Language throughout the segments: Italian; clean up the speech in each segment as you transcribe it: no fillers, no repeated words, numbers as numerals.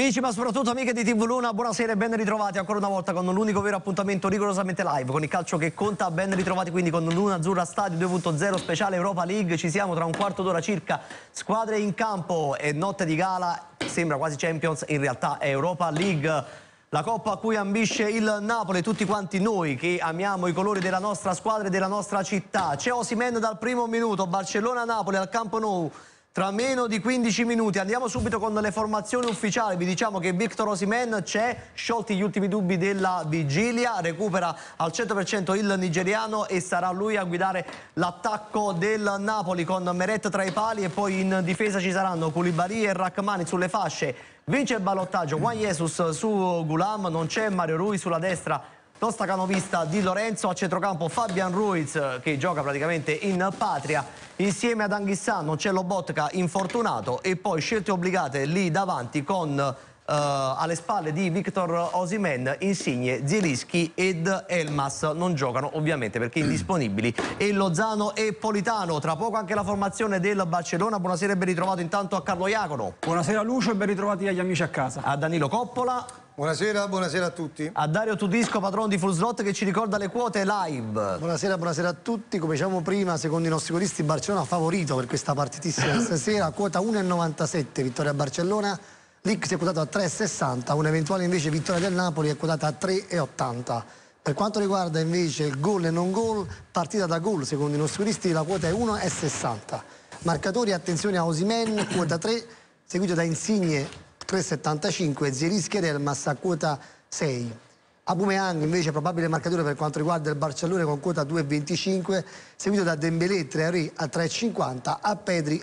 Amici, ma soprattutto amiche di TV Luna, buonasera e ben ritrovati ancora una volta con l'unico vero appuntamento rigorosamente live, con il calcio che conta. Ben ritrovati quindi con Luna Azzurra Stadio 2.0 speciale Europa League. Ci siamo tra un quarto d'ora circa, squadre in campo e notte di gala, sembra quasi Champions, in realtà è Europa League. La coppa a cui ambisce il Napoli, tutti quanti noi che amiamo i colori della nostra squadra e della nostra città. C'è Osimhen dal primo minuto, Barcellona-Napoli al Camp Nou. Tra meno di 15 minuti andiamo subito con le formazioni ufficiali. Vi diciamo che Victor Osimhen c'è, sciolti gli ultimi dubbi della vigilia, recupera al 100% il nigeriano e sarà lui a guidare l'attacco del Napoli con Meret tra i pali e poi in difesa ci saranno Koulibaly e Rrahmani sulle fasce. Vince il ballottaggio Juan Jesus su Gulam, non c'è Mario Rui sulla destra. Lo stacanovista Di Lorenzo, a centrocampo Fabian Ruiz che gioca praticamente in patria insieme ad Anghissà, non c'è Lobotka infortunato e poi scelte obbligate lì davanti con alle spalle di Victor Osimhen, Insigne, Zielinski ed Elmas non giocano ovviamente perché indisponibili e Lozano e Politano. Tra poco anche la formazione del Barcellona. Buonasera e ben ritrovato intanto a Carlo Iacono. Buonasera Lucio e ben ritrovati agli amici a casa. A Danilo Coppola. Buonasera, buonasera a tutti. A Dario Tudisco, padrone di Full Slot, che ci ricorda le quote live. Buonasera, buonasera a tutti. Come diciamo prima, secondo i nostri coristi, Barcellona favorito per questa partitissima stasera. Quota 1,97, vittoria a Barcellona. L'X è quotato a 3,60. Un'eventuale invece vittoria del Napoli è quotata a 3,80. Per quanto riguarda invece il gol e non gol, partita da gol, secondo i nostri coristi, la quota è 1,60. Marcatori, attenzione a Osimhen, quota 3, seguito da Insigne 3,75, Zielinski ed Elmas a quota 6. Aubameyang invece probabile marcatore per quanto riguarda il Barcellona con quota 2,25, seguito da Dembélé, Traoré a 3,50, a Pedri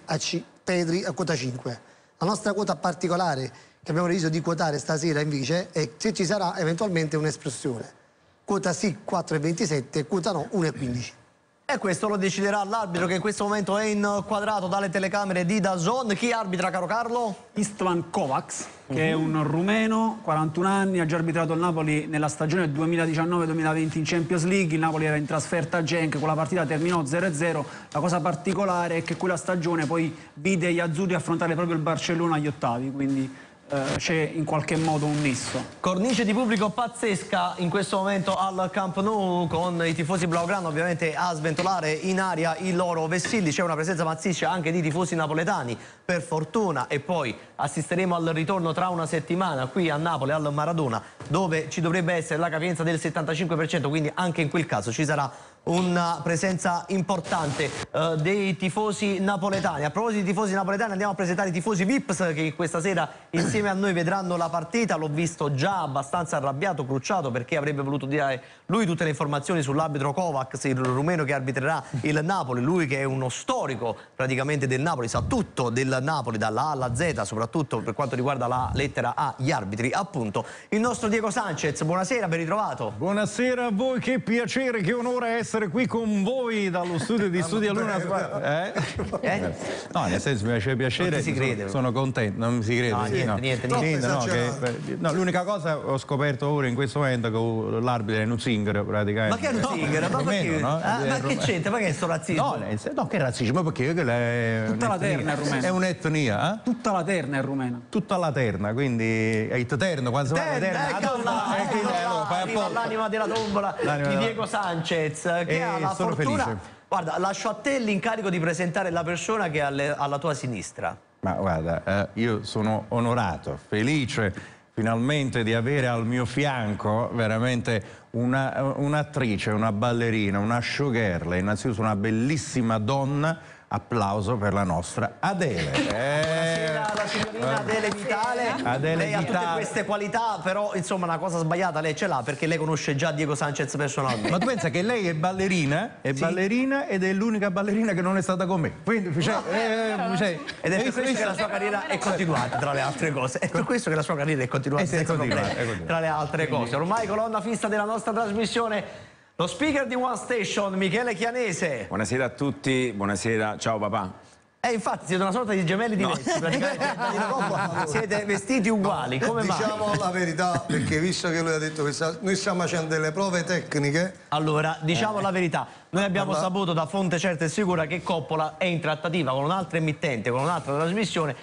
a quota 5. La nostra quota particolare che abbiamo deciso di quotare stasera invece è se ci sarà eventualmente un'esplosione. Quota sì 4,27, quota no 1,15. E questo lo deciderà l'arbitro che in questo momento è inquadrato dalle telecamere di DAZN. Chi arbitra, caro Carlo? Istvan Kovacs, che è un rumeno, 41 anni, ha già arbitrato il Napoli nella stagione 2019-2020 in Champions League. Il Napoli era in trasferta a Genk, con la partita terminò 0-0. La cosa particolare è che quella stagione poi vide gli azzurri affrontare proprio il Barcellona agli ottavi, quindi c'è in qualche modo un nesso. Cornice di pubblico pazzesca in questo momento al Camp Nou, con i tifosi blaugrana ovviamente a sventolare in aria i loro vessilli. C'è una presenza massiccia anche di tifosi napoletani, per fortuna, e poi assisteremo al ritorno tra una settimana qui a Napoli al Maradona, dove ci dovrebbe essere la capienza del 75%, quindi anche in quel caso ci sarà una presenza importante dei tifosi napoletani. A proposito di tifosi napoletani, andiamo a presentare i tifosi VIPs che questa sera insieme a noi vedranno la partita. L'ho visto già abbastanza arrabbiato, crucciato, perché avrebbe voluto dire lui tutte le informazioni sull'arbitro Kovacs, il rumeno che arbitrerà il Napoli. Lui che è uno storico praticamente del Napoli, sa tutto del Napoli dalla A alla Z, soprattutto per quanto riguarda la lettera A, gli arbitri appunto. Il nostro Diego Sanchez, buonasera, ben ritrovato. Buonasera a voi, che piacere, che onore essere qui con voi dallo studio di Studio Luna. No, nel senso mi piace piacere, non si crede, sono contento, non mi si crede. No, niente. L'unica cosa ho scoperto ora in questo momento che l'arbitro è un singer praticamente. Ma che è un singer? Ma perché? No? Ma che c'entra? Ma che è sto razzismo? No, che razzismo? Perché tutta la terna è rumena. È un'etnia, Tutta la terna è rumena. Tutta la terna, quindi è il terno, quando si va arriva l'anima della tombola di Diego Sanchez, che ha la fortuna. Felice. Guarda, lascio a te l'incarico di presentare la persona che è alla tua sinistra. Ma guarda, io sono onorato, felice finalmente di avere al mio fianco veramente un'attrice, una ballerina, una showgirl, innanzitutto una bellissima donna. Applauso per la nostra Adele. Buonasera alla signorina Adele Vitale. Lei ha tutte queste qualità, però insomma una cosa sbagliata lei ce l'ha, perché lei conosce già Diego Sanchez personalmente. Ma tu pensa che lei è ballerina? È ballerina ed è l'unica ballerina che non è stata con me. Quindi, ed è per questo che la sua carriera è continuata, tra le altre cose. È per questo che la sua carriera è continuata, tra le altre cose. Ormai colonna fissa della nostra trasmissione, lo speaker di One Station, Michele Chianese. Buonasera a tutti, buonasera, ciao papà. Infatti siete una sorta di gemelli diversi, praticamente siete vestiti uguali, come mai? Diciamo la verità, perché visto che lui ha detto che noi stiamo facendo delle prove tecniche. Allora, diciamo la verità, noi abbiamo saputo da fonte certa e sicura che Coppola è in trattativa con un'altra emittente, con un'altra trasmissione,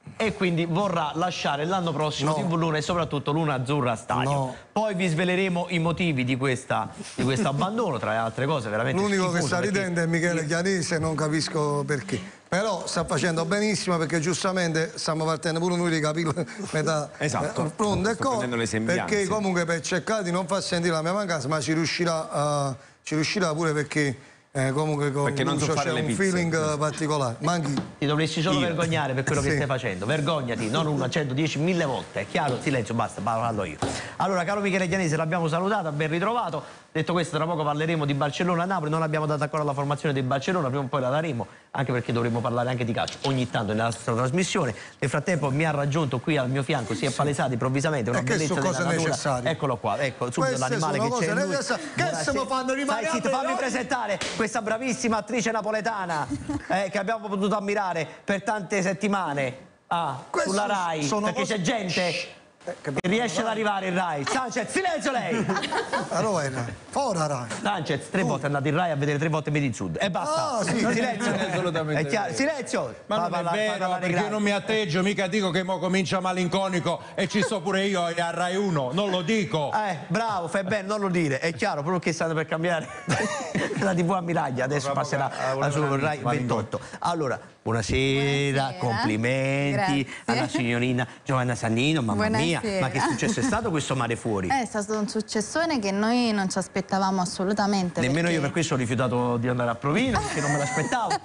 e quindi vorrà lasciare l'anno prossimo TV Luna e soprattutto Luna Azzurra Stadio. No. Poi vi sveleremo i motivi di questo abbandono, tra le altre cose veramente L'unico che schifoso, sta perché- ridendo è Michele Chianese, non capisco perché. Però sta facendo benissimo perché giustamente stiamo partendo pure noi di capire metà Esatto. pronto e Sto prendendo le sembianze. perché comunque per cercare di non far sentire la mia mancanza, ma ci riuscirà pure perché comunque con Perché non so Lucio fare c'è le un pizze. feeling particolare. Manchi. Ti dovresti solo Io. vergognare per quello che Sì. stai facendo. Vergognati, non una, 110, 1000 volte. È chiaro? Silenzio, basta, parlo io. Allora, caro Michele Chianese, l'abbiamo salutato, ben ritrovato. Detto questo, tra poco parleremo di Barcellona-Napoli. Non abbiamo dato ancora la formazione di Barcellona, prima o poi la daremo, anche perché dovremo parlare anche di calcio ogni tanto nella nostra trasmissione. Nel frattempo mi ha raggiunto qui al mio fianco, si è palesato improvvisamente una E che bellezza sono della cose natura. necessarie. Eccolo qua, ecco, subito Queste l'animale sono che c'è cose in lui. necessarie. Che Buonasera. se lo fanno rimanere Stai zitto, a fammi oggi? presentare questa bravissima attrice napoletana che abbiamo potuto ammirare per tante settimane Queste sulla Rai, sono perché cose- c'è gente che riesce ad arrivare in Rai. Sanchez, silenzio lei! Allora, fora Rai. Sanchez, 3 volte è andato in Rai a vedere 3 volte Made in Sud. E basta. Ah, sì. Silenzio. Non è assolutamente È chiaro. vero. Silenzio. Ma non è vero, perché io non mi atteggio, mica dico che mo comincia malinconico e ci sto pure io a Rai 1, non lo dico. Bravo, fai bene, non lo dire. È chiaro, proprio che stanno per cambiare la TV a Miraglia. Adesso passerà su Rai 28. Allora, buonasera, Buonasera. complimenti Grazie. alla signorina Giovanna Sannino. Mamma mia, Buonasera. ma che successo è stato questo mare fuori? È stato un successone che noi non ci aspettavamo assolutamente. Nemmeno perché- io per questo ho rifiutato di andare a Provino perché non me l'aspettavo.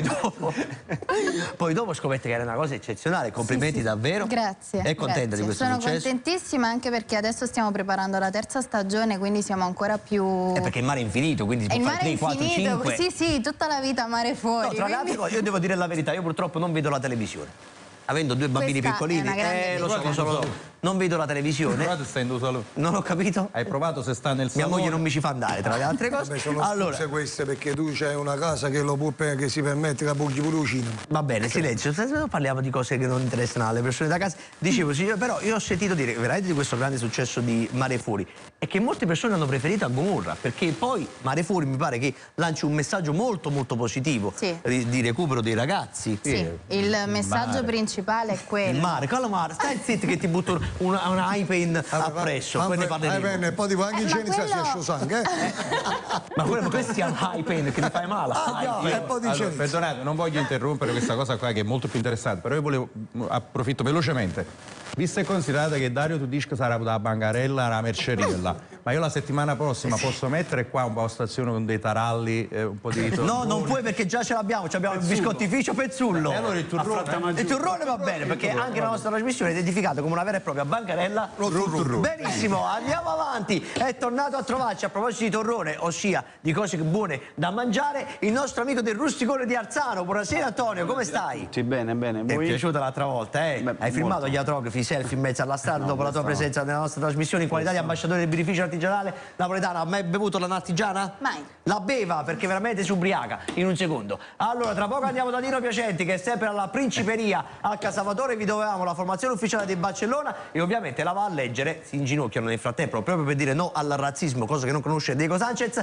Poi dopo ho scoperto che era una cosa eccezionale. Complimenti Sì, sì. davvero. Grazie. È contenta grazie. di questo Sono successo? contentissima anche perché adesso stiamo preparando la terza stagione, quindi siamo ancora più... Perché il mare è infinito, quindi si E può il fare mare è 3, 4, infinito, 5. sì, tutta la vita mare fuori. No, tra le altre quindi- cose, io devo dire la verità, io purtroppo non vedo la televisione. Avendo 2 bambini Questa è piccolini, una grande lo so, non vedo la televisione. Provate sta in salute. Non ho capito. Hai provato se sta nel Mia salone? moglie non mi ci fa andare, tra le altre cose. Vabbè, sono Allora, scuse queste perché tu c'hai una casa che, che si permette che buchi pure il cinema. va bene, silenzio, parliamo di cose che non interessano alle persone da casa. Dicevo, signore, però io ho sentito dire veramente di questo grande successo di Mare Fuori e che molte persone hanno preferito a Gomorra, perché poi Mare Fuori mi pare che lanci un messaggio molto molto positivo Sì. di recupero dei ragazzi. Sì, il messaggio principale è Il quello. mare, calma mare, stai zitto che ti butto una iPad appresso, poi ne parleremo. E poi tipo anche in ma genisa si quello- esce sangue, Ma questo è un iPad che ti fai male. E poi di Allora, genisa. perdonate, non voglio interrompere questa cosa qua che è molto più interessante, però io volevo approfitto velocemente. Visto e considerato che Dario Tudisco sarà da Bangarella alla Merceriella, ma io la settimana prossima posso mettere qua un po' stazione con dei taralli, un po' di No, non puoi perché già ce l'abbiamo il biscottificio Pezzullo. E allora il turrone? Il turrone va bene perché anche la nostra trasmissione è identificata come una vera e propria bancarella. Benissimo, andiamo avanti. È tornato a trovarci a proposito di torrone, ossia di cose buone da mangiare, il nostro amico del rusticone di Arzano. Buonasera Antonio, come stai? Sì, bene, bene. Ti è Voi? piaciuta l'altra volta, eh? Beh, Hai filmato molto. gli autografi, selfie in mezzo alla strada dopo la tua presenza nella nostra trasmissione in qualità di ambasciatore del beneficio artigianale napoletano. Ha mai bevuto la nattigiana? Mai. La beva perché veramente si ubriaca in un secondo. Allora, tra poco andiamo da Dino Piacenti che è sempre alla Principeria al Casalvatore. Vi dovevamo la formazione ufficiale di Barcellona e ovviamente la va a leggere. Si inginocchiano nel frattempo proprio per dire no al razzismo, cosa che non conosce Diego Sanchez.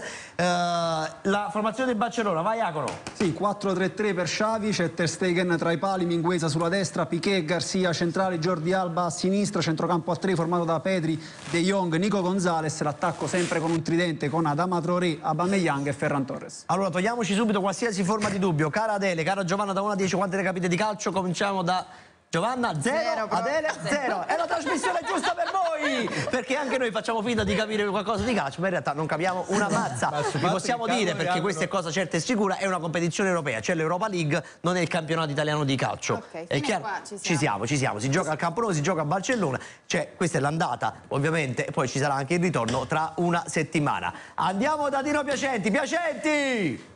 La formazione di Barcellona, vai Iacono. Sì, 4-3-3 per Xavi, c'è Ter Stegen tra i pali, Mingueza sulla destra, Piqué, Garcia centrale, Jordi Alba a sinistra, centrocampo a 3 formato da Pedri, De Jong, Nico Gonzalez, l'attacco sempre con un tridente con Adama Traoré, Aubameyang e Ferran Torres. Allora, togliamoci subito qualsiasi forma di dubbio. Cara Adele, cara Giovanna, da 1 a 10 quante ne capite di calcio? Cominciamo da Giovanna, 0, Zero, proprio. Adele, 0. È la trasmissione giusta per voi! Perché anche noi facciamo finta di capire qualcosa di calcio, ma in realtà non capiamo una mazza. Vi possiamo dire, perché questa è cosa certa e sicura, è una competizione europea, c'è l'Europa League, non è il campionato italiano di calcio. Ok, È fino chiaro? qua ci siamo. Ci siamo. Si gioca al Camp Nou, si gioca a Barcellona. Questa è l'andata, ovviamente, e poi ci sarà anche il ritorno tra una settimana. Andiamo da Dino Piacenti. Piacenti!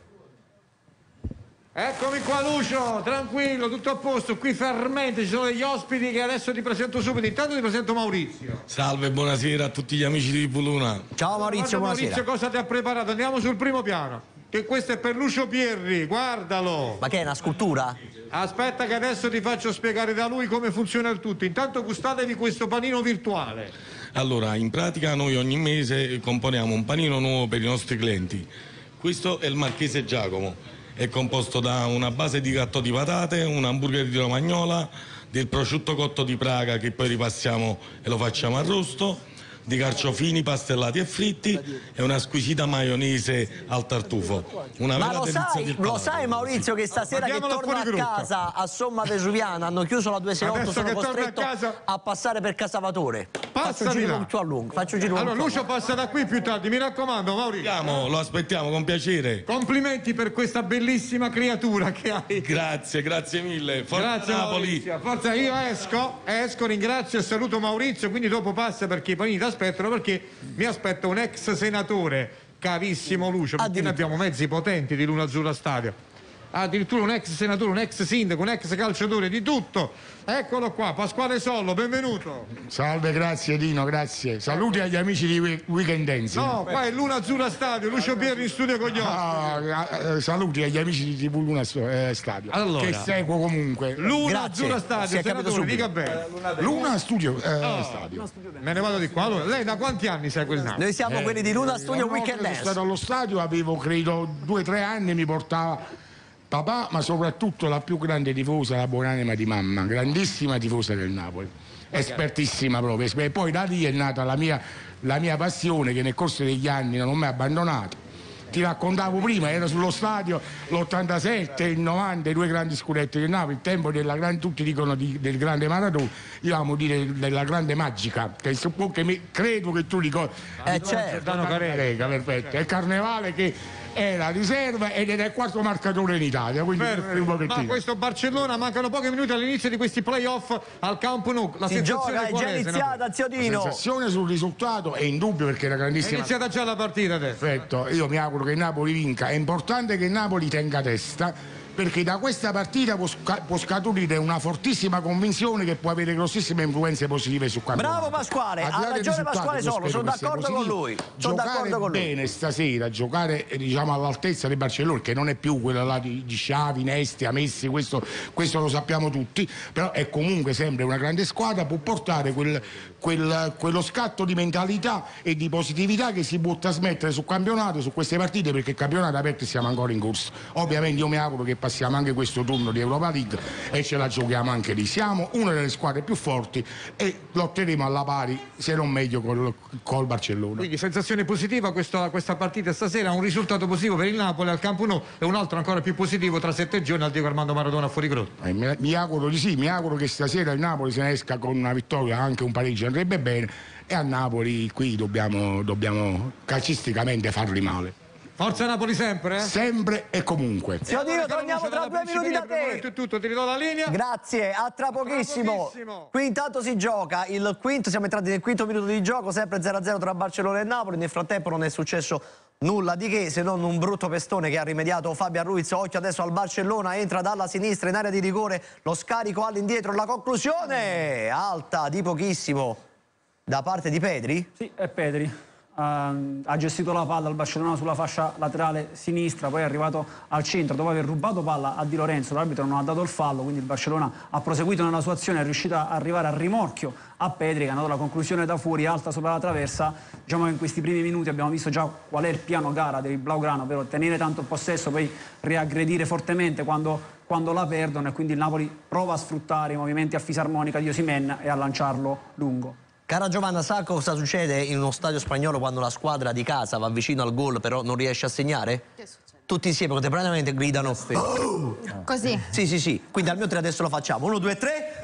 Eccomi qua Lucio, tranquillo, tutto a posto, qui fermente, ci sono degli ospiti che adesso ti presento subito, intanto ti presento Maurizio. Salve, buonasera a tutti gli amici di Puluna. Ciao Maurizio, Guarda buonasera. Maurizio cosa ti ha preparato, andiamo sul primo piano, che questo è per Lucio Pierri, guardalo. Ma che è una scultura? Aspetta che adesso ti faccio spiegare da lui come funziona il tutto, intanto gustatevi questo panino virtuale. Allora, in pratica noi ogni mese componiamo un panino nuovo per i nostri clienti. Questo è il Marchese Giacomo. È composto da una base di gatto di patate, un hamburger di romagnola, del prosciutto cotto di Praga che poi ripassiamo e lo facciamo arrosto, di carciofini pastellati e fritti e una squisita maionese al tartufo. Una Ma vera lo delizia sai, del lo palato. sai Maurizio che stasera che Andiamolo torno a fuori gruppo. casa a Somma Vesuviana hanno chiuso la 268, Adesso sono che torno a costretto casa- a passare per Casavatore. Passa Faccio di giro là. più a lungo, faccio giro Allora più a Lucio passa da qui più tardi, mi raccomando Maurizio. Lo aspettiamo con piacere. Complimenti per questa bellissima creatura che hai. Grazie mille. Forza Grazie Napoli. Maurizio. Forza, io esco, ringrazio e saluto Maurizio, quindi dopo passa perché i panini ti aspettano, perché mi aspetta un ex senatore, carissimo Lucio, perché ne abbiamo mezzi potenti di Luna Azzurra Stadio. Addirittura un ex senatore, un ex sindaco, un ex calciatore, di tutto. Eccolo qua, Pasquale Sollo, benvenuto. Salve, grazie Dino, grazie. Saluti agli amici di Weekend Dance. No, qua è Luna Azzurra Stadio, Lucio Pierri in studio con gli ospiti. Saluti agli amici di TV Luna Stadio, Allora. che seguo comunque. Luna Azzurra Stadio, senatore, dica bene. Luna Studio Stadio. Me ne vado di qua. Allora, lei da quanti anni segue il Napoli? Noi siamo quelli di Luna Studio Una volta Weekend che sono Dance. stato allo stadio, avevo credo 2 o 3 anni, mi portava papà, ma soprattutto la più grande tifosa, la buonanima di mamma, grandissima tifosa del Napoli, espertissima proprio. E poi da lì è nata la mia passione, che nel corso degli anni non ho mai abbandonato. Ti raccontavo prima, era sullo stadio l'87, il 90, i 2 grandi scudetti del Napoli, il tempo tutti dicono del grande Maradona, io amo dire della grande Magica, che credo che tu ricordi. Certo. Careca, perfetto. È il Carnevale che era riserva ed era il 4º marcatore in Italia, quindi un Ma pochettino. questo Barcellona, mancano pochi minuti all'inizio di questi playoff al Camp Nou. La Si sensazione gioca, è qual già senatore? iniziata, zio La Dino. sensazione sul risultato è indubbio, perché è una È grandissima. iniziata già la partita adesso. Perfetto, io mi auguro che il Napoli vinca. È importante che il Napoli tenga testa, perché da questa partita può scaturire una fortissima convinzione che può avere grossissime influenze positive sul campionato. Bravo Pasquale, Al di ha là del ragione risultato, Pasquale che Solo, spero sono che sia d'accordo con positivo, lui. Sono d'accordo giocare con lui. bene stasera, giocare diciamo all'altezza di Barcellona, che non è più quella là di Xavi, Nesti, Messi, questo lo sappiamo tutti, però è comunque sempre una grande squadra, può portare quello scatto di mentalità e di positività che si può trasmettere sul campionato, su queste partite, perché il campionato è aperto e siamo ancora in corsa. Ovviamente io mi auguro che passiamo anche questo turno di Europa League e ce la giochiamo anche lì. Siamo una delle squadre più forti e lotteremo alla pari, se non meglio, col Barcellona. Quindi sensazione positiva questa partita stasera, un risultato positivo per il Napoli al Camp Nou e un altro ancora più positivo tra 7 giorni al Diego Armando Maradona fuori grotta. Mi auguro di sì, mi auguro che stasera il Napoli se ne esca con una vittoria, anche un pareggio andrebbe bene, e a Napoli qui dobbiamo calcisticamente farli male. Forza Napoli sempre, eh? Sempre e comunque. Zio Dino, torniamo tra 2 minuti da te. È tutto, ti ridò la linea. Grazie, a tra pochissimo. Qui intanto si gioca il quinto, siamo entrati nel quinto minuto di gioco, sempre 0-0 tra Barcellona e Napoli. Nel frattempo non è successo nulla di che, se non un brutto pestone che ha rimediato Fabian Ruiz. Occhio adesso al Barcellona, entra dalla sinistra in area di rigore, lo scarico all'indietro, la conclusione alta di pochissimo da parte di Pedri. Sì, è Pedri. Ha gestito la palla al Barcellona sulla fascia laterale sinistra, poi è arrivato al centro dopo aver rubato palla a Di Lorenzo. L'arbitro non ha dato il fallo, quindi il Barcellona ha proseguito nella sua azione, è riuscito ad arrivare al rimorchio a Pedri, che ha dato la conclusione da fuori alta sopra la traversa. Diciamo che in questi primi minuti abbiamo visto già qual è il piano gara dei Blaugrana, ovvero tenere tanto possesso, poi riaggredire fortemente quando la perdono, e quindi il Napoli prova a sfruttare i movimenti a fisarmonica di Osimhen e a lanciarlo lungo. Cara Giovanna, sa cosa succede in uno stadio spagnolo quando la squadra di casa va vicino al gol però non riesce a segnare? Che succede? Tutti insieme contemporaneamente gridano Così. Sì, quindi al mio 3 adesso lo facciamo 1, 2, 3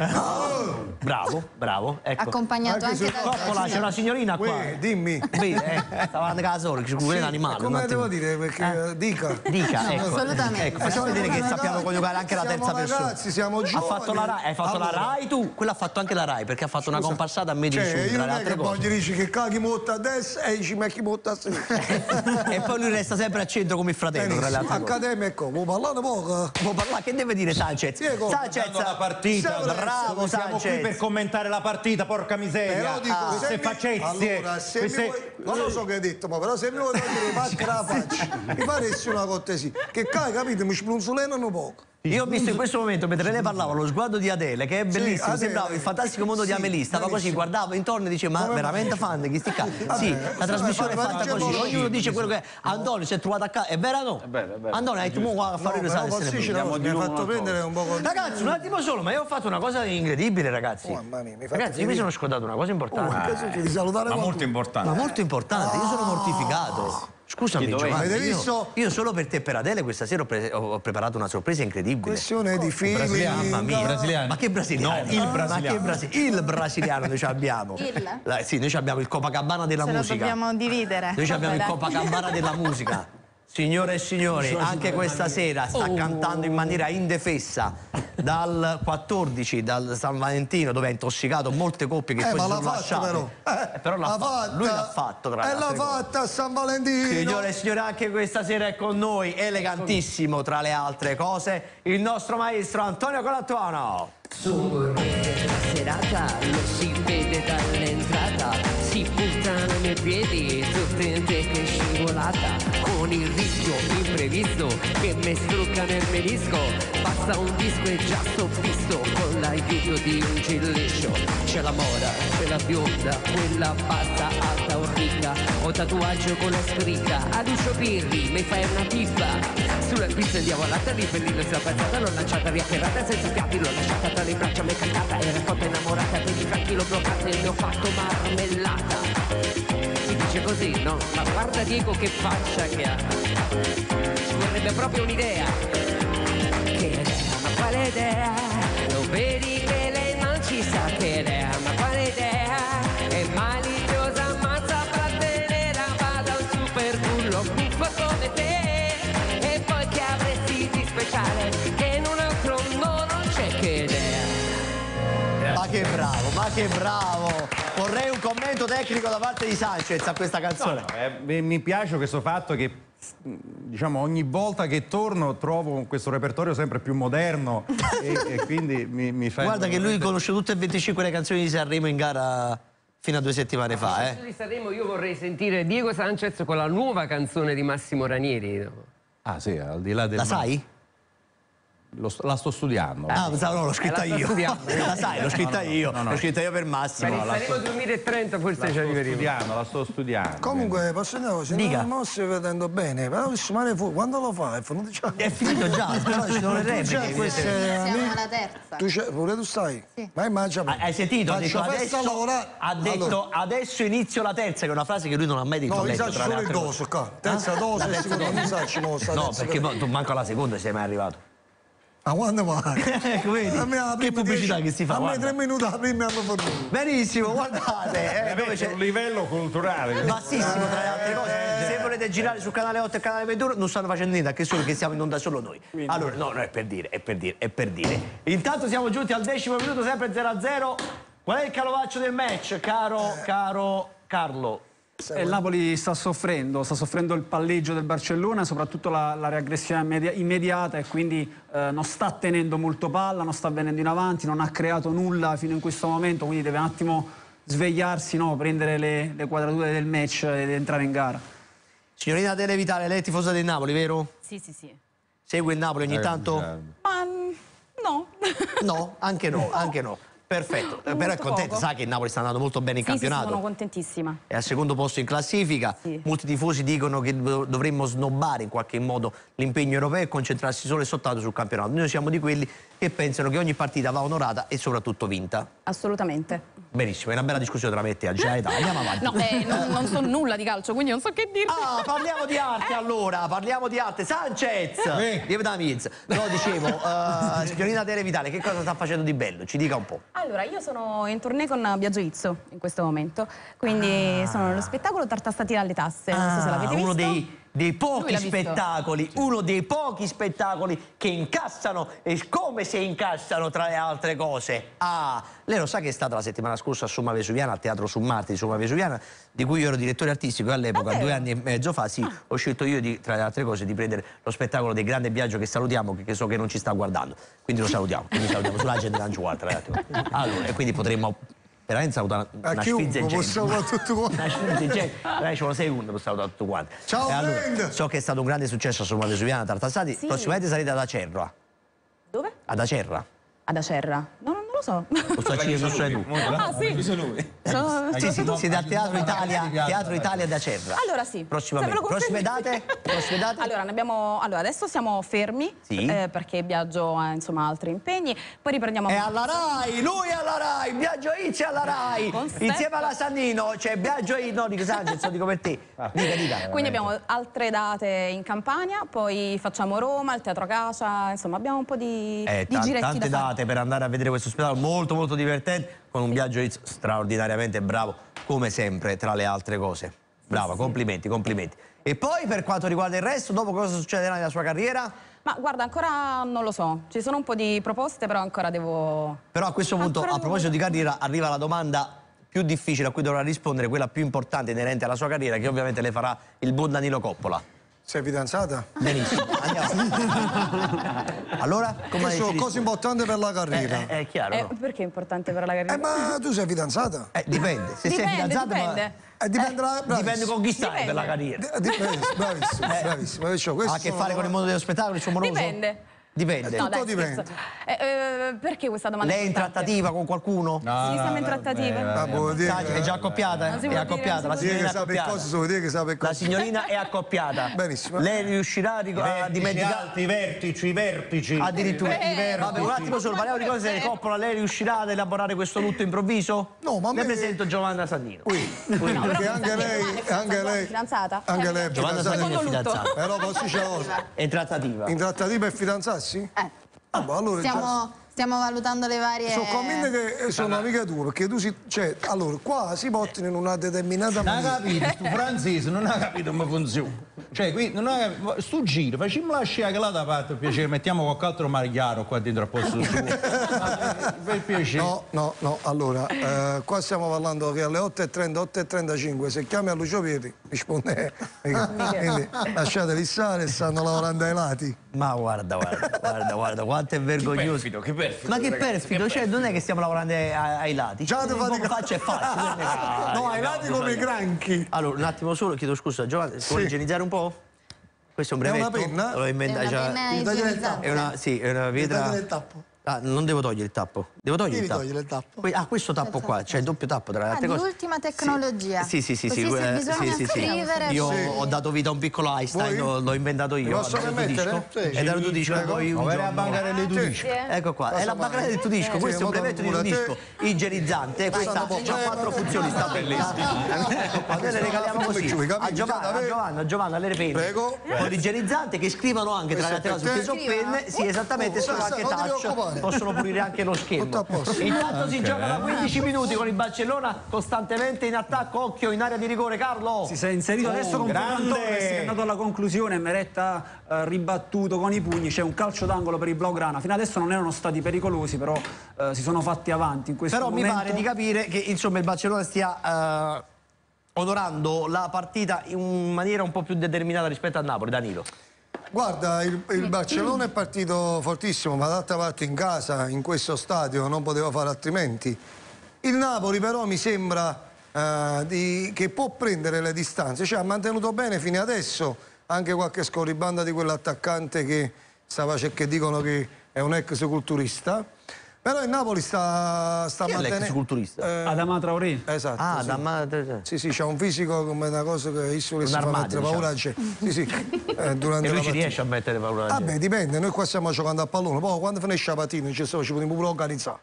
bravo, ecco. Accompagnato anche da Coppola, c'è una signorina qua. Dimmi. Vedi, stava andando a solo, che è un animale. Come un attimo. devo dire? Perché dica. Ecco. Assolutamente. Ecco, facciamo vedere che sappiamo coniugare anche la terza persona. Ragazzi, siamo giovani. Ha fatto la Rai, hai fatto la Rai tu? Quella ha fatto anche la Rai, perché ha fatto una comparsata a me di Cioè, su, io tra non le è altre che poi cose. gli dici che caghi molto a destra e ci metti molto a sinistra. E poi lui resta sempre a centro come il fratello, tra le altre cose. Accademia, ecco, vuoi parlare poco? Può parlare, che deve dire Sanchez? Diego, Sanchez, la partita, bravo siamo qui per Sanchez. commentare la partita, porca miseria. Però dico, Queste facezie. Allora, se mi vuoi, non lo so che hai detto, ma però se mi vuoi togliere le pacche la faccia, mi faresti una cortesia. Che cai, capite? Mi spunzulenano poco. Io ho visto in questo momento, mentre lei parlava, lo sguardo di Adele, che è bellissimo, Adele, sembrava il fantastico mondo di Amelie, stava così, guardava intorno e dice, ma veramente fan di chi sti cazzi? Sì, la trasmissione è fatta così, ognuno dice quello che è. Antonio si è trovato a casa, è vero o no? Antonio, hai tu qua a fare le sale. Mi ha fatto prendere un po'. Ragazzi, un attimo solo, ma io ho fatto una cosa incredibile, ragazzi. Mamma mia, Ragazzi, io mi sono scordato una cosa importante. Di salutare Ma molto importante. Ma molto importante, io sono mortificato. Scusami, Giovanni, io solo per te e per Adele questa sera ho preparato una sorpresa incredibile. Questione di figli. Mamma mia, brasiliano. ma che brasiliano? No, il brasiliano. Ma che il brasiliano noi ci abbiamo. Sì, noi ci abbiamo il Copacabana della musica. Ce lo dobbiamo dividere. Noi ci abbiamo il Vabbè, Copacabana della musica. Signore e signori, anche questa sera sta cantando in maniera indefessa dal 14, dal San Valentino, dove ha intossicato molte coppie che poi si sono lasciate. Però l'ha fatto. Lui l'ha fatto, tra l'altro. E l'ha fatta a San Valentino. Signore e signori, anche questa sera è con noi, elegantissimo tra le altre cose, il nostro maestro Antonio Colantuono. La serata lo si vede dall'entrata, si buttano nei piedi su tente che scivolata, con il rischio imprevisto che mi strucca nel menisco, passa un disco e già sto visto con l'aiuto di un gilliscio. C'è la mora, c'è la bionda, quella bassa, alta o ricca, ho tatuaggio con la scritta, a Lucio Pirri mi fai una pippa, sulla pista indiavolata, ripellino sulla passata, l'ho lanciata riafferrata senza piatti, l'ho lasciata tra le braccia, mi è cantata, era raccolta innamorata, per i franchi l'ho bloccata e ne ho fatto marmellata. Si dice così, no? Ma guarda Diego che faccia che ha, ci vorrebbe proprio un'idea. Che idea, ma quale idea? Lo vedi che lei non ci sa che idea, ma quale idea? È maliziosa, ammazza, trattenere, vada un super bullo buffo come te, e poi che avresti di speciale che in un altro mondo non c'è. Che idea. Ma che bravo, ma che bravo! Vorrei un commento tecnico da parte di Sanchez a questa canzone. Mi piace questo fatto che, diciamo, ogni volta che torno trovo questo repertorio sempre più moderno e quindi mi fa... Guarda che lui conosce tutte e 25 le canzoni di Sanremo in gara fino a 2 settimane fa, Di Sanremo io vorrei sentire Diego Sanchez con la nuova canzone di Massimo Ranieri. Ah sì, al di là del... La sai? La sto studiando. Ah, no, l'ho scritta io. La sai, l'ho scritta io. No. L'ho scritta io per Massimo. Per il Sanremo 2030 forse ci arriveremo. La sto studiando. Comunque, posso dire, se Dica. non stai vedendo bene, però il mare fu, quando lo fai? È finito già, però ci sono le repliche. siamo alla terza. Pure tu stai? Sì. Ma immagina. Hai sentito? Ha detto adesso, adesso inizio la terza, che è una frase che lui non ha mai detto. No, mi letto, sa tra solo le il altre doso qua. Terza dose, secondo mi sa ci muovo. No, perché tu manco alla seconda sei mai arrivato. Ma quando vai? Ecco, vedi? Che pubblicità che si fa? A me Guarda. 3 minuti la prima hanno fornuto. Benissimo, guardate, dove c'è un livello culturale bassissimo tra le altre cose. Se volete girare sul canale 8 e canale 21 non stanno facendo niente, anche solo che siamo in onda solo noi. Allora, no, è per dire. Intanto siamo giunti al 10° minuto, sempre 0-0. Qual è il calovaccio del match, caro Carlo? Il Napoli sta soffrendo il palleggio del Barcellona, soprattutto la reaggressione immediata, e quindi non sta tenendo molto palla, non sta venendo in avanti, non ha creato nulla fino in questo momento, quindi deve un attimo svegliarsi, no? Prendere le quadrature del match ed entrare in gara. Signorina Adele Vitale, lei è tifosa del Napoli, vero? Sì. Segue il Napoli ogni tanto? Ma no. No, anche no. Perfetto, però è contenta, poco. sa che il Napoli sta andando molto bene in campionato. Sì, sono contentissima. È al secondo posto in classifica. Sì. Molti tifosi dicono che dovremmo snobbare in qualche modo l'impegno europeo e concentrarsi solo e soltanto sul campionato. Noi siamo di quelli che pensano che ogni partita va onorata e soprattutto vinta. Assolutamente. Benissimo, è una bella discussione tra me e te, andiamo avanti. No, non so nulla di calcio, quindi non so che dirti. Ah, parliamo di arte allora, parliamo di arte. Sanchez! Lieve da Miz. No, dicevo, signorina Adele Vitale, che cosa sta facendo di bello? Ci dica un po'. Allora, io sono in tournée con Biagio Izzo in questo momento, quindi sono nello spettacolo Tartassati alle tasse, non so se l'avete visto. Uno dei pochi Lui l'ha visto. spettacoli, uno dei pochi spettacoli che incassano, e come se incassano tra le altre cose. Ah, lei lo sa che è stata la settimana scorsa a Somma Vesuviana, al Teatro Summarte di Somma Vesuviana, di cui io ero direttore artistico, e all'epoca, Davvero? 2 anni e mezzo fa, sì, ho scelto io tra le altre cose di prendere lo spettacolo del grande Biagio, che salutiamo, che so che non ci sta guardando, quindi lo salutiamo, sull'agenda Lanciual, tra l'altro. Allora, e quindi potremmo veramente salutare una sfizia chiunque, possiamo tutti quanti. una sfizia ci sono 6 secondi per salutare tutti quanti. Ciao, e allora, Brenda. so che è stato un grande successo a Somma Vesuviana, Tartassati, Sì. prossimamente sarete ad Acerroa. Dove? Ad Acerra. Ad Acerra? No, non lo so. Lo so, ci sono tu. Ah, sì. Siete al Teatro Italia da Acerra. Allora sì. Prossimamente. Prossime date? Allora, adesso siamo fermi, Sì. perché Biagio ha insomma altri impegni, poi riprendiamo. È alla Rai, lui è alla Rai, Biagio Izzi è alla Rai, insieme alla Sannino c'è Biagio Izzi, no, dico Sanchez, lo dico per te. Dica. Quindi abbiamo altre date in Campania, poi facciamo Roma, il Teatro Acacia, insomma abbiamo un po' di giretti tante da fare. date per andare a vedere questo spettacolo molto molto divertente, con un Biagio Izzi straordinariamente bravo, come sempre, tra le altre cose. Brava, sì. Complimenti. E poi per quanto riguarda il resto, dopo cosa succederà nella sua carriera? Ma guarda, ancora non lo so, ci sono un po' di proposte, però ancora devo... Però a questo punto, a proposito di carriera, arriva la domanda più difficile a cui dovrà rispondere, quella più importante inerente alla sua carriera, che ovviamente le farà il buon Danilo Coppola. Sei fidanzata? Benissimo, andiamo. Allora, come sono cose importanti per la carriera. È chiaro. No? Perché è importante per la carriera? Ma tu sei fidanzata? Dipende. Se sei fidanzata, dipende con chi stai per la carriera. Bravissimo. Ha a che fare con il mondo dello spettacolo, il suo moroso? Dipende. No, dai, dipende. Perché questa domanda? Lei è in trattativa con qualcuno? No, sì, siamo in trattativa. È già accoppiata? È accoppiata. La signorina è accoppiata. La signorina è accoppiata. Benissimo. Lei riuscirà a dimenticare i vertici. Addirittura. Vabbè, un attimo solo, parliamo di cose di Coppola. Lei riuscirà ad elaborare questo lutto improvviso? No, ma le presento Giovanna Sannino. Perché anche lei fidanzata? Anche lei è Giovanna Sannino è fidanzata. Però posso dire una cosa? È in trattativa. In trattativa e fidanzarsi? Allora stiamo valutando le varie... Sono convinto che sono amica tua, perché tu allora, qua si portano in una determinata maniera. Non ha capito, tu francese non ha capito come funziona. Cioè, qui non ha capito, sto giro, facciamo la scia che là da parte, per piacere, mettiamo qualche altro marigliaro qua dentro a posto suo. Per piacere. No, allora, qua stiamo parlando che alle 8:30, 8:35, se chiami a Lucio Pietri, risponde. Quindi lasciateli stare, stanno lavorando ai lati. Ma guarda, quanto è vergognoso. Che perfido. Ma che perfido, cioè non è che stiamo lavorando ai lati. Già faccia e faccia. No, ai lati come i granchi. Allora, un attimo solo, chiedo scusa, Giovanni, puoi igienizzare un po'? Questo è un brevetto? È una penna? L'ho inventato. È una pietra. Non devo togliere il tappo. Devo togliere il tappo. Devi togliere il tappo. Questo tappo qua, c'è il doppio tappo tra le altre cose. L'ultima tecnologia. Sì. Così se bisogna scrivere... Io ho dato vita a un piccolo Einstein, l'ho inventato io. Posso permettere? Ed era il tuo disco. Vai a bancarella del tuo disco. Ecco qua, è la bancarella del tuo disco. Questo è un brevetto di tuo disco igienizzante. Questa ha 4 funzioni, sta bellissima. Noi le regaliamo così. A Giovanna, le penne. Con l'igienizzante che scrivono anche tra le altre cose su penne. Sì, esattamente, sono anche touch. Possono pulire anche lo schermo. Intanto si gioca da 15 minuti con il Barcellona costantemente in attacco. Occhio in area di rigore, Carlo. Si è inserito adesso con Ferran Torres, che è andato alla conclusione. Meretta ribattuto con i pugni. C'è un calcio d'angolo per i blaugrana. Fino adesso non erano stati pericolosi, però si sono fatti avanti in questo momento. Mi pare di capire che insomma il Barcellona stia onorando la partita in maniera un po' più determinata rispetto al Napoli. Danilo. Guarda, il Barcellona è partito fortissimo, ma d'altra parte in casa, in questo stadio, non poteva fare altrimenti. Il Napoli però mi sembra che può prendere le distanze, cioè ha mantenuto bene fino adesso anche qualche scorribanda di quell'attaccante che dicono che è un ex culturista. Però il Napoli sta mantenendo... l'ex culturista? Adama Traoré. Esatto. Adama... Sì, c'è un fisico come una cosa che io le fa mettere paura. Sì. Durante e lui ci riesce a mettere paura. Vabbè, dipende, noi qua stiamo giocando a pallone, poi quando finisce la patina ci possiamo pure organizzare.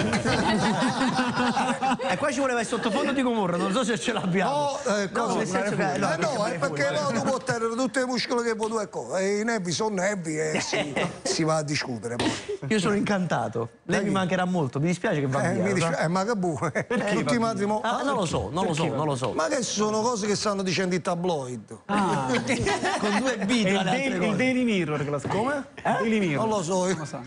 E qua ci voleva il sottofondo di Gomorra, non so se ce l'abbiamo. No, nel senso che... No, è perché tu puoi tenere tutti i muscoli che vuoi e i nervi sono nervi e si va a discutere poi. Io sono incantato. Lei mi mancherà molto, mi dispia che va via. Ma che buono. Tutti i matrimoni. Non lo so. Ma che sono cose che stanno dicendo i tabloid. Con 2 B. Il Daily Mirror che la scrive. Come? Daily Mirror. Non lo so.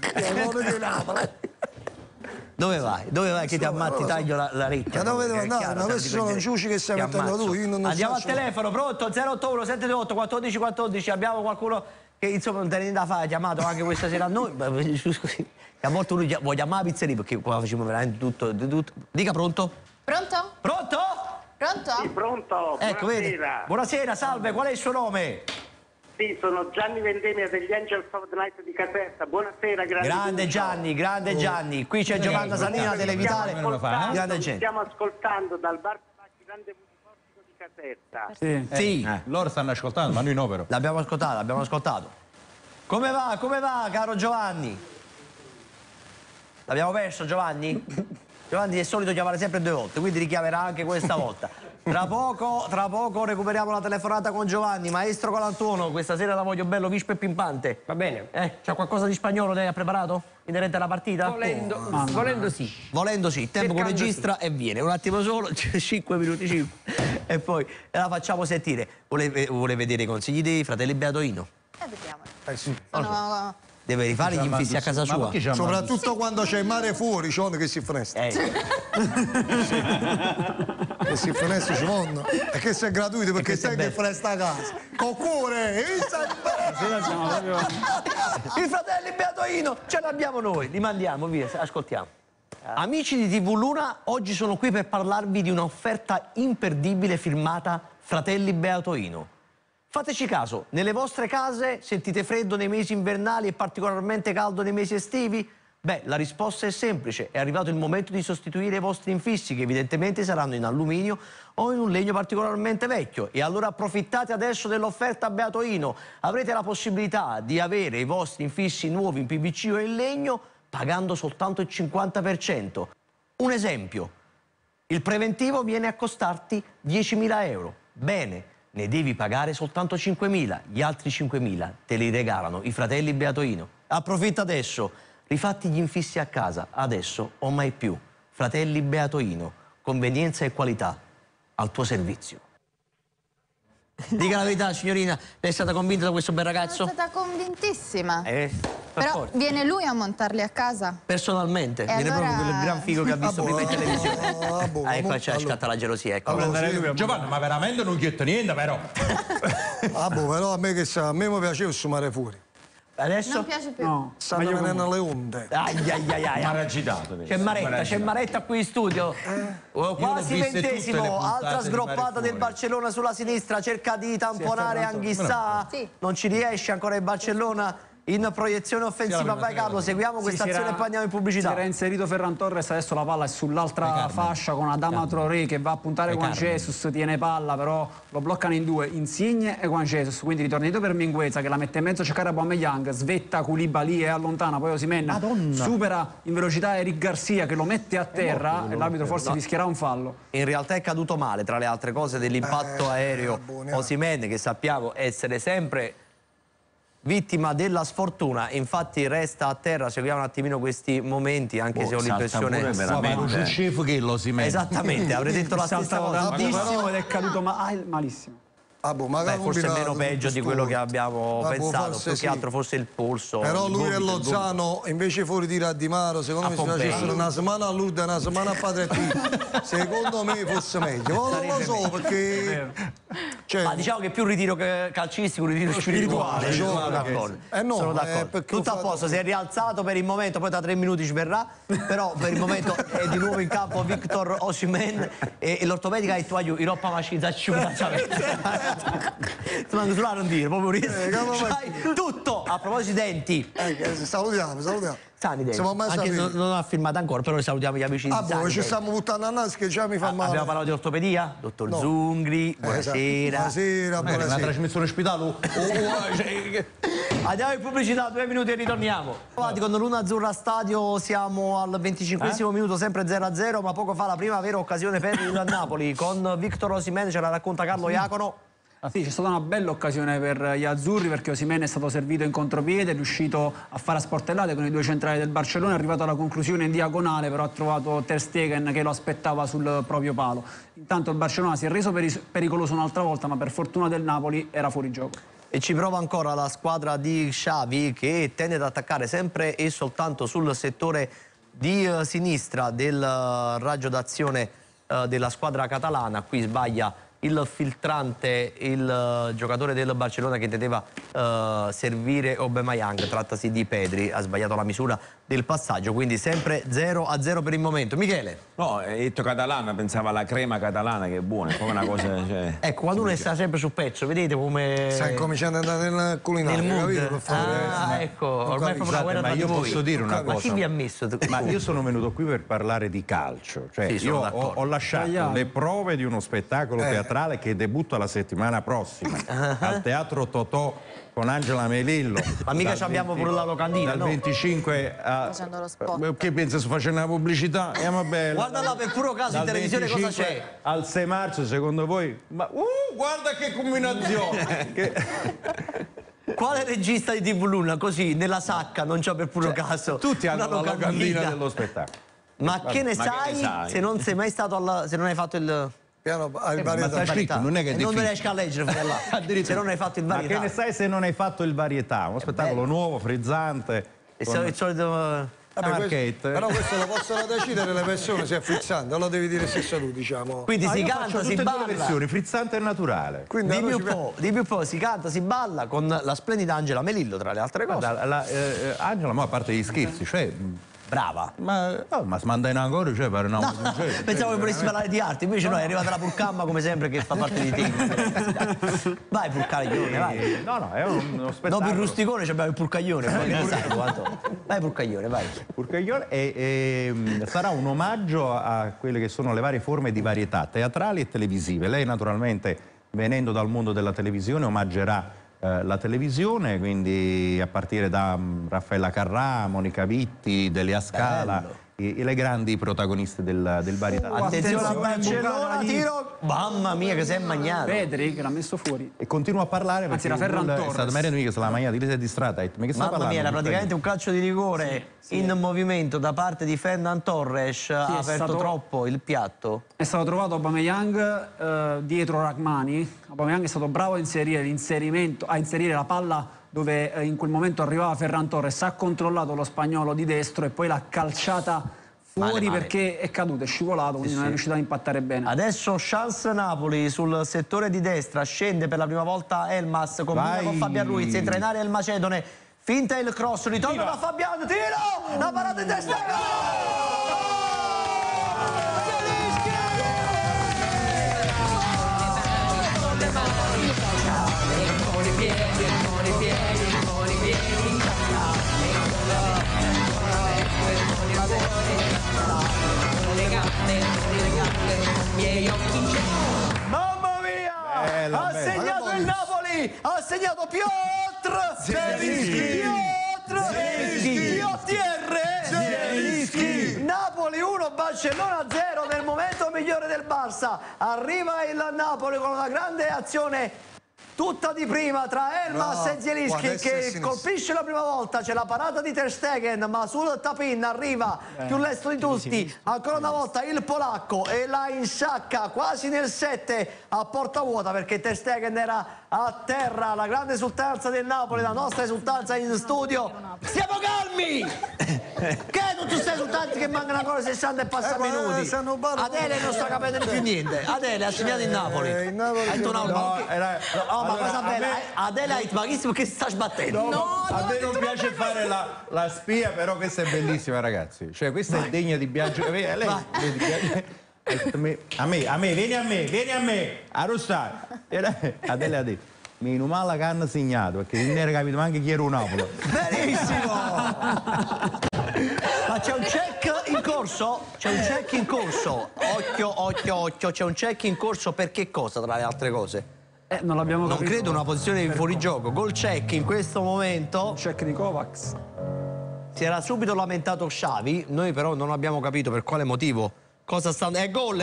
Dove vai? Che ti ammatti, taglio la ricchia. Ma dove devo andare? Ma questi sono ciuci che stai mettendo tu. Andiamo al telefono, pronto? 081 728 14 14. Abbiamo qualcuno che insomma non te ne da fare, ha chiamato anche questa sera a noi. A volte lui vuole chiamare la pizzeria perché qua facciamo veramente tutto. Dica pronto? Pronto? Pronto? Pronto? Sì, pronto. Ecco, Buonasera. Buonasera, salve, qual è il suo nome? Sì, sono Gianni Vendemia degli Angels of the Night di Caserta. Buonasera, Grande Gianni, grande Gianni. Qui c'è Giovanna Salina, Televitale. Grande gente. Stiamo ascoltando dal bar Grande Portico di Caserta. Sì. Loro stanno ascoltando, ma noi no però. L'abbiamo ascoltato, l'abbiamo ascoltato. Come va, caro Giovanni? L'abbiamo perso, Giovanni? Giovanni è solito chiamare sempre 2 volte, quindi richiamerà anche questa volta. Tra poco recuperiamo la telefonata con Giovanni. Maestro Colantuono, questa sera la voglio bello vispo e pimpante. Va bene. C'ha qualcosa di spagnolo lei ha preparato? Inerente alla partita? Volendo sì. Volendo sì, il tempo che Cercando registra e viene. Un attimo solo, 5 minuti e poi la facciamo sentire. Vuole vedere i consigli dei fratelli Beatoino? Sono... Deve rifare gli infissi a casa sua. Soprattutto quando c'è il mare fuori, c'è che si finestra. Che si finestra ci vanno. E che se è gratuito perché sai che finestra a casa. Con cuore! I fratelli Beatoino ce l'abbiamo noi, li mandiamo via, ascoltiamo. Amici di TV Luna, oggi sono qui per parlarvi di un'offerta imperdibile firmata Fratelli Beatoino. Fateci caso, nelle vostre case sentite freddo nei mesi invernali e particolarmente caldo nei mesi estivi? Beh, la risposta è semplice, è arrivato il momento di sostituire i vostri infissi che evidentemente saranno in alluminio o in un legno particolarmente vecchio. E allora approfittate adesso dell'offerta Beatoino, avrete la possibilità di avere i vostri infissi nuovi in PVC o in legno pagando soltanto il 50%. Un esempio, il preventivo viene a costarti 10.000 euro. Bene. Ne devi pagare soltanto 5.000, gli altri 5.000 te li regalano i fratelli Beatoino. Approfitta adesso, rifatti gli infissi a casa, adesso o mai più. Fratelli Beatoino, convenienza e qualità al tuo servizio. Dica la verità, signorina, lei è stata convinta da questo bel ragazzo? Sono stata convintissima. Però forza. viene lui a montarli a casa? Personalmente, viene allora... proprio quel gran figo che ha visto prima in televisione. Ecco, c'è scatta la gelosia, ecco. Giovanni, ma veramente non chiede niente, però. Però a me mi piaceva fumare fuori. Adesso? Non piace più. No. Stanno venendo le onde. Ma agitato. C'è Maretta qui in studio. Quasi 20esimo, altra sgroppata del Barcellona sulla sinistra, cerca di tamponare Anghissà. Sì. Non ci riesce ancora il Barcellona in proiezione offensiva. Vai Carlo, seguiamo questa azione e poi andiamo in pubblicità. Si era inserito Ferran Torres, adesso la palla è sull'altra fascia con Adama Traoré che va a puntare Juan Jesus, tiene palla però lo bloccano in 2, Insigne e Juan Jesus, quindi ritornito per Mingueza che la mette in mezzo a cercare Aubameyang, svetta Koulibaly e allontana poi Osimhen, supera in velocità Eric Garcia che lo mette a terra e l'arbitro forse fischierà un fallo. In realtà è caduto male, tra le altre cose, dell'impatto aereo Osimhen, che sappiamo essere sempre vittima della sfortuna, infatti resta a terra. Seguiamo un attimino questi momenti, anche se ho l'impressione esattamente, avrei detto la stessa cosa tantissimo ed è caduto malissimo. Forse meno peggio di quello che abbiamo pensato, più che altro forse il polso. Però lui e Lozano invece fuori tira a Di Maro, secondo me si facessero una settimana a Lourdes e una settimana a Padre Pio, secondo me fosse meglio. Non lo so perché ma diciamo che più ritiro calcistico, un ritiro spirituale. Sono d'accordo. Sono d'accordo. Tutto a posto, si è rialzato per il momento, poi tra 3 minuti ci verrà, però per il momento è di nuovo in campo Victor Osimhen e l'ortopedica ha detto aiuto, Europa Macizzacciuta. Sulla non dire, proprio tutto. A proposito di denti, salutiamo. Sani denti. Anche non ha firmato ancora, però noi salutiamo gli amici di Sani. Ci stiamo buttando a nas che già mi fa male. Abbiamo parlato di ortopedia? Dottor Zungri, buonasera. Buonasera. Una trasmissione ospedale. Andiamo in pubblicità, 2 minuti e ritorniamo. Avanti con Luna Azzurra Stadio, siamo al 25esimo minuto, sempre 0-0, ma poco fa la prima vera occasione per il Napoli con Victor Osimhen, ce la racconta Carlo Iacono. Sì, c'è stata una bella occasione per gli azzurri perché Osimhen è stato servito in contropiede, è riuscito a fare a sportellate con i 2 centrali del Barcellona, è arrivato alla conclusione in diagonale, però ha trovato Ter Stegen che lo aspettava sul proprio palo. Intanto il Barcellona si è reso pericoloso un'altra volta, ma per fortuna del Napoli era fuori gioco. E ci prova ancora la squadra di Xavi che tende ad attaccare sempre e soltanto sul settore di sinistra del raggio d'azione della squadra catalana. Qui sbaglia il filtrante, il giocatore del Barcellona che intendeva servire Aubameyang, trattasi di Pedri, ha sbagliato la misura del passaggio, quindi sempre 0-0 per il momento. Michele? No, hai detto catalana, pensavo alla crema catalana che è buona, è come una cosa... Cioè... Ecco, quando uno sta sempre sul pezzo, vedete come... Sta incominciando ad andare nel culinario, nel mood. capito? Per fare... Ecco, ormai è proprio una guerra ma tra io di voi. posso dire una cosa. Ma chi vi ha messo? Ma io sono venuto qui per parlare di calcio, cioè Sì, sono io d'accordo. ho lasciato le prove di uno spettacolo teatrale che debutta la settimana prossima al Teatro Totò con Angela Melillo. Ma mica ci abbiamo pure la locandina, dal no? 25 a... Facendo lo spot. Che pensi sto facendo la pubblicità? Vabbè, Guarda là, per puro caso in dal televisione cosa 25 c'è? al 6 marzo, secondo voi? Ma guarda che combinazione! Quale regista di TV Luna così nella sacca non c'è per puro caso? Tutti hanno una la locandina dello spettacolo. Ma che ne sai se non sei mai stato se non hai fatto il piano al ma sta scritto, non è che è non me difficile. riesco a leggere, fratello. Se non hai fatto il Ma varietà. che ne sai se non hai fatto il varietà? Uno spettacolo nuovo, frizzante. Il solito Vabbè, Marchette. però questo lo possono decidere le persone se è frizzante, lo devi dire stesso tu, diciamo. Quindi si io canta, faccio si tutte e due balla. le versioni, frizzante e naturale. Quindi Dimmi allora un po', si canta, si balla con la splendida Angela Melillo, tra le altre cose. Guarda, Angela, ma a parte gli scherzi, cioè... Brava. Ma si manda in ancora, cioè per no, Pensavo che volessi parlare di arte, invece no, è arrivata la Purcamma come sempre che fa parte di te. Vai Purcaglione, vai. No, è uno spettacolo. Dopo il rusticone abbiamo il Purcaglione, ma che ne sai tu, Antonio? Vai Purcaglione, vai. Purcaglione sarà un omaggio a quelle che sono le varie forme di varietà teatrali e televisive. Lei naturalmente, venendo dal mondo della televisione, omaggerà la televisione, quindi a partire da Raffaella Carrà, Monica Vitti, Delia Scala, le grandi protagoniste del varietà. Attenzione a Barcellona, tiro! Mamma mia che sei magnato! Pedri che l'ha messo fuori. E continua a parlare Anzi, perché era Ferran è Torres. stata Maria Nui che se la magna di è distratta. Ma che sta Mamma parlando? mia, era praticamente un calcio di rigore in movimento da parte di Ferran Torres, ha aperto troppo il piatto. È stato trovato Aubameyang dietro Rachmani. Aubameyang è stato bravo a inserire a inserire la palla dove in quel momento arrivava Ferran Torres, ha controllato lo spagnolo di destro e poi l'ha calciata fuori male. perché è caduto, è scivolato, quindi non è riuscito a impattare bene. Adesso chance Napoli sul settore di destra, scende per la prima volta Elmas, combina con Fabian Ruiz, entra in area il Macedone, finta il cross, ritorno da Fabian, tiro! La parata in testa, mamma mia! Ha segnato il Napoli! Ha segnato Piotr Zielinski! Napoli 1, Barcellona 0 nel momento migliore del Barça. Arriva il Napoli con una grande azione tutta di prima tra Elmas e Zielinski che colpisce la prima volta, c'è la parata di Ter Stegen, ma sul tap-in arriva più lesto di tutti, ancora una volta il polacco e la insacca quasi nel 7 a porta vuota perché Ter Stegen era a terra. La grande esultanza del Napoli, la nostra esultanza in studio. Stiamo calmi! Che non tu sei esultanti che mancano ancora 60 e passa minuti. Adele non sta capendo più niente. Adele ha segnato il Napoli. Ma cosa bella, Adele ha detto, ma che sta sbattendo? A me non piace fare la spia, però questa è bellissima, ragazzi. Cioè, questa è degna di Biagio. Lei, a me, vieni a me, a Rossari. Adele ha detto, meno male che hanno segnato, perché non era capito neanche chi era un Napoli. Benissimo! Ma c'è un check in corso? C'è un check in corso. Occhio, c'è un check in corso per che cosa, tra le altre cose? Non l'abbiamo capito. Non credo una posizione di fuorigioco. Gol check in questo momento. Check di Kovacs. Si era subito lamentato Xavi, noi però non abbiamo capito per quale motivo. Cosa stanno... È gol!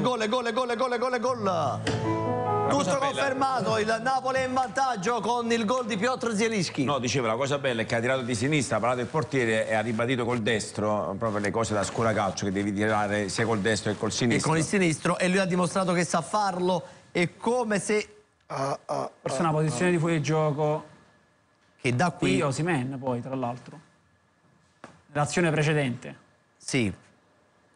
Tutto confermato, il Napoli è in vantaggio con il gol di Piotr Zielinski. No, dicevo, la cosa bella è che ha tirato di sinistra, ha parato il portiere e ha ribadito col destro proprio le cose da scuola calcio, che devi tirare sia col destro che col sinistro. E con il sinistro, e lui ha dimostrato che sa farlo, è come se... Forse una posizione di fuorigioco che da qui... Osimhen poi, tra l'altro. L'azione precedente. Sì.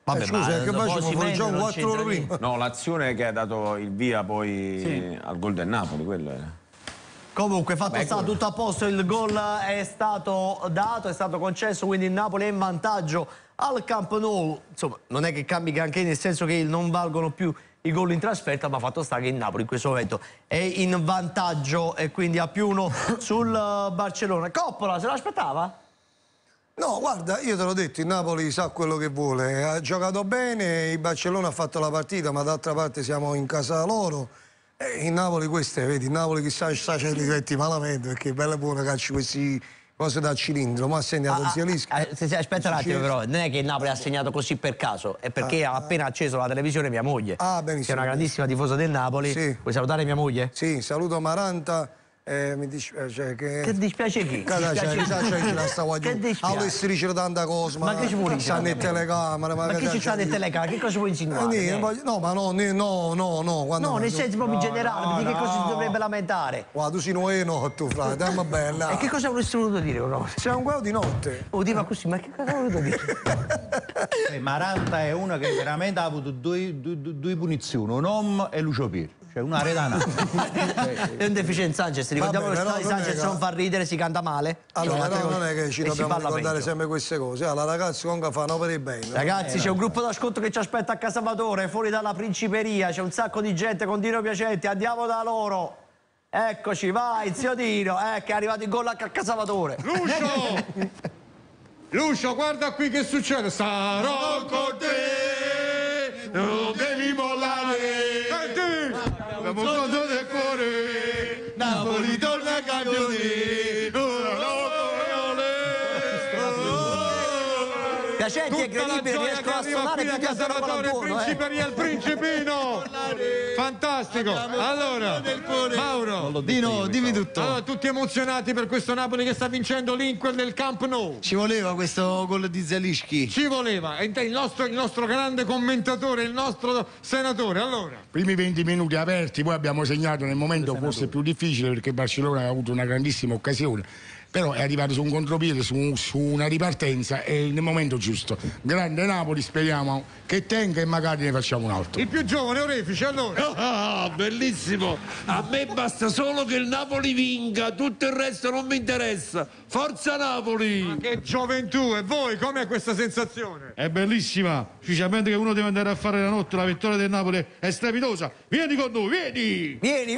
Vabbè, scusa, che facciamo fuori gioco 4 ore prima? No, l'azione che ha dato il via poi al gol del Napoli, quello era. Comunque fatto sta, tutto a posto, il gol è stato dato, è stato concesso, quindi il Napoli è in vantaggio al Camp Nou. Insomma, non è che cambi granché, nel senso che non valgono più i gol in trasferta, ma fatto sta che il Napoli in questo momento è in vantaggio e quindi ha +1 sul Barcellona. Coppola, se l'aspettava? No, guarda, io te l'ho detto, il Napoli sa quello che vuole, ha giocato bene, il Barcellona ha fatto la partita, ma d'altra parte siamo in casa loro. Il Napoli queste, vedi, il Napoli chissà sta diventi malamente, perché è bella buona calci questi cose da cilindro, ma ha segnato Zielinski. Aspetta un attimo però, non è che il Napoli ha segnato così per caso, è perché ha appena acceso la televisione mia moglie, benissimo, che è una grandissima tifosa del Napoli. Sì. Vuoi salutare mia moglie? Sì, saluto Maranta. Mi dispiace che dispiace chi? Che dispiace tanta cosa, ma che ci vuoi dire? Stanno in telecamera, ma che ci stanno in telecamera? Che cosa vuoi insinuare? No, ma no, no, nel senso proprio generale, di che cosa si dovrebbe lamentare? Guarda, tu sei nuovo, tu frate, dammi bella. E che cosa avresti voluto dire? C'è un quello di notte. Udeva così, ma che cosa voluto dire? Maranta è una che veramente ha avuto due punizioni, un uomo e Lucio Pieri. Cioè una redana. È un deficiente Sanchez, ricordiamo che il Sanchez non fa ridere, si canta male. Allora, non è che ci dobbiamo ricordare sempre queste cose. La ragazzi comunque fanno per il bene. Ragazzi, c'è un gruppo d'ascolto che ci aspetta a Casavatore, fuori dalla Principeria, c'è un sacco di gente con Dino Piacenti, andiamo da loro. Eccoci, vai, zio Dino, che è arrivato il gol a Casavatore. Lucio, guarda qui che succede. Sarò con te, non devi mollare. Abbiamo sotto del cuore, Napoli torna campione. Piacenti è incredibile, riescono a suonare più che a Salvatore Principeria, il Principino. Fantastico. Allora, Mauro, Dino, dimmi tutto. Allora, tutti emozionati per questo Napoli che sta vincendo l'Inter nel Camp Nou. Ci voleva questo gol di Zielinski. Ci voleva. Il nostro grande commentatore, il nostro senatore. Allora, primi 20 minuti aperti, poi abbiamo segnato nel momento forse più difficile perché Barcellona ha avuto una grandissima occasione. Però è arrivato su un contropiede, su una ripartenza e nel momento giusto. Grande Napoli, speriamo che tenga e magari ne facciamo un altro. Il più giovane Orefice, allora. Bellissimo! A me basta solo che il Napoli vinca, tutto il resto non mi interessa. Forza Napoli! Ma che gioventù! E voi, com'è questa sensazione? È bellissima, specialmente che uno deve andare a fare la notte, la vittoria del Napoli è strepitosa. Vieni con noi, vieni! Vieni,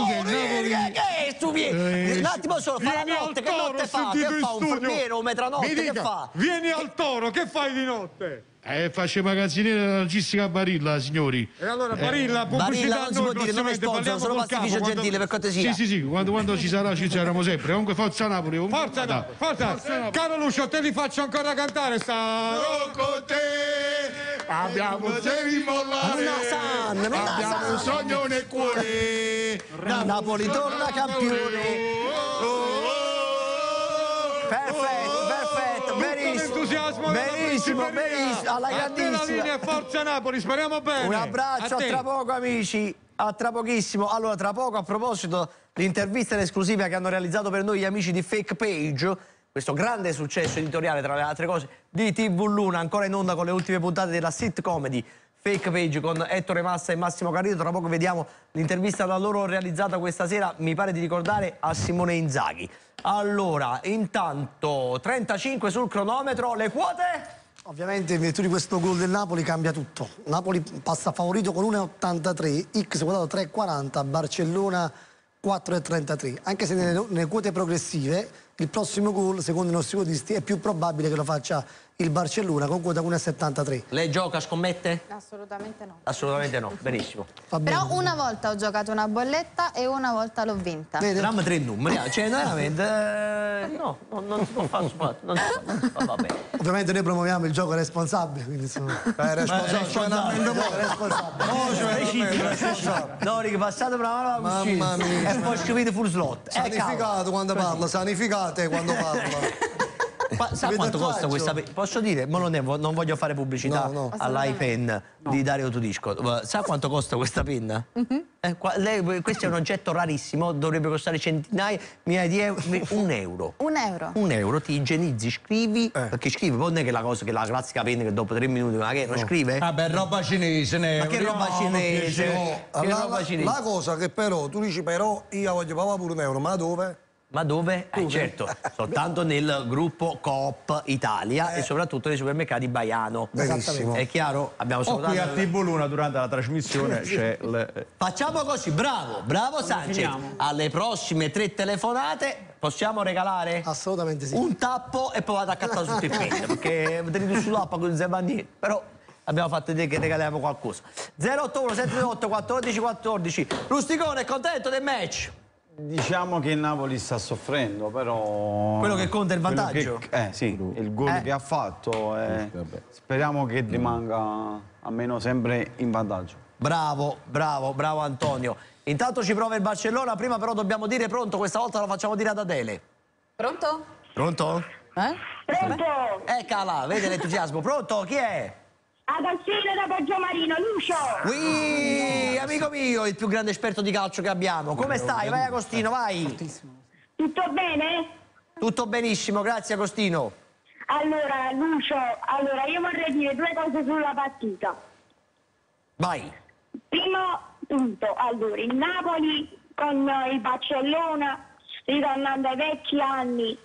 vieni, un attimo solo, fa la notte, che notte fa? Che fa un formiero, un metranotte, che fa? Vieni al Toro, che fai di notte? Faccio magazziniere della logistica a Barilla, signori. E allora Barilla, pubblicità non si può dire, non è sponsor, solo pastificio gentile, per cortesia. Sì, quando ci saremo sempre. Comunque forza Napoli. Forza. Caro Lucio, te li faccio ancora cantare. Sarò con te, abbiamo devi mollare. Abbiamo un sogno nel cuore. Napoli torna campione. Perfetto, benissimo, alla grandissima. Forza Napoli, speriamo bene. Un abbraccio, a tra poco amici, a tra pochissimo. Allora, tra poco, a proposito, l'intervista esclusiva che hanno realizzato per noi gli amici di Fake Page, questo grande successo editoriale, tra le altre cose, di TV Luna, ancora in onda con le ultime puntate della sit comedy Fake Page con Ettore Massa e Massimo Carrito. Tra poco vediamo l'intervista da loro realizzata questa sera, mi pare di ricordare, a Simone Inzaghi. Allora, intanto 35 sul cronometro, le quote? Ovviamente in virtù di questo gol del Napoli cambia tutto. Napoli passa favorito con 1,83, X quotato 3,40, Barcellona 4,33. Anche se nelle quote progressive il prossimo gol, secondo i nostri quotisti, è più probabile che lo faccia il Barcellona con quota 1,73. Lei gioca, scommette? Assolutamente no. Assolutamente no, benissimo. Però una volta ho giocato una bolletta e una volta l'ho vinta. Trammo 3 numeri, cioè veramente no, non si può fare, vabbè. Ovviamente noi promuoviamo il gioco responsabile, quindi insomma. Responsabile. No, che passate per la mano Mamma mia. e poi scrivete full slot. Sanificato quando parla, sanificate quando parla. Sa quanto costa questa penna? Posso dire? Ma non voglio fare pubblicità all'iPen di Dario Tudisco. Sa quanto costa questa penna? Questo è un oggetto rarissimo, dovrebbe costare centinaia, migliaia di euro. 1 euro. 1 euro. 1 euro, ti igienizzi, scrivi, perché scrivi, poi non è che la cosa, che la classica penna che dopo 3 minuti, ma che non scrive? Vabbè, roba cinese, Ma che roba cinese? Che roba cinese? La cosa che però, tu dici però, io voglio pagare pure 1 euro, ma dove? Ma dove? Certo, soltanto nel gruppo Coop Italia e soprattutto nei supermercati Baiano. Benissimo. È chiaro? Abbiamo O qui a TV Luna durante la trasmissione c'è Facciamo così, bravo Sanchez. Alle prossime 3 telefonate possiamo regalare? Assolutamente sì. Un tappo e poi vado a cattare tutto il pezzo, perché vedete sull'app con il Zebandini, però abbiamo fatto vedere che regaliamo qualcosa. 081 728 14 14. Rusticone, è contento del match? Diciamo che il Napoli sta soffrendo, però... Quello che conta è il vantaggio? Sì, il gol che ha fatto. Speriamo che rimanga almeno sempre in vantaggio. Bravo Antonio. Intanto ci prova il Barcellona, prima però dobbiamo dire pronto, questa volta lo facciamo dire ad Adele. Pronto? Pronto? Pronto? Eccola, vede l'entusiasmo. Pronto? Chi è? Agostino da Poggiomarino, Lucio! Ui, amico mio, il più grande esperto di calcio che abbiamo. Come stai? Vai Agostino, vai! Tutto bene? Tutto benissimo, grazie Agostino. Allora, Lucio, io vorrei dire 2 cose sulla partita. Vai. Primo punto, allora, il Napoli con il Barcellona, ritornando ai vecchi anni,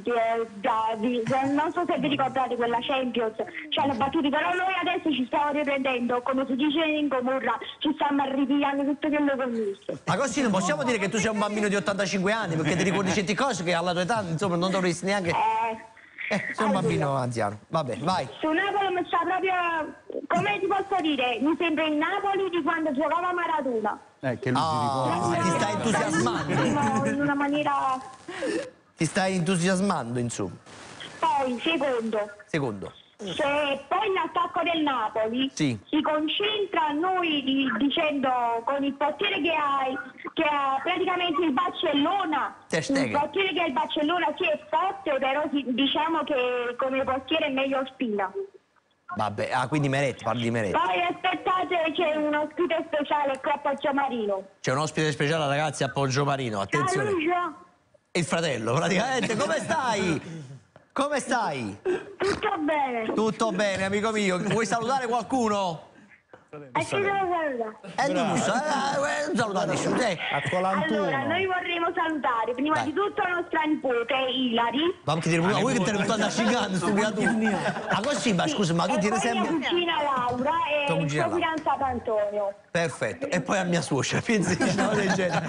non so se vi ricordate quella Champions, ci hanno battuti, però noi adesso ci stiamo riprendendo, come si dice in Gomorra, ci stiamo ripigliando tutto quello che ho visto. Agostino, possiamo dire che tu sei un bambino di 85 anni, perché ti ricordi certe cose che alla tua età, insomma, non dovresti neanche... sei un bambino anziano. Vabbè, vai. Su Napoli mi sta proprio, come ti posso dire, mi sembra il Napoli di quando giocava Maradona. Che lui si ricorda. Ti stai entusiasmando. In una maniera... Ti stai entusiasmando, insomma. Poi, secondo. Se poi l'attacco del Napoli si concentra a noi dicendo con il portiere che ha praticamente il Barcellona, il portiere che ha il Barcellona sì è forte, però diciamo che come portiere è meglio Spina. Vabbè, quindi Meret, parli di Meret. Poi aspettate, c'è un ospite speciale qui a Poggiomarino. C'è un ospite speciale, ragazzi, a Poggiomarino, attenzione. Il fratello, praticamente. Come stai? Come stai? Tutto bene. Tutto bene, amico mio. Vuoi salutare qualcuno? Ci devo salutare. Non salutare nessuno. Allora, noi vorremmo salutare prima di tutto nostra nipote Ilari. Ma che vuoi che te ne stanno ascicando stu creatura? Ma così, ma scusa, ma tu tieni sempre... mia cugina Laura e il suo fidanzato Antonio. Perfetto. E poi a mia suocera, pensi che no, del genere.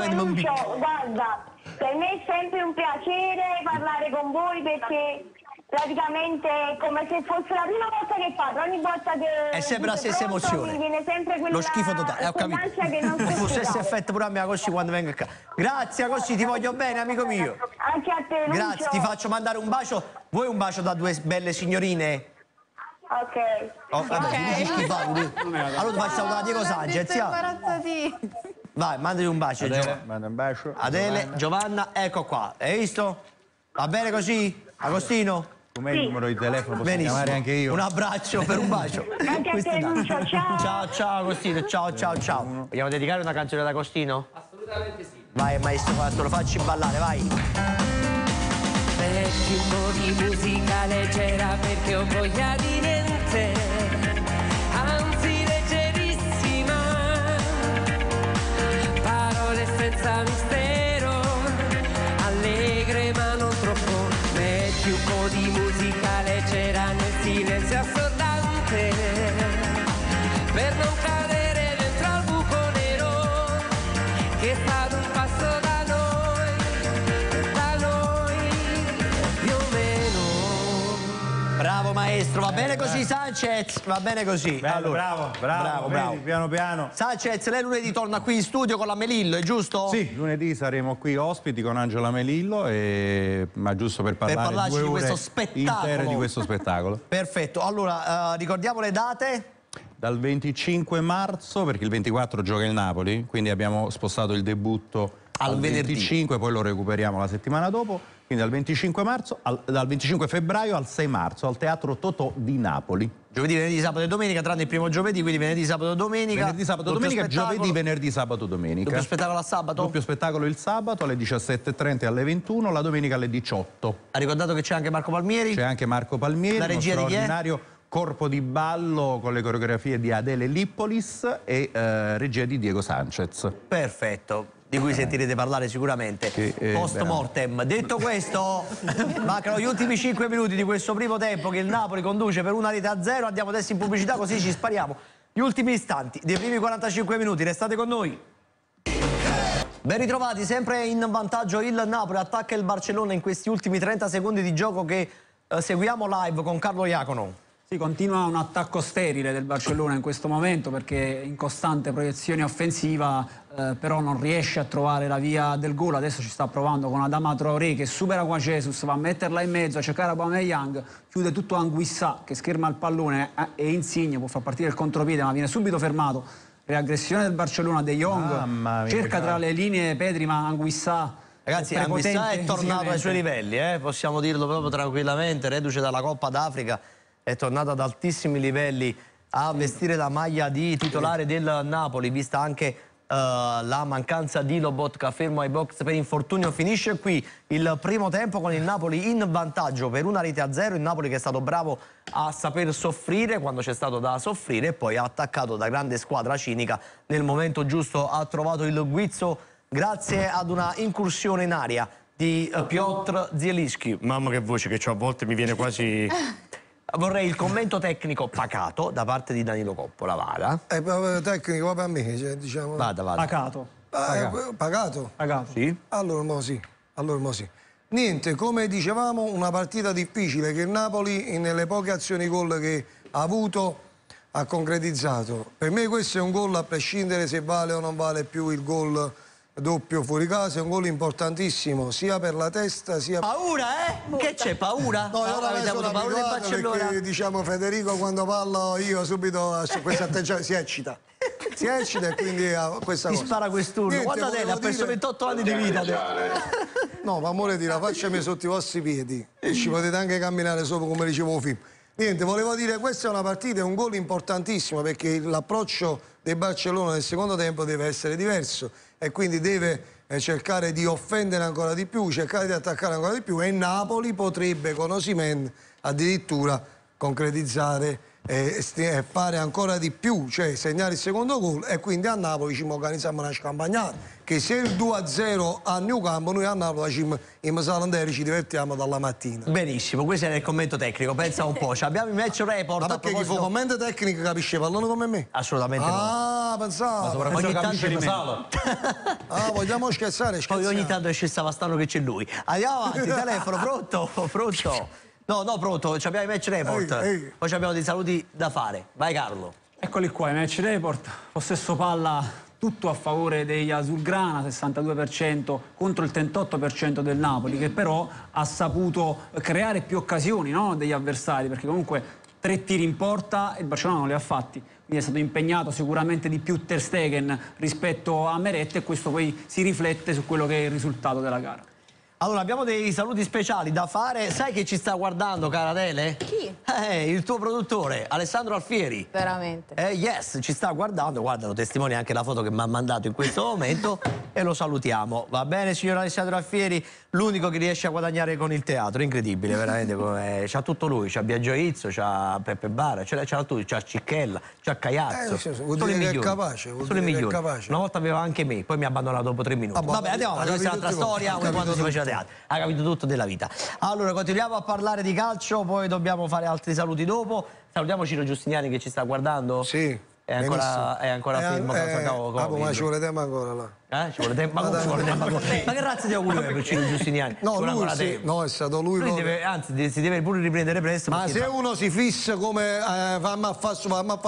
Guarda, per me è sempre un piacere parlare con voi perché praticamente è come se fosse la prima volta che parlo, ogni volta che è sempre la stessa emozione, mi viene sempre quella, lo schifo totale, ho capito. Che non lo stesso effetto pure a me così quando vengo a casa. Grazie così, ti voglio bene amico mio. Anche a te Lucio. Grazie, ti faccio mandare un bacio. Vuoi un bacio da 2 belle signorine? Ok. Vabbè, tu dici schifare. Allora ti faccio salutare Diego Sanchez. Vai, mandati un bacio. Manda un bacio. Adele, Giovanna, ecco qua. Hai visto? Va bene così? Agostino? Come il numero di telefono posso chiamare anche io? Un abbraccio per un bacio. Anche a te Lucio, ciao. Ciao Agostino, ciao. Vogliamo dedicare una canzone ad Agostino? Assolutamente sì. Vai maestro, te lo facci ballare, vai. Metti un po' di musica leggera perché ho voglia di niente, anzi leggerissima, parole senza mistero, allegre ma non troppo. Metti un po' di musica leggera nel silenzio assordante, per non cadere dentro al buco nero che sta ad un passo da noi, più o meno. Bravo maestro, va bene così Sanchez? Va bene così. Bello, allora, bravo. Vedi, piano piano. Sanchez, lei lunedì torna qui in studio con la Melillo, è giusto? Sì, lunedì saremo qui ospiti con Angela Melillo, ma giusto per parlare 2 ore di questo spettacolo. intere di questo spettacolo. Perfetto, allora ricordiamo le date. dal 25 marzo, perché il 24 gioca il Napoli, quindi abbiamo spostato il debutto al 25, poi lo recuperiamo la settimana dopo, quindi dal 25 febbraio al 6 marzo al Teatro Totò di Napoli. Giovedì, venerdì, sabato e domenica, tranne il primo giovedì, quindi venerdì, sabato e domenica. Venerdì, sabato, domenica, giovedì, venerdì, sabato, domenica. Doppio spettacolo a sabato? Doppio spettacolo il sabato alle 17:30 e alle 21, la domenica alle 18. Ha ricordato che c'è anche Marco Palmieri? C'è anche Marco Palmieri, la regia uno di chi è? straordinario corpo di ballo con le coreografie di Adele Lippolis e regia di Diego Sanchez. Perfetto. Di cui sentirete parlare sicuramente post mortem. Detto questo, mancano gli ultimi 5 minuti di questo primo tempo che il Napoli conduce per 1-0. Andiamo adesso in pubblicità, così ci spariamo gli ultimi istanti dei primi 45 minuti. Restate con noi. Ben ritrovati, sempre in vantaggio il Napoli, attacca il Barcellona in questi ultimi 30 secondi di gioco che seguiamo live con Carlo Iacono. Sì, continua un attacco sterile del Barcellona in questo momento perché in costante proiezione offensiva però non riesce a trovare la via del gol. Adesso ci sta provando con Adama Traoré che supera qua Jesus, va a metterla in mezzo, a cercare Aubameyang, chiude tutto Anguissa che scherma il pallone e Insigne può far partire il contropiede ma viene subito fermato. Reaggressione del Barcellona, De Jong cerca tra le linee Pedri ma Anguissa... Ragazzi, Anguissa è tornato ai suoi livelli, possiamo dirlo proprio tranquillamente, reduce dalla Coppa d'Africa. È tornato ad altissimi livelli a vestire la maglia di titolare del Napoli, vista anche la mancanza di Lobotka fermo ai box per infortunio. Finisce qui il primo tempo con il Napoli in vantaggio per 1-0. Il Napoli che è stato bravo a saper soffrire quando c'è stato da soffrire e poi ha attaccato da grande squadra cinica nel momento giusto, ha trovato il guizzo grazie ad una incursione in aria di Piotr Zielinski. Mamma che voce che c'ho, a volte mi viene quasi... Vorrei il commento tecnico pacato da parte di Danilo Coppola, vada. Tecnico, proprio a me, cioè, diciamo... Vada. Pagato. Pagato? Pagato. Sì. Allora mo sì. Niente, come dicevamo, una partita difficile che il Napoli, nelle poche azioni gol che ha avuto, ha concretizzato. Per me questo è un gol, a prescindere se vale o non vale più il gol doppio fuori casa, è un gol importantissimo sia per la testa sia... Paura, Che c'è, paura? No, io avete avuto paura del Barcellona? Perché, diciamo, Federico quando parlo io subito su questo atteggiamento si eccita e quindi ha questa cosa. Ti spara quest'urlo, guarda te, ha perso 28 anni di vita. No, ma amore di la faccia mia sotto i vostri piedi e ci potete anche camminare sopra come dicevo film. Niente, volevo dire, questa è una partita, è un gol importantissimo perché l'approccio del Barcellona nel secondo tempo deve essere diverso e quindi deve cercare di offendere ancora di più, cercare di attaccare ancora di più e Napoli potrebbe con Osimhen addirittura concretizzare e fare ancora di più, cioè segnare il secondo gol e quindi a Napoli ci organizziamo una scampagnata che se il 2-0 a New Camp noi a Napoli in Salanderi ci divertiamo dalla mattina. Benissimo, questo è il commento tecnico, pensa un po', abbiamo il match report. Ma perché chi fa commento tecnico capisce pallone come me? Assolutamente no. Ah, pensavo. Ma soprattutto capisce di Masalo. Ah, vogliamo scherzare? Poi ogni tanto esce il Savastano che c'è lui. Andiamo avanti, telefono, pronto? No, pronto, abbiamo i match report. Poi abbiamo dei saluti da fare. Vai Carlo. Eccoli qua, i match report. Possesso palla tutto a favore degli Azulgrana, 62% contro il 38% del Napoli, che però ha saputo creare più occasioni, no, degli avversari, perché comunque 3 tiri in porta e il Barcellona non li ha fatti. Quindi è stato impegnato sicuramente di più Ter Stegen rispetto a Meret e questo poi si riflette su quello che è il risultato della gara. Allora, abbiamo dei saluti speciali da fare. Sai che ci sta guardando, cara Adele? Chi? Il tuo produttore, Alessandro Alfieri. Veramente? Yes, ci sta guardando. Guarda, lo testimonia anche la foto che mi ha mandato in questo momento e lo salutiamo. Va bene, signor Alessandro Alfieri? L'unico che riesce a guadagnare con il teatro, incredibile, veramente. C'ha tutto lui, c'ha Biagio Izzo, c'ha Peppe Bara, c'ha tutto, c'ha Cicchella, c'ha Caiazzo. Vuol dire che è capace, Una volta aveva anche me, poi mi ha abbandonato dopo 3 minuti. Vabbè, andiamo, questa è un'altra storia, quando si faceva teatro. Ha capito tutto della vita. Allora, continuiamo a parlare di calcio, poi dobbiamo fare altri saluti dopo. Salutiamo Ciro Giustiniani che ci sta guardando. Sì. È ancora fermo. Ma ci vuole tempo ancora là. Ci vuole tempo ancora. Ma che razza di auguri per Ciro Giustiniani? No, è stato lui. Anzi, si deve pure riprendere presto. Ma se uno si fissa come fammi a fare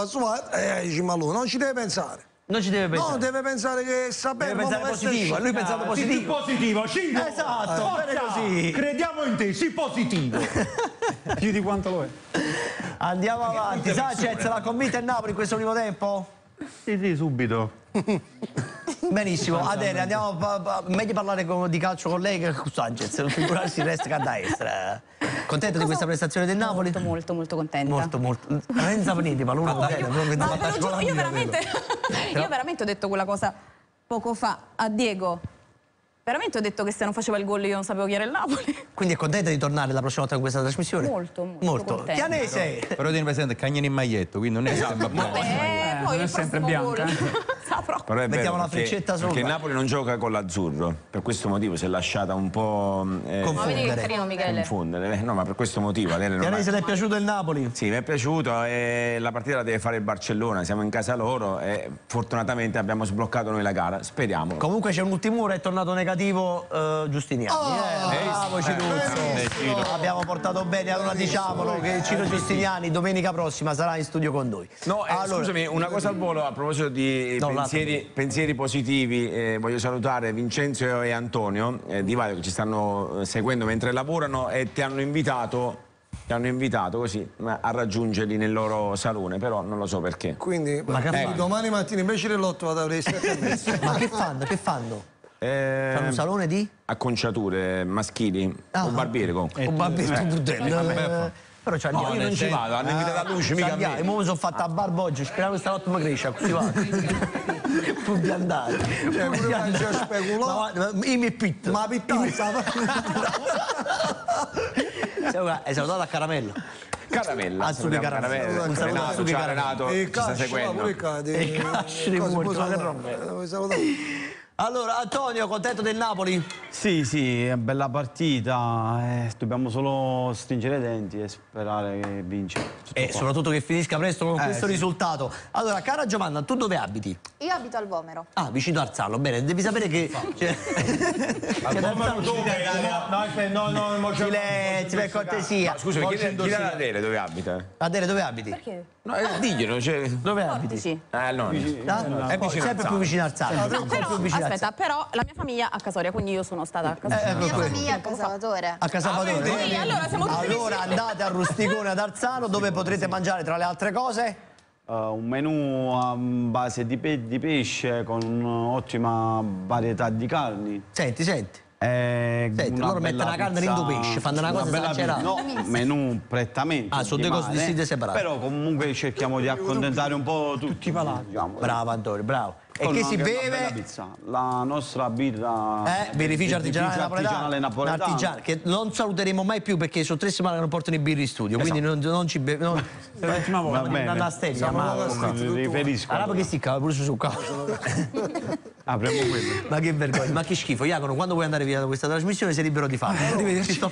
dici ma lui non ci deve pensare. Non ci deve pensare. No, deve pensare che sta bene. Deve pensare positivo. Lui pensato positivo. Positivo, Ciro. Esatto, bene così. Crediamo in te, sii positivo. Più di quanto lo è. Andiamo avanti. Sanchez, la convinta il Napoli in questo primo tempo? Sì, subito. Benissimo, Adele, andiamo meglio parlare di calcio con lei che con Sanchez, non figurarsi il resto che a destra. Contenta di questa prestazione del Napoli? Molto contenta. Molto. Renza Panini, ma l'uno io veramente ho detto quella cosa poco fa a Diego. Veramente ho detto che se non faceva il gol io non sapevo chi era il Napoli. Quindi è contenta di tornare la prossima volta con questa trasmissione? Molto. Chianese! Però tieni presente Cagnani in maglietto, quindi non è sempre poi non è sempre bianca. Però è mettiamo vero, la freccetta sopra. perché il Napoli non gioca con l'azzurro, per questo motivo si è lasciata un po' Ma vedi che carino Michele. confondere. No, ma per questo motivo Chianese, le è piaciuto il Napoli? Sì, mi è piaciuto e la partita la deve fare il Barcellona, siamo in casa loro e fortunatamente abbiamo sbloccato noi la gara, speriamo. Comunque c'è un ultimo ora, è tornato negativo Giustiniani. Bravo Ciruzzo. Abbiamo portato bene, allora diciamolo che Ciro Giustiniani domenica prossima sarà in studio con noi. No, allora, scusami, una cosa al volo a proposito di pensieri positivi, voglio salutare Vincenzo e Antonio di Vaio che ci stanno seguendo mentre lavorano e ti hanno invitato così a raggiungerli nel loro salone, però non lo so perché. Quindi domani mattina invece dell'8 vado alle 7:30. Ma che fanno? Fanno un salone di? Acconciature maschili, un barbiere comunque. Un barbiere, però c'è io non ci vado, hanno invitato a Luci, mica a me. E mo mi sono fatta a barba oggi, speriamo che stanotte mi cresce, così va. Pur di andare. Io mi pitto. Ma pittanza. È salutato a Caramella. Caramella. Un saluto a Succhi Renato, ci sta seguendo. E Casci di Allora, Antonio, contento del Napoli? Sì, è bella partita, dobbiamo solo stringere i denti e sperare che vince. E soprattutto che finisca presto con questo risultato. Allora, cara Giovanna, tu dove abiti? Io abito al Vomero. Ah, vicino a Arzano, bene, devi sapere che... Silenzio, per cortesia. Scusami, chiedi ad Adele dove abita? Adele, dove abiti? Perché? No, diglielo, dove abiti? No. È sempre più vicino a Arzano. No, però, aspetta, però la mia famiglia a Casoria, quindi io sono stata a Casoria. La mia famiglia a Casalvatore. A Casalvatore? Sì, allora siamo tutti Allora andate a Rusticone ad Arzano dove potrete mangiare tra le altre cose? Un menù a base di pesce con un'ottima varietà di carni. Senti. Loro mettono la carne dentro pesce, fanno una cosa esagerata. No, menù prettamente. Sono due cose distinte e separate. Però comunque cerchiamo di accontentare un po' tutti i palati. Diciamo. Bravo Antonio, bravo. E che si beve? La nostra birra birrificio artigianale napoletano. Che non saluteremo mai più perché sono 3 settimane che non portano i birri in studio, quindi non ci beviamo. L'ultima volta. Riferisco. Allora perché sticca pure su casa. Apriamo quello. Ma che vergogna, ma che schifo. Jacono, quando vuoi andare via da questa trasmissione sei libero di farlo. Ci sto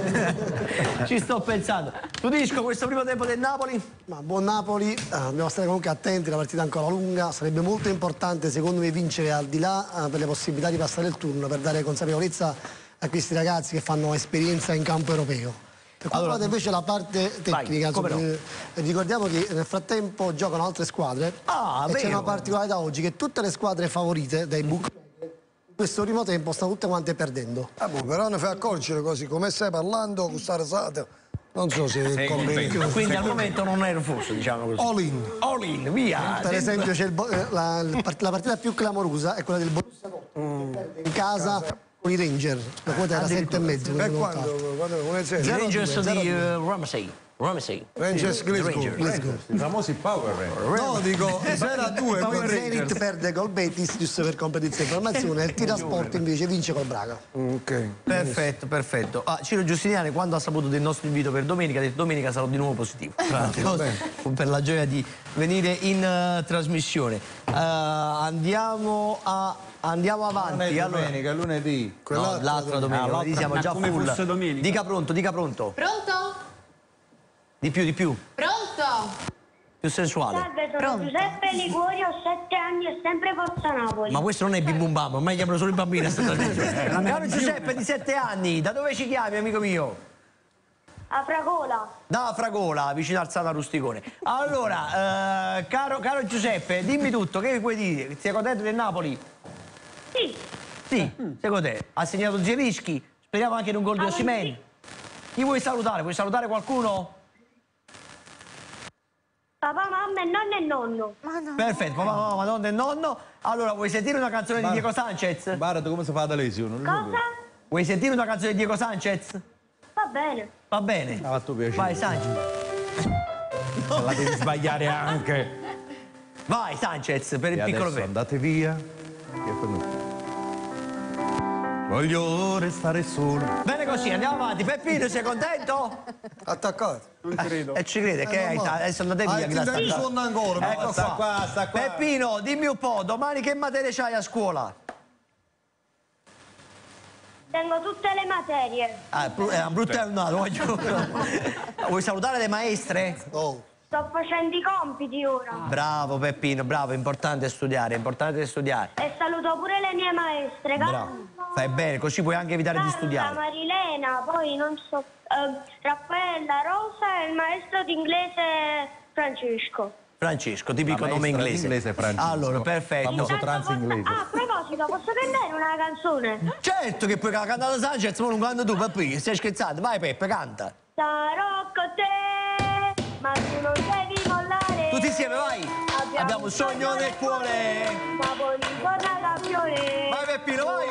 pensando. Tu Disco, questo primo tempo del Napoli? Ma buon Napoli, dobbiamo stare comunque attenti, la partita è ancora lunga, sarebbe molto importante secondo me vincere al di là per le possibilità di passare il turno, per dare consapevolezza a questi ragazzi che fanno esperienza in campo europeo. Per quanto riguarda invece la parte tecnica, ricordiamo che nel frattempo giocano altre squadre e c'è una particolarità oggi che tutte le squadre favorite dai bookmaker in questo primo tempo stanno tutte quante perdendo. Però ne fai accorgere così, come stai parlando con sta rasata. Non so se è conveniente. Quindi al momento non è refuso, diciamo così. All in, via. Per esempio c'è la partita più clamorosa è quella del Borussia Dortmund in casa con i Ranger, la quota era 7,5. E quando? Rangers di Ramsey. Rangers Glasgow. I famosi Power Rangers. No, dico 0-2. Zenit perde col Betis, giusto per competizione di informazione, e il Tirasport invece vince col Braga. Ok. Perfetto. Ciro Giustiniani, quando ha saputo del nostro invito per domenica, ha detto domenica sarò di nuovo positivo. Per la gioia di venire in trasmissione. Andiamo avanti. Domenica, lunedì. L'altra domenica. Lunedì siamo già full. Dica pronto. Pronto? Di più. Pronto? Più sensuale. Salve, sono Giuseppe Liguori, ho 7 anni e sempre Forza Napoli. Ma questo non è bim bum bam, ormai chiamano solo i bambini a questa trasmissione. Caro Giuseppe di 7 anni, da dove ci chiami, amico mio? A Fragola. Da Fragola, vicino al Sala Rusticone. Allora, caro Giuseppe, dimmi tutto, che vuoi dire? Sei contento del Napoli? Sì. Sì, secondo te? Ha segnato Zielinski, speriamo anche in un gol di Osimhen. Chi vuoi salutare? Vuoi salutare qualcuno? Madonna e nonno e nonno. Perfetto, papà, mamma, madonna e nonno. Allora, vuoi sentire una canzone di Diego Sanchez? Guarda come si fa da lesione. Cosa? Vuoi sentire una canzone di Diego Sanchez? Va bene. Va bene. Ha fatto piacere. Vai, Sanchez. Se la devi sbagliare anche. Vai, Sanchez, per il E piccolo adesso Peppe. andate via. Voglio restare solo. Bene così, andiamo avanti. Peppino, sei contento? Attaccato. Non credo. Ci crede che adesso andate via. che la sta- suona ancora. Ecco sta qua. sta qua. Peppino, dimmi un po', domani che materie c'hai a scuola? Tengo tutte le materie. È una brutta giornata, voglio. Vuoi salutare le maestre? Oh. Sto facendo i compiti ora. Bravo Peppino, bravo, è importante studiare, è importante studiare. E saluto pure le mie maestre. Bravo. Fai bene, così puoi anche evitare di Carla, studiare. Marilena, poi non so, Raffaella, Rosa e il maestro d'inglese Francesco. Francesco, tipico La nome maestra inglese. d'inglese Francesco. Allora, perfetto. Famoso trans inglese. Ah, a proposito, posso cantare una canzone? Certo che puoi cantare Sanchez, ma non canto tu, Peppino, stai scherzando? Vai Peppe, canta. Sarò con te, ma tu non devi mollare. Tutti insieme, vai. Abbiamo un sogno nel cuore. Napoli torna campione. Vai Peppino, vai.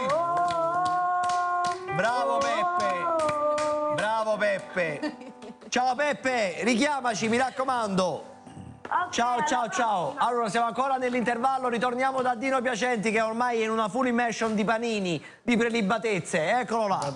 Bravo Peppe. Bravo Peppe. Ciao Peppe, richiamaci, mi raccomando. Ciao, ciao, ciao. Allora, siamo ancora nell'intervallo, ritorniamo da Dino Piacenti che ormai è in una full immersion di panini, di prelibatezze. Eccolo là.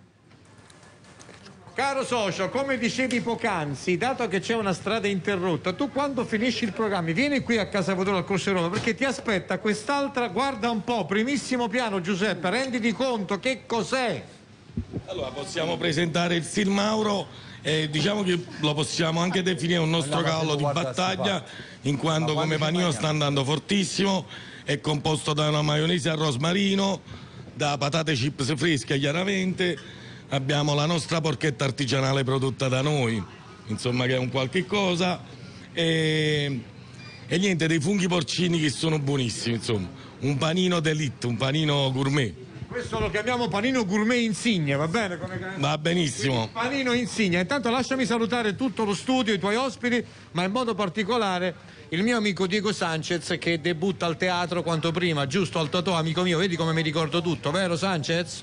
Caro socio, come dicevi poc'anzi, dato che c'è una strada interrotta, tu quando finisci il programma vieni qui a Casa Vodolo al Corso Roma perché ti aspetta quest'altra, guarda un po', primissimo piano Giuseppe, renditi conto che cos'è. Allora, possiamo presentare il Sir Mauro. Diciamo che lo possiamo anche definire un nostro cavallo di battaglia, in quanto come panino sta andando fortissimo, è composto da una maionese al rosmarino, da patate chips fresche chiaramente, abbiamo la nostra porchetta artigianale prodotta da noi, insomma che è un qualche cosa, e niente, dei funghi porcini che sono buonissimi, insomma, un panino d'élite, un panino gourmet. Questo lo chiamiamo panino gourmet insigne, va bene? Va benissimo. Panino insigne. Intanto lasciami salutare tutto lo studio, i tuoi ospiti, ma in modo particolare il mio amico Diego Sanchez che debutta al teatro quanto prima, giusto al Totò, amico mio, vedi come mi ricordo tutto, vero Sanchez?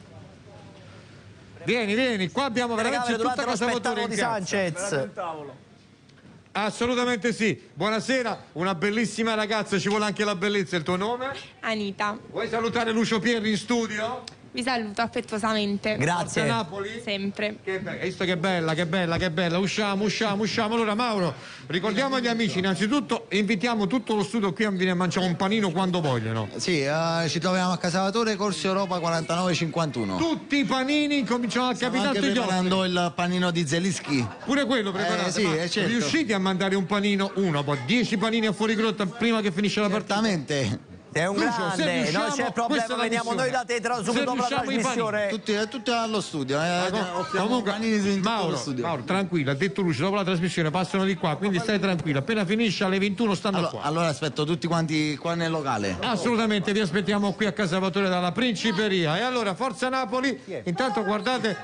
Vieni, qua abbiamo veramente tutta Casa Vodolo di Sanchez. Assolutamente sì. Buonasera, una bellissima ragazza, ci vuole anche la bellezza. Il tuo nome? Anita. Vuoi salutare Lucio Pierri in studio? Vi saluto affettuosamente. Grazie. Forza Napoli? Sempre. Hai visto che bella, che bella, che bella. Usciamo. Allora Mauro, ricordiamo agli amici, innanzitutto invitiamo tutto lo studio qui a venire a mangiare un panino quando vogliono. Sì, ci troviamo a Casavatore, Corso Europa 4951. Tutti i panini cominciano a capitare anche tutti gli preparando il panino di Zelischi. Pure quello preparato. Sì, certo. Riusciti a mandare un panino, poi 10 panini a fuori grotta prima che finisce la partita? Certamente. Sei un Lucio, se grande, riusciamo, non c'è questa è problema, la veniamo noi missione. da te subito Se dopo la riusciamo i trasmissione. Tutti allo studio. Comunque, Mauro, Mauro, tranquillo, ha detto Lucio, dopo la trasmissione passano di qua, quindi stai tranquillo, appena finisce alle 21 stanno qua. Allora aspetto tutti quanti qua nel locale. Assolutamente, vi aspettiamo qui a Casa Vatore dalla Principeria. E allora, Forza Napoli, intanto guardate,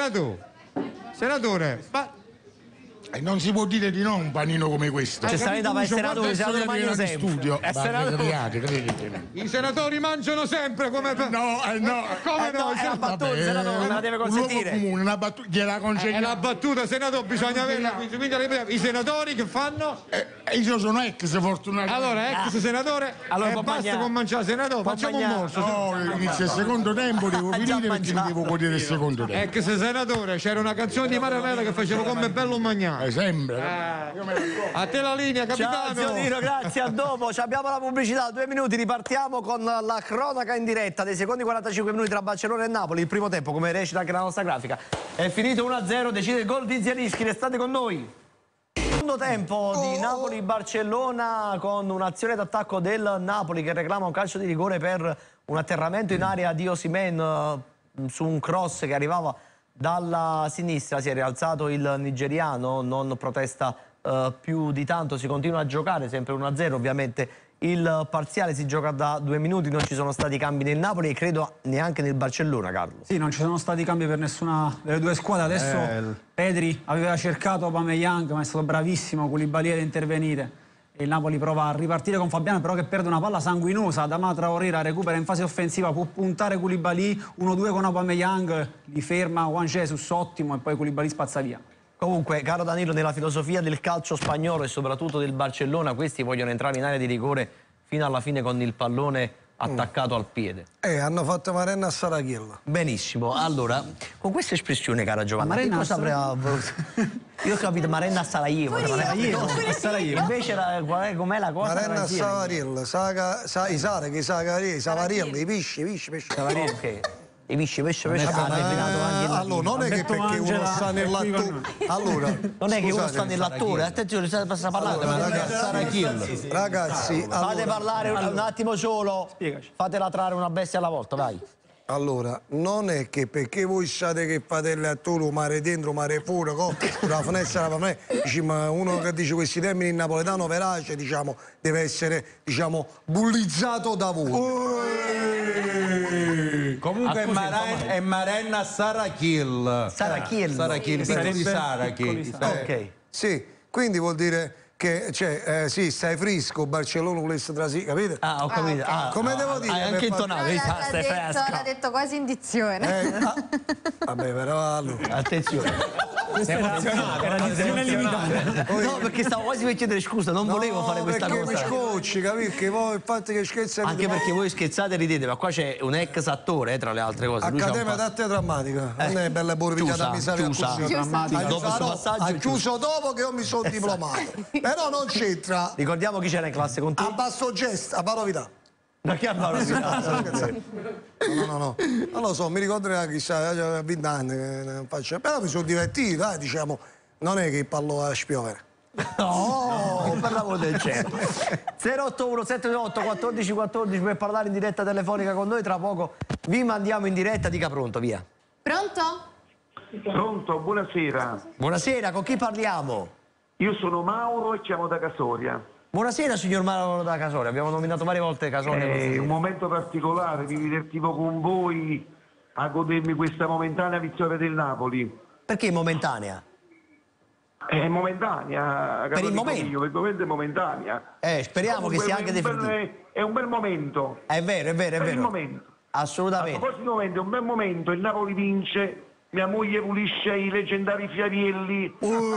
senatore, non si può dire di no un panino come questo. C'è Sanità, va il senatore, senatore Magno sempre. Studio. Senatore. I senatori mangiano sempre come per... No. Come no? È una battuta, il senatore, me la deve consentire. Un luogo comune, una battuta, gliela consegno. È la battuta, senatore, bisogna averla. Quindi i senatori che fanno? Io sono ex fortunato. Allora, ex senatore, allora basta con mangiare, senatore, facciamo un morso. No, inizia il secondo tempo, devo finire perché mi devo godere il secondo tempo. Ex senatore, c'era una canzone di Maramela che faceva come bello mangiare. Sempre. A te la linea, capitano. Ciao zio Dino, grazie, a dopo. Abbiamo la pubblicità, 2 minuti, ripartiamo con la cronaca in diretta dei secondi 45 minuti tra Barcellona e Napoli. Il primo tempo, come recita anche la nostra grafica, è finito 1-0, decide il gol di Zielinski, restate con noi. Secondo tempo di Napoli-Barcellona con un'azione d'attacco del Napoli che reclama un calcio di rigore per un atterramento in area di Osimhen su un cross che arrivava dalla sinistra. Si è rialzato il nigeriano, non protesta più di tanto, si continua a giocare, sempre 1-0 ovviamente. Il parziale si gioca da 2 minuti, non ci sono stati cambi nel Napoli e credo neanche nel Barcellona, Carlo. Sì, non ci sono stati cambi per nessuna delle due squadre. Adesso Pedri aveva cercato Aubameyang, ma è stato bravissimo Koulibaly ad intervenire. E il Napoli prova a ripartire con Fabiano, però che perde una palla sanguinosa. Adama Traoré la recupera in fase offensiva, può puntare Koulibaly, 1-2 con Aubameyang, li ferma Juan Jesus, ottimo, e poi Koulibaly spazza via. Comunque, caro Danilo, nella filosofia del calcio spagnolo e soprattutto del Barcellona, questi vogliono entrare in area di rigore fino alla fine con il pallone attaccato al piede. Hanno fatto Marena a Sarachiel. Benissimo, allora, con questa espressione, cara Giovanna, che cosa avrà voluto? Io ho capito Marena a Sarajevo. Invece com'è la cosa? Marena a Savariel, Savariel, i pesci. Ok. I pesci, allora, non è che perché uno sta nell'attore. Allora, non è che uno sta nell'attore, attenzione, sta parlando. Ragazzi, fate parlare un attimo solo. Fatela trarre una bestia alla volta, vai. Allora, non è che perché voi state che fate l'attore, mare dentro, mare fuori, la finestra, ma uno che dice questi termini in napoletano verace, diciamo, deve essere, diciamo, bullizzato da voi. Comunque è Marena Sarachiel. Sarachiel, di Sarachi. Ok. Sì, quindi vuol dire che sì, stai frisco, Barcellona volesse trasì, capite? Ah, ho capito. Come devo dire? Hai anche intonato, stai fresca. L'ha detto quasi in dizione. Vabbè, però allora. Attenzione. Sei emozionato, era dizione limitata. No, perché stavo quasi per chiedere scusa, non volevo fare questa cosa. Perché mi scocci, capito? Che voi il fatto che scherzate. Anche perché voi scherzate e ridete, ma qua c'è un ex attore, tra le altre cose. Accademia d'arte drammatica. Non è bella borvigliata miseria così. Ha chiuso dopo che io mi sono diplomato. Però non c'entra. Ricordiamo chi c'era in classe con te? A basso gesto, a Parovità. Ma che a Parovità? No. Non lo so, mi ricordo che chissà, 20 anni che non faccio. Però mi sono divertito, diciamo. Non è che parlo a spiovere. No, per l'amore del cielo. 081 728 14 14 per parlare in diretta telefonica con noi. Tra poco vi mandiamo in diretta. Dica pronto, via. Pronto? Pronto, buonasera. Buonasera, con chi parliamo? Io sono Mauro e chiamo da Casoria. Buonasera signor Mauro da Casoria, abbiamo nominato varie volte Casoria. È un momento particolare, mi divertivo con voi a godermi questa momentanea vittoria del Napoli. Perché momentanea? È momentanea, per il momento? Io, per il momento è momentanea. Speriamo comunque che sia anche definitivo. È un bel momento. È vero. Per il momento. Assolutamente. A proposito di momento, è un bel momento, il Napoli vince, mia moglie pulisce i leggendari fiarielli.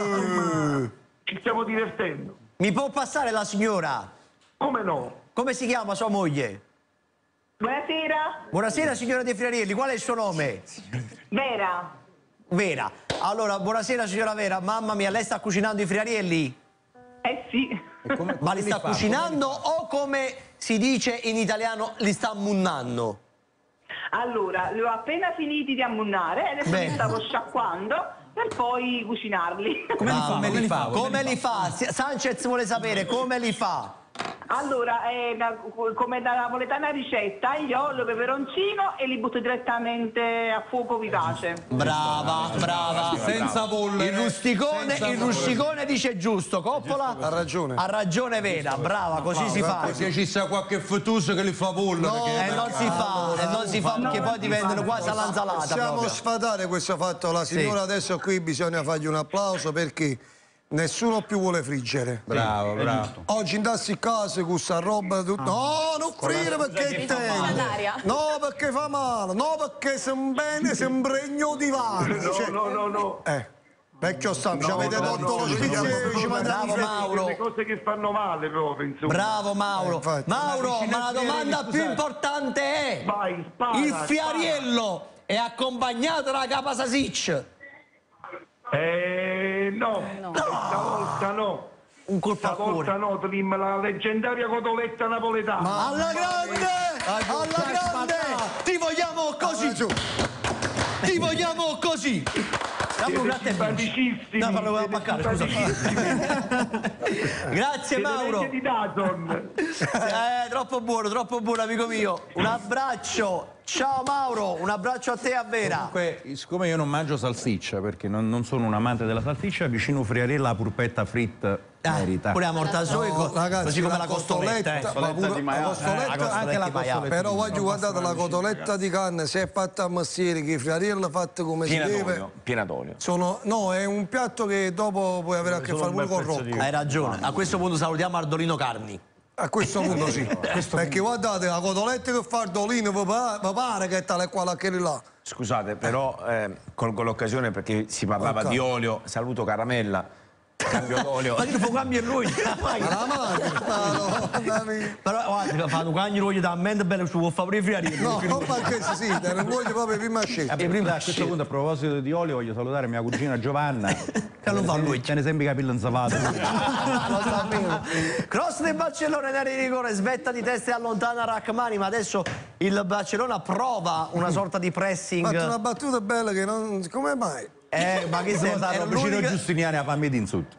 Ci stiamo divertendo. Mi può passare la signora? Come no? Come si chiama sua moglie? Buonasera. Buonasera signora De Friarielli, qual è il suo nome? Vera. Vera. Allora, buonasera signora Vera, mamma mia, lei sta cucinando i friarielli? Sì. Ma li sta cucinando o come si dice in italiano li sta ammunnando? Allora, li ho appena finiti di ammunnare, adesso li stavo sciacquando per poi cucinarli. Come li fa? Sanchez vuole sapere come li fa. Allora, come da napoletana ricetta, io ho il peperoncino e li butto direttamente a fuoco vivace. Brava. Senza bolle. Il rusticone dice giusto. Coppola? Ha ragione. Ha ragione Vera, brava, così si fa. Perché ci sta qualche fettuso che li fa bolle. No, non si fa perché poi diventano quasi all'insalata. Possiamo sfatare questo fatto. La signora adesso qui bisogna fargli un applauso perché nessuno più vuole friggere. Bravo. Oggi indassi case con questa roba. No, non friggere perché no, perché fa male. No, perché sembregno di vano. No. Vecchio stampo, ci avete tolto lo spizio. Bravo Mauro. Le cose che fanno male proprio, insomma. Bravo Mauro. Mauro, ma la domanda più importante è: il fiariello è accompagnato da Capasasic? No, stavolta no. Un colpo a cuore. Stavolta no, Trim, la leggendaria cotoletta napoletana. Ma alla grande! Ti vogliamo così! Ti vogliamo così! Grazie Mauro. Troppo buono amico mio. Un abbraccio. Ciao Mauro, un abbraccio a te a Vera. Comunque, siccome io non mangio salsiccia, perché non sono un amante della salsiccia, vicino Friarella la purpetta fritta merita. Pure la mortasoico, ragazzi, così come la costoletta. Anche la costoletta. Però voglio guardare la cotoletta di carne, se è fatta a mestiere, che Friarella è fatta come si deve. Piena d'olio. No, è un piatto che dopo puoi avere a che fare pure con Rocco. Hai ragione. A questo punto salutiamo Ardolino Carni. A questo punto sì. Perché guardate, la cotoletta che fa Ardolino mi pare che è tale e quale a quelli là. Scusate, però colgo l'occasione perché si parlava di olio. Saluto Caramella. Cambio d'olio. Ma che può cambiare lui? Però guarda, fa un cagno l'olio da mente bello, ci può fare pure friarire. No, non perché sì, non voglio proprio prima scelta. A questo punto, a proposito di olio, voglio salutare mia cugina Giovanna. Che non fa lui. Tiene sempre i capelli inzavati. Lo sapevo. Cross del Barcellona in area di rigore, svetta di testa e allontana Rachmani, ma adesso il Barcellona prova una sorta di pressing. Ha fatto una battuta bella che non... come mai? Ma che era vicino Giustiniani a fammi di insulti.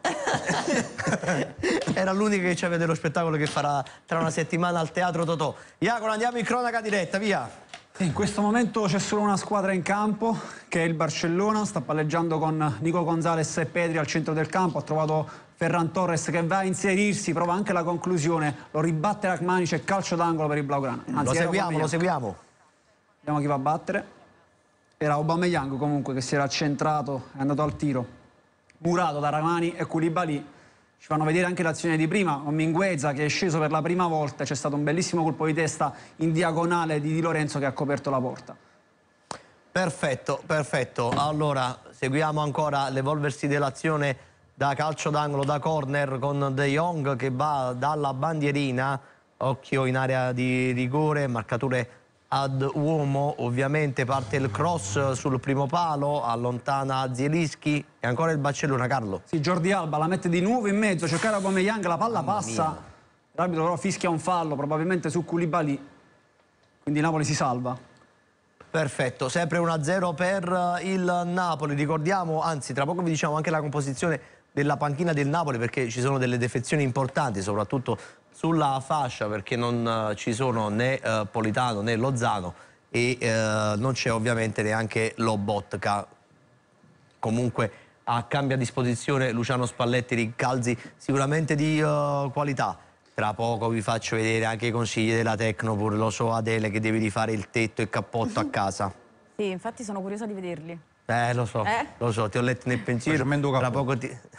Era l'unica che ci vede lo spettacolo che farà tra una settimana al Teatro Totò. Jacopo, andiamo in cronaca diretta, via. In questo momento c'è solo una squadra in campo, che è il Barcellona, sta palleggiando con Nico Gonzalez e Pedri al centro del campo, ha trovato Ferran Torres che va a inserirsi, prova anche la conclusione, lo ribatte Rachmani, c'è calcio d'angolo per il Blaugrana. Lo seguiamo. Vediamo chi va a battere. Era Aubameyang comunque che si era accentrato, è andato al tiro. Murato da Rachmani e Koulibaly. Ci fanno vedere anche l'azione di prima, con Mingueza che è sceso per la prima volta, c'è stato un bellissimo colpo di testa in diagonale di Di Lorenzo che ha coperto la porta. Perfetto, perfetto. Allora, seguiamo ancora l'evolversi dell'azione da calcio d'angolo, da corner con De Jong che va dalla bandierina, occhio in area di rigore, marcature ad uomo, ovviamente parte il cross sul primo palo, allontana Zielinski e ancora il Barcellona, Carlo. Sì, Jordi Alba la mette di nuovo in mezzo, cercare Aubameyang, la palla passa, l'arbitro però fischia un fallo, probabilmente su Koulibaly, quindi Napoli si salva. Perfetto, sempre 1-0 per il Napoli, ricordiamo, anzi tra poco vi diciamo anche la composizione della panchina del Napoli perché ci sono delle defezioni importanti, soprattutto sulla fascia perché non ci sono né Politano né Lozano e non c'è ovviamente neanche Lobotka. Comunque cambia disposizione Luciano Spalletti, rincalzi sicuramente di qualità. Tra poco vi faccio vedere anche i consigli della Tecnopur, lo so Adele che devi rifare il tetto e il cappotto a casa. Sì, infatti sono curiosa di vederli. Lo so, ti ho letto nel pensiero, tra poco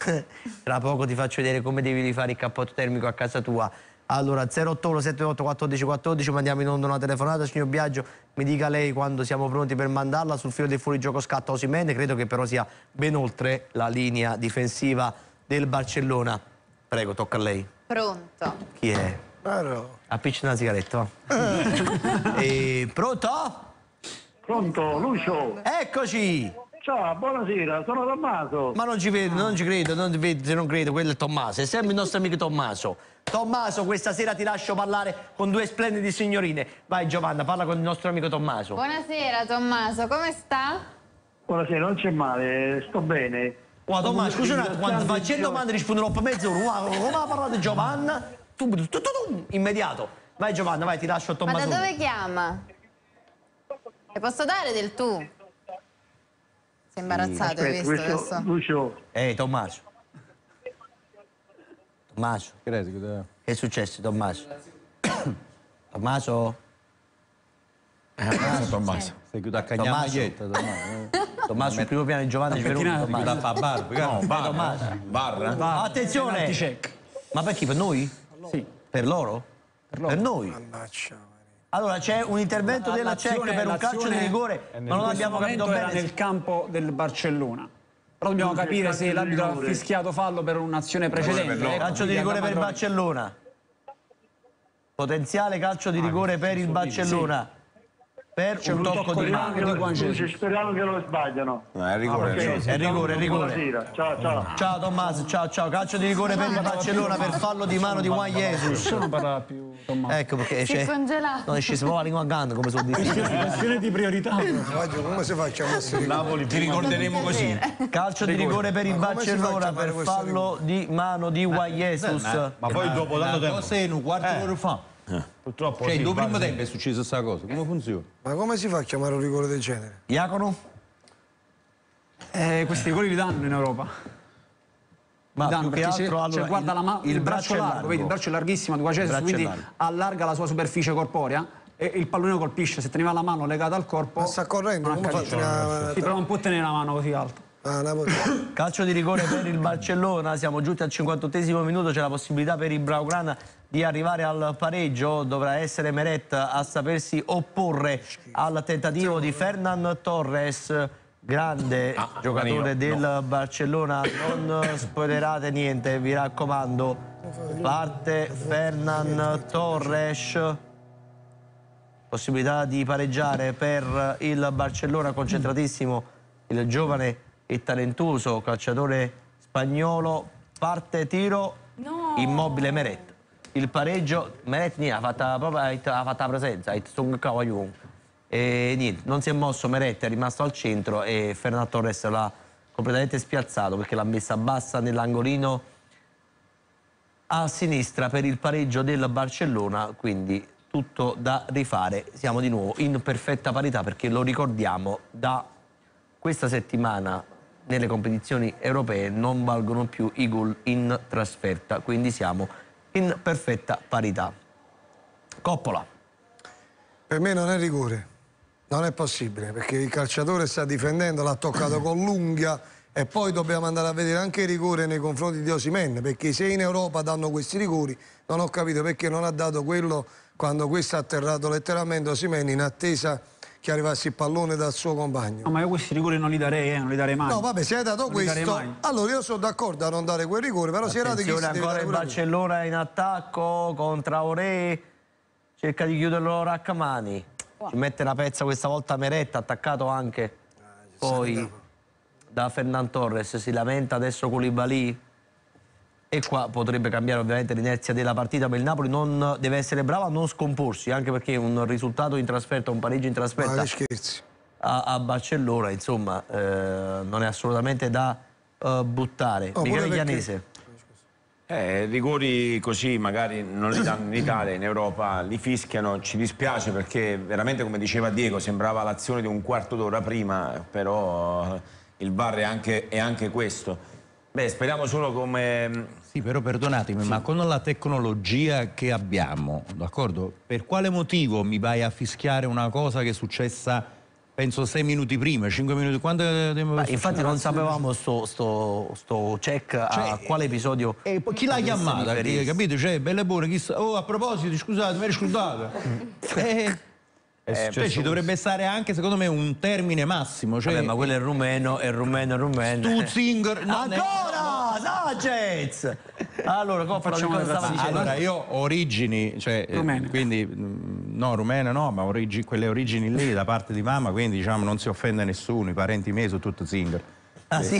ti faccio vedere come devi rifare il cappotto termico a casa tua. Allora 081 78 14 14, mandiamo in onda una telefonata, signor Biagio, mi dica lei quando siamo pronti per mandarla. Sul filo del fuorigioco scatta Osimhen, credo che però sia ben oltre la linea difensiva del Barcellona. Prego, tocca a lei. Pronto. Chi è? Appiccia una sigaretta. Pronto? Pronto, Lucio. Eccoci. Ciao, buonasera, sono Tommaso. Ma non ci vedo, non ci credo, se non credo, quello è Tommaso, è sempre il nostro amico Tommaso. Tommaso, questa sera ti lascio parlare con due splendide signorine. Vai Giovanna, parla con il nostro amico Tommaso. Buonasera Tommaso, come sta? Buonasera, non c'è male, sto bene. Guarda Tommaso, scusa un attimo, quando fai 100 domande risponderò per mezz'ora. Come ha parlato Giovanna? Immediato. Vai Giovanna, vai, ti lascio a Tommaso. Ma da dove chiama? Le posso dare del tu? Sei imbarazzato, hai visto adesso? Lucio. Tommaso. Tommaso. Che è successo, Tommaso? Tommaso? Tommaso. Sei chiuso a cagnare. Tommaso, sul primo piano di Giovanni Sveruno. Barra. Attenzione! Ma per chi? Per noi? Sì. Per loro? Per noi. Allora c'è un intervento della CEC per un calcio di rigore, ma non abbiamo capito bene. Era nel campo del Barcellona. Però dobbiamo capire se l'arbitro ha fischiato fallo per un'azione precedente. Calcio di rigore per il Barcellona. Potenziale calcio di rigore per il Barcellona. Per un tocco di mano. Speriamo che lo sbagliano. È rigore. È rigore. Buonasera, ciao. Ciao Tommaso, ciao. Calcio di rigore per il Barcellona per fallo di mano di Juan Jesus. Non parla più Tommaso. Ecco perché Si è congelato. non è sceso la lingua accanto come sono detto. Questione di priorità. Come si facciamo a Napoli, ti ricorderemo così. Calcio di rigore per il Barcellona per fallo di mano di Juan Jesus. Ma poi dopo tanto tempo. Sei un quarto d'ora fa. Purtroppo cioè, in primo tempo è successa questa cosa, come funziona? Ma come si fa a chiamare un rigore del genere? Iacono? Questi rigori li danno in Europa. Ma più che altro, allora, guarda il braccio largo, vedi, il braccio è larghissimo, quindi allarga la sua superficie corporea e il pallone colpisce. Se teneva la mano legata al corpo, ma sta correndo, come fa a tenere... Sì, però non può tenere la mano così alta. Calcio di rigore per il Barcellona, siamo giunti al 58esimo minuto, c'è la possibilità per i Blaugrana di arrivare al pareggio, dovrà essere Meret a sapersi opporre al tentativo di Fernan Torres, grande giocatore del Barcellona. Non spoilerate niente, vi raccomando. Parte Fernan Torres, possibilità di pareggiare per il Barcellona, concentratissimo il giovane e talentuoso calciatore spagnolo. Parte tiro, immobile Meret. Il pareggio, Meret ha fatto la presenza, e niente, non si è mosso Meret, è rimasto al centro e Fernan Torres l'ha completamente spiazzato perché l'ha messa bassa nell'angolino a sinistra per il pareggio del Barcellona, quindi tutto da rifare. Siamo di nuovo in perfetta parità perché, lo ricordiamo, da questa settimana nelle competizioni europee non valgono più i gol in trasferta, quindi siamo in perfetta parità. Coppola. Per me non è rigore, non è possibile, perché il calciatore sta difendendo, l'ha toccato con l'unghia, e poi dobbiamo andare a vedere anche il rigore nei confronti di Osimhen, perché se in Europa danno questi rigori, non ho capito perché non ha dato quello quando questo ha atterrato letteralmente Osimhen in attesa che arrivasse il pallone dal suo compagno. No, ma io questi rigori non li darei, non li darei mai. No, vabbè, se hai dato questo, allora io sono d'accordo a non dare quel rigore, però si era di chi si deve ancora dare il Barcellona in attacco con Traoré, cerca di chiuderlo Rachmani, ci mette una pezza questa volta Meret, attaccato anche poi da Fernan Torres, si lamenta adesso Koulibaly. E qua potrebbe cambiare ovviamente l'inerzia della partita, ma il Napoli non deve essere bravo a non scomporsi, anche perché un risultato in trasferta, un pareggio in trasferta a Barcellona, insomma, non è assolutamente da buttare. Michele Chianese. Rigori così magari non li danno in Italia, in Europa li fischiano, ci dispiace perché veramente, come diceva Diego, sembrava l'azione di un quarto d'ora prima, però il VAR è anche questo. Beh, speriamo solo come... Sì, però perdonatemi, ma con la tecnologia che abbiamo, d'accordo? Per quale motivo mi vai a fischiare una cosa che è successa, penso 6 minuti prima, 5 minuti? Quanto infatti non sapevamo sto check a quale episodio... E chi l'ha chiamata? Capito? Cioè, belle buone, a proposito, scusate, mi eri scusato. Cioè, ci dovrebbe stare anche, secondo me, un termine massimo. Cioè... Vabbè, ma quello è rumeno. Stutzinger. Ancora! Sanchez! Allora, allora, io ho origini, cioè, quindi, no, rumene no, ma quelle origini lì da parte di mamma, quindi diciamo non si offende nessuno, i parenti miei sono tutti Zinger. Ah, sì?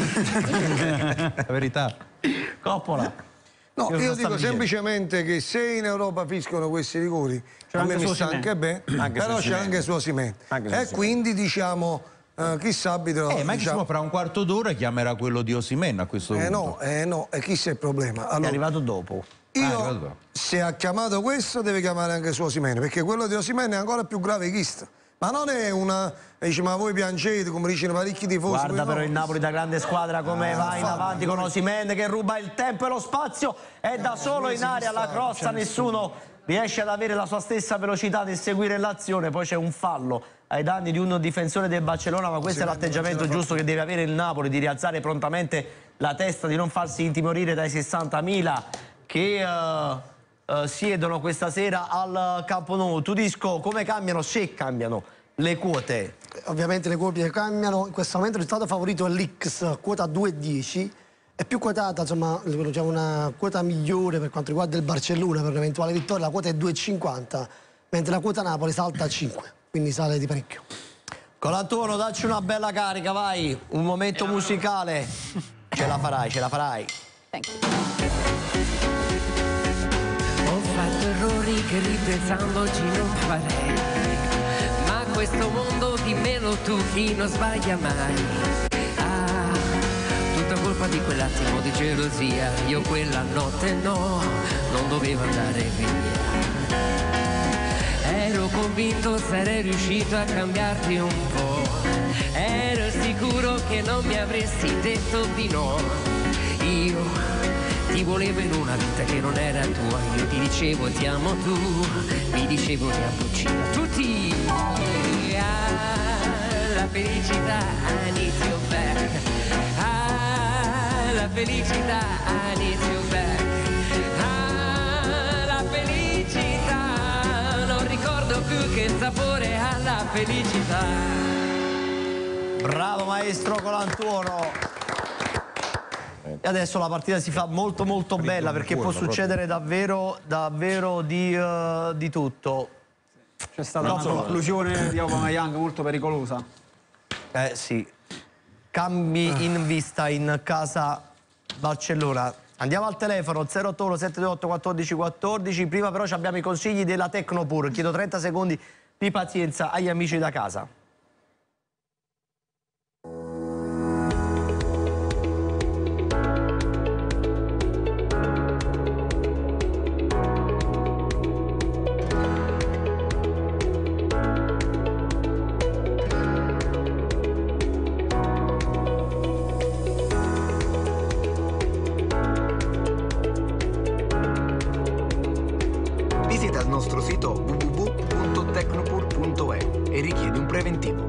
La verità. Coppola. No, io dico semplicemente che se in Europa fischiano questi rigori, a me mi sta anche bene, però c'è anche su Osimhen. E quindi diciamo, chissà arbitro... ma diciamo, fra un quarto d'ora chiamerà quello di Osimhen a questo punto. No, e chi c'è il problema? Allora, è arrivato dopo. Se ha chiamato questo, deve chiamare anche su Osimhen, perché quello di Osimhen è ancora più grave che questo. Ma non è una... dice, ma voi piangete, come dicono parecchi tifosi. Guarda però il Napoli da grande squadra come va in avanti con Osimhen che ruba il tempo e lo spazio, è da solo in area, la crossa, nessuno riesce ad avere la sua stessa velocità nel seguire l'azione, poi c'è un fallo ai danni di un difensore del Barcellona, ma questo è l'atteggiamento giusto che deve avere il Napoli, di rialzare prontamente la testa, di non farsi intimorire dai 60.000 che... siedono questa sera al Campo Nou. Tu Disco, come cambiano, se cambiano le quote? Ovviamente le quote cambiano, in questo momento il risultato favorito è l'X, quota 2,10, è più quotata, insomma, c'è una quota migliore per quanto riguarda il Barcellona per un'eventuale vittoria, la quota è 2,50, mentre la quota Napoli salta a 5, quindi sale di parecchio. Colantuono, dacci una bella carica, vai, un momento musicale. Ce la farai, ce la farai. Thank you. Ho fatto errori che ripensandoci non farei, ma questo mondo dimmelo tu, chi non sbaglia mai. Tutta colpa di quell'attimo di gelosia, io quella notte no, non dovevo andare via. ero convinto sarei riuscito a cambiarti un po'. Ero sicuro che non mi avresti detto di no. Io ti volevo in una vita che non era tua. Io ti dicevo ti amo, tu mi dicevo mia cucina. Tutti la felicità, I need you back. La felicità, I need you back. La felicità, non ricordo più che sapore ha la felicità. Bravo maestro Colantuono. E adesso la partita si fa molto molto bella perché può succedere davvero di tutto. C'è stata una conclusione di Aubameyang molto pericolosa. Sì. Cambi in vista in casa Barcellona. Andiamo al telefono 081 728 14 14. Prima però abbiamo i consigli della Tecnopur. Chiedo 30 secondi di pazienza agli amici da casa. Visita il nostro sito www.tecnopur.e e richiedi un preventivo.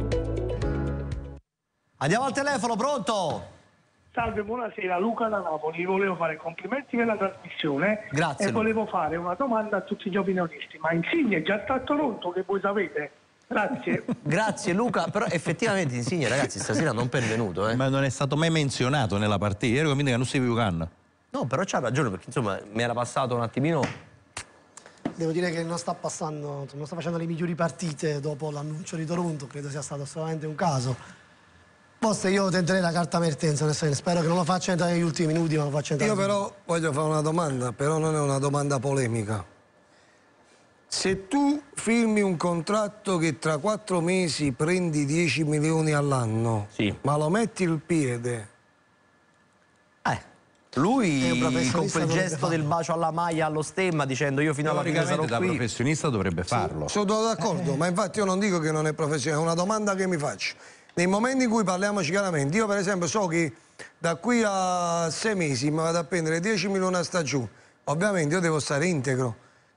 Andiamo al telefono, pronto? Salve, buonasera, Luca da Napoli. Volevo fare complimenti per la trasmissione. Grazie. E volevo fare una domanda a tutti gli opinionisti. Ma Insigne è già sta a Toronto, che voi sapete? Grazie. Grazie Luca, però effettivamente Insigne ragazzi stasera non pervenuto. Ma non è stato mai menzionato nella partita, ero convinto che non si più canna. No, però c'ha ragione perché insomma mi era passato un attimino. Devo dire che non sta passando, non sta facendo le migliori partite dopo l'annuncio di Toronto, credo sia stato solamente un caso. Forse io tenterei la carta Mertens, spero che non lo faccia entrare negli ultimi minuti, ma lo faccia entrare. Io però voglio fare una domanda, però non è una domanda polemica. Se tu firmi un contratto che tra 4 mesi prendi 10 milioni all'anno, ma lo metti il piede... Lui con quel gesto del bacio alla maglia, allo stemma, dicendo io fino alla fine sarò da qui. professionista dovrebbe farlo. Sono d'accordo, ma infatti io non dico che non è professionista, è una domanda che mi faccio. Nei momenti in cui parliamoci chiaramente, io per esempio so che da qui a 6 mesi mi vado a prendere 10 milioni a stagione, ovviamente io devo stare integro.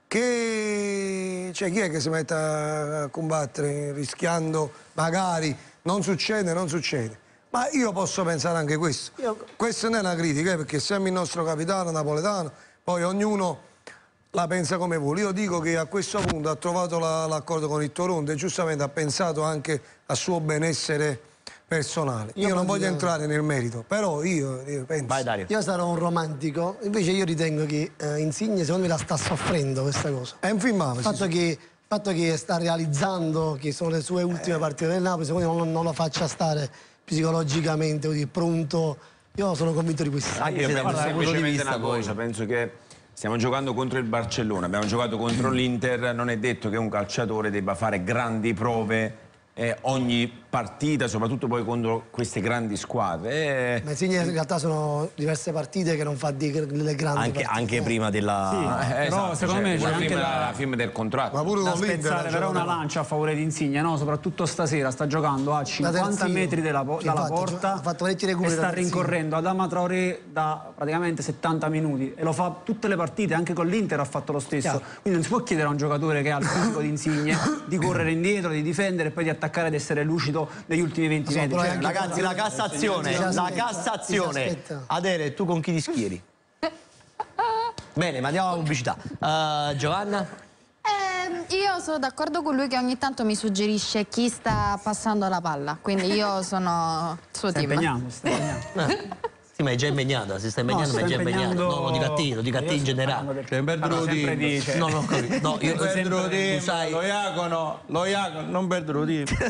Chi è che si mette a combattere rischiando magari, non succede, non succede. Ma io posso pensare anche questo. Questa non è una critica, perché siamo il nostro capitano napoletano, poi ognuno la pensa come vuole. Io dico che a questo punto ha trovato l'accordo con il Toronto e giustamente ha pensato anche al suo benessere personale. Io non voglio entrare nel merito, però io penso... Vai Dario. Io sarò un romantico, invece io ritengo che Insigne secondo me la sta soffrendo questa cosa. È infimabile. Il fatto che sta realizzando che sono le sue ultime partite del Napoli, secondo me non lo faccia stare psicologicamente pronto. Io sono convinto di questo. Anche se da questo punto di vista penso che stiamo giocando contro il Barcellona, abbiamo giocato contro l'Inter, non è detto che un calciatore debba fare grandi prove ogni partita, soprattutto poi contro queste grandi squadre. Ma Insigne in realtà sono diverse partite che non fa delle grandi partite. Anche prima della... Però secondo me c'è anche la firma del contratto. Ma pure da spezzare però una lancia a favore di Insigne, no? Soprattutto stasera sta giocando a 50 metri dalla porta e sta rincorrendo Adama Traoré da praticamente 70 minuti e lo fa tutte le partite, anche con l'Inter ha fatto lo stesso. Quindi non si può chiedere a un giocatore che ha il fisico di Insigne di correre indietro, di difendere e poi di attaccare ed essere lucido negli ultimi 20 metri. Ragazzi, la Cassazione, Adele, tu con chi ti schieri? Bene, ma andiamo alla pubblicità. Giovanna? Io sono d'accordo con lui che ogni tanto mi suggerisce chi sta passando la palla, quindi io sono il suo team. Stai impegnando. Sì, ma è già impegnata, si sta impegnando, ma è già impegnata. No, di cattivo in generale. C'è un bel dice. No, no, io tu sai. Lo Iacono, non perdere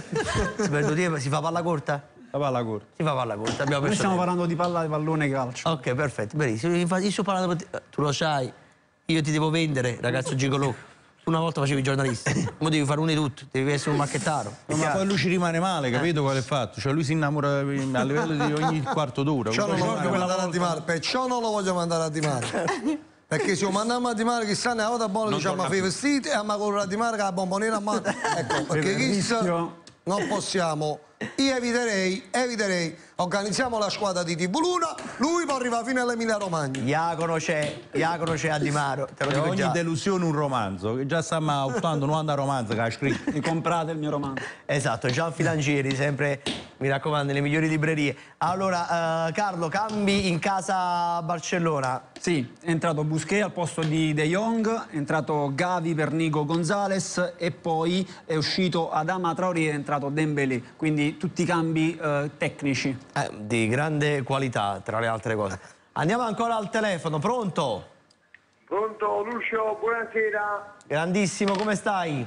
si fa palla corta? La palla corta. Si fa palla corta. Noi stiamo parlando di pallone calcio. Ok, perfetto, benissimo. Infatti io sto parlando, tu lo sai, io ti devo vendere, ragazzo gigolò. Tu una volta facevi i giornalisti, ora devi fare uno di tutto, devi essere un macchettaro. Ma poi lui ci rimane male, capito qual è il fatto? Cioè lui si innamora a livello di ogni quarto d'ora. Perciò non lo voglio mandare a dimare, Perché se mandiamo a Di Maria che sta nella volta buona diciamo fai vestiti e a correre a Di Maria che la bomboniera a mano. Ecco, perché non possiamo. Io eviterei, organizziamo la squadra di Tibuluna, lui può arrivare fino all'Emilia Romagna. Iacono c'è a Di Mario, te lo dico ogni già. delusione un romanzo, che già stiamo auttando 90 romanzi che ha scritto. Mi comprate il mio romanzo. Esatto, Gian Filangieri, sempre, mi raccomando, nelle migliori librerie. Allora, Carlo, cambi in casa Barcellona? Sì, è entrato Busquets al posto di De Jong, è entrato Gavi per Nico Gonzalez e poi è uscito Adama Traoré e è entrato Dembélé, quindi tutti i cambi tecnici. Di grande qualità, tra le altre cose. Andiamo ancora al telefono, pronto? Pronto, Lucio, buonasera. Grandissimo, come stai?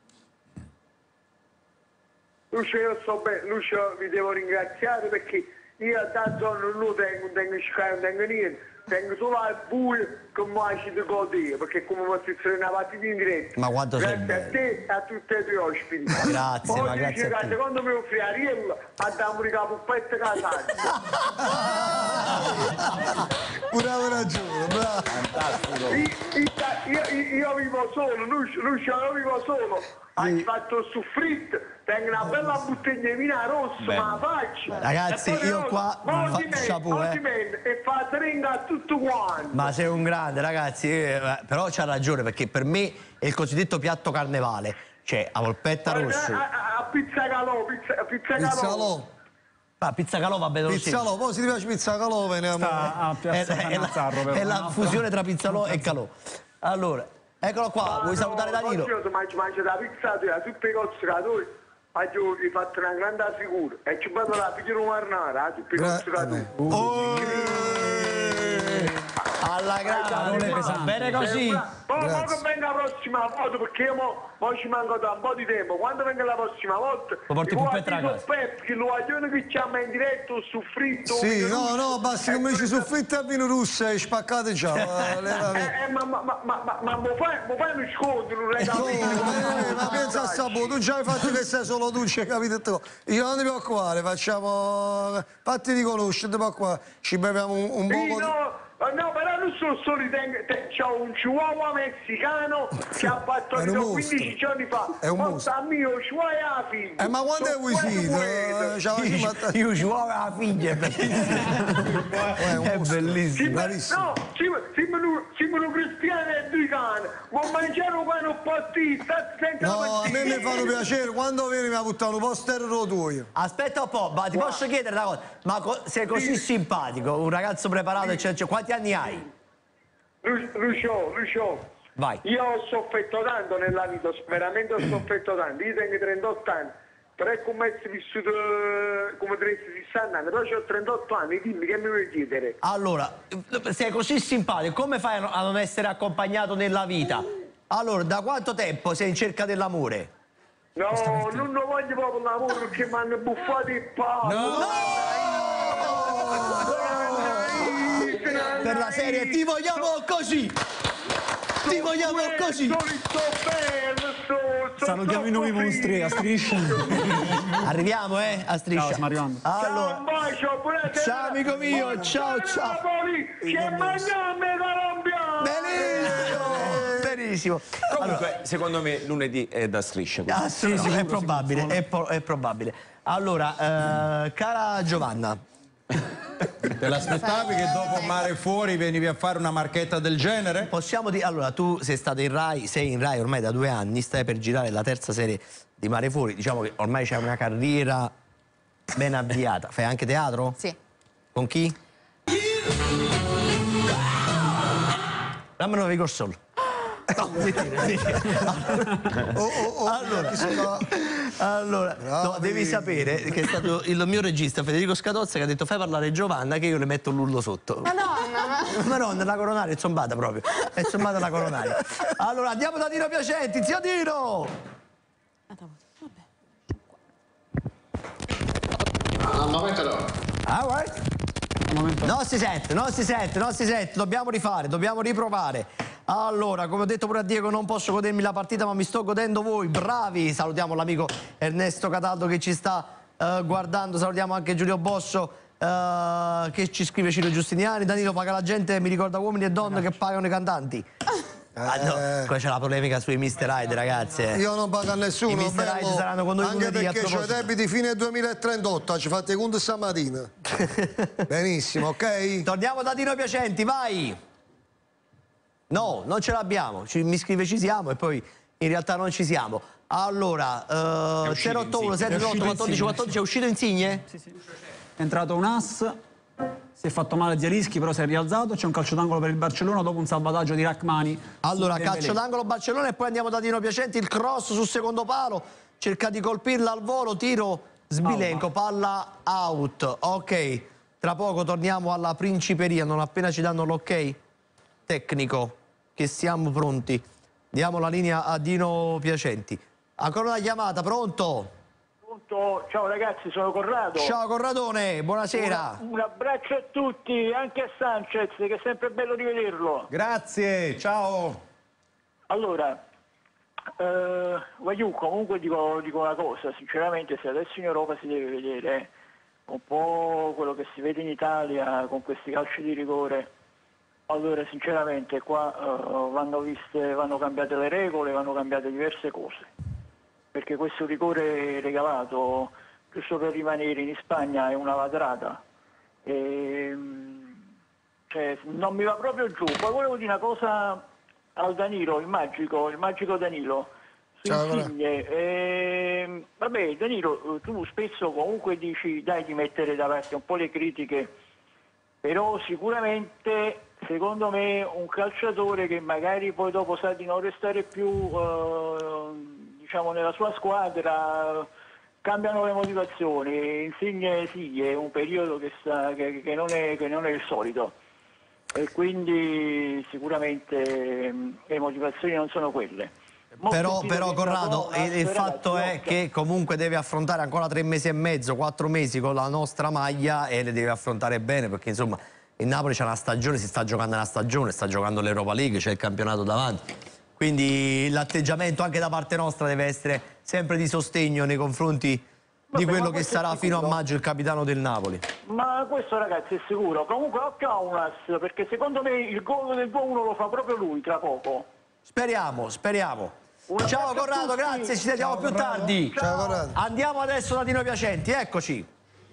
Lucio, io sto bene. Lucio, vi devo ringraziare perché io da zona non tengo sky, non tengo niente. Tengo solo al buio che mi faccio godere, perché come posso essere una partita in diretta. Ma quanto sei grazie a te e a tutti i tuoi ospiti. Grazie, poi ma grazie a te. Secondo me offri Ariel andiamo di capo puppetta casata. Bravo ragione, bravo. Fantastico. Io vivo solo, Lucio, io vivo solo. Hai fatto soffritto, tengo una bella bottiglia di vino rosso, ma la faccio. Ragazzi, io qua e fa dringa a tutto quanto. Ma sei un grande, ragazzi, però c'ha ragione, perché per me è il cosiddetto piatto carnevale, cioè a polpetta rossa. A pizza calò. Pizza calò va bene lo stesso. Pizza calò, poi se ti piace pizza calò veniamo. È la fusione tra pizza calò e calò. Allora, eccolo qua, vuoi salutare Danilo? Io mangio la pizza, tutti i cozzicatori. Oggi ho fatto una grande figura e ci vado la figlia marnara, tutti i cozzicatori. Alla grande, bene così. Poi che venga la prossima volta, perché io mo ci manco da un po' di tempo. Quando venga la prossima volta, lo porti più per casa. Che lo vogliono che chiama in diretto su fritto. Sì, no, basta che mi dici su fritto e vino russo e spaccate già. Ma mi fai uno sconto, non regalino. Ma pensa a sabato, tu già hai fatto che sei solo tu, c'hai capito? Io non ti preoccupare, fatti riconoscere, ti preoccupare, ci beviamo un po' di... No, però non sono solo c'è un chihuahua messicano che ha fatto 15 giorni fa. È un mostro. Mio chihuahua la figlia. Ma quando è uscito? Io chihuahua la figlia, è bellissimo. No, siamo cristiani e americani, ma mangiare quello partita senza no, a me mi fanno piacere, quando vieni mi ha buttato un po' stereo tuo. Aspetta un po', ma ti posso chiedere una cosa? Ma sei così simpatico, un ragazzo preparato, eccetera, quanti anni hai? Lucio, vai. Io ho sofferto tanto nella vita, veramente ho sofferto tanto, io tengo 38 anni, però è come se vissuto come 60 anni, però ho 38 anni, dimmi che mi vuoi chiedere? Allora, sei così simpatico, come fai a non essere accompagnato nella vita? Allora, da quanto tempo sei in cerca dell'amore? No, non lo voglio proprio l'amore perché mi hanno buffato il palo. Per la serie ti vogliamo così! Ti vogliamo così! Salutiamo i nuovi mostri a Striscia. Arriviamo, a Striscia. Ciao, stiamo arrivando. Allora, ciao amico mio, ciao. Benissimo. Comunque, secondo me lunedì è da Striscia. Sì, è probabile, è probabile. Allora, cara Giovanna. Te l'aspettavi che dopo Mare Fuori venivi a fare una marchetta del genere? Possiamo dire, allora tu sei in Rai ormai da 2 anni, stai per girare la terza serie di Mare Fuori, diciamo che ormai c'è una carriera ben avviata. Fai anche teatro? Sì. Con chi? Dammi un Vigor Sol. No, Allora, no, devi sapere che è stato il mio regista Federico Scatozza che ha detto fai parlare Giovanna che io le metto l'urlo sotto. Madonna, la coronaria è zombata proprio. È zombata la coronaria. Allora, andiamo da Dino Piacenti, zio Dino! Non si sente, dobbiamo riprovare. Allora, come ho detto pure a Diego, non posso godermi la partita, ma mi sto godendo voi, bravi! Salutiamo l'amico Ernesto Cataldo che ci sta guardando, salutiamo anche Giulio Bosso, Che ci scrive Ciro Giustiniani. Danilo paga la gente, mi ricorda uomini e donne che pagano i cantanti. No, qua c'è la polemica sui Mr. Hyde, ragazzi. Io non pago a nessuno. I Mr. Hyde saranno con noi anche lunedì, perché c'ho debiti fine al 2038, ci fate conto stamattina. Benissimo, ok? Torniamo da Dino Piacenti, vai. No, non ce l'abbiamo. Mi scrive ci siamo e poi in realtà non ci siamo. Allora, 081 78 14 14 è uscito Insigne? Sì, sì. È entrato un ass, si è fatto male Zielinski, però si è rialzato. C'è un calcio d'angolo per il Barcellona dopo un salvataggio di Rachmani. Allora, calcio d'angolo Barcellona e poi andiamo da Dino Piacenti. Il cross sul secondo palo, cerca di colpirla al volo, tiro Sbilenko, palla out. Ok, tra poco torniamo alla Principeria, non appena ci danno l'ok tecnico che siamo pronti. Diamo la linea a Dino Piacenti. Ancora una chiamata, pronto? Ciao ragazzi, sono Corrado. Ciao Corradone, buonasera. Un abbraccio a tutti, anche a Sanchez, che è sempre bello rivederlo. Grazie, ciao. Allora, comunque dico una cosa, sinceramente se adesso in Europa si deve vedere un po' quello che si vede in Italia con questi calci di rigore, allora sinceramente qua vanno cambiate le regole, vanno cambiate diverse cose. Perché questo rigore regalato, giusto per rimanere in Spagna, è una ladrata. Cioè, non mi va proprio giù. Poi volevo dire una cosa al Danilo, il magico Danilo. Vabbè, Danilo, tu spesso comunque dici dai di mettere da parte un po' le critiche, però sicuramente, secondo me, un calciatore che magari poi dopo sa di non restare più... nella sua squadra cambiano le motivazioni. Insigne sì, è un periodo che non è il solito e quindi sicuramente le motivazioni non sono quelle. Però Corrado, il fatto è che comunque deve affrontare ancora 3 mesi e mezzo, 4 mesi con la nostra maglia e le deve affrontare bene, perché insomma il Napoli c'è una stagione, si sta giocando una stagione, sta giocando l'Europa League, c'è il campionato davanti. Quindi l'atteggiamento anche da parte nostra deve essere sempre di sostegno nei confronti di quello che sarà fino a maggio il capitano del Napoli. Ma questo ragazzi è sicuro. Comunque occhio a Unas, perché secondo me il gol del 2-1 lo fa proprio lui tra poco. Speriamo. Ciao Corrado, grazie, ci sentiamo più tardi. Ciao Corrado. Andiamo adesso da Dino Piacenti, eccoci.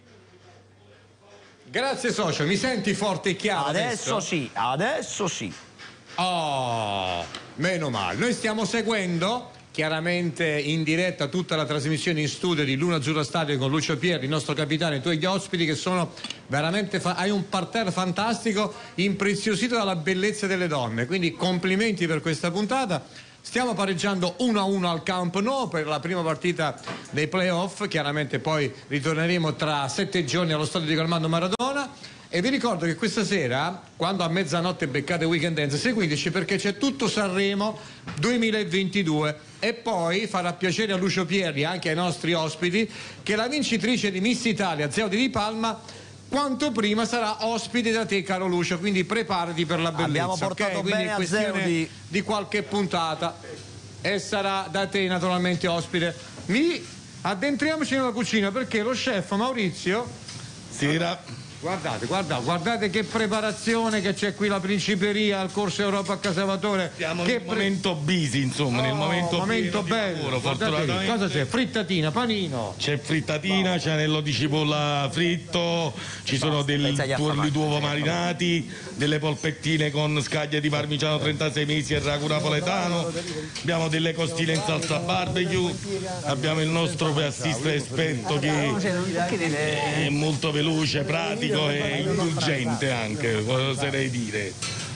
Grazie socio, mi senti forte e chiaro adesso? Adesso sì. Oh, meno male. Noi stiamo seguendo chiaramente in diretta tutta la trasmissione in studio di Luna Azzurra Stadio con Lucio Pierri, il nostro capitano, e i tuoi ospiti che sono veramente... hai un parterre fantastico, impreziosito dalla bellezza delle donne, quindi complimenti per questa puntata. Stiamo pareggiando 1-1 al Camp Nou per la prima partita dei playoff, chiaramente poi ritorneremo tra 7 giorni allo stadio di Armando Maradona. E vi ricordo che questa sera, quando a mezzanotte beccate Weekend Dance, seguiteci perché c'è tutto Sanremo 2022 e poi farà piacere a Lucio Pierri, anche ai nostri ospiti, che la vincitrice di Miss Italia, Zeudi di Palma, quanto prima sarà ospite da te, caro Lucio, quindi preparati per la bellezza. Abbiamo portato bene a Zeudi di qualche puntata e sarà da te naturalmente ospite. Addentriamoci nella cucina perché lo chef Maurizio... Sera. Guardate che preparazione che c'è qui, la Principeria al Corso Europa a Casavatore. Siamo nel momento busy, insomma, nel momento bello. Lavoro, fortunatamente. Cosa c'è? Frittatina, panino. C'è frittatina, c'è anello di cipolla fritto, ci sono dei tuorli d'uovo marinati, delle polpettine con scaglie di parmigiano 36 mesi e ragù napoletano, abbiamo delle costine in salsa barbecue, abbiamo il nostro assistente esperto che è molto veloce, pratico e indulgente anche, oserei dire.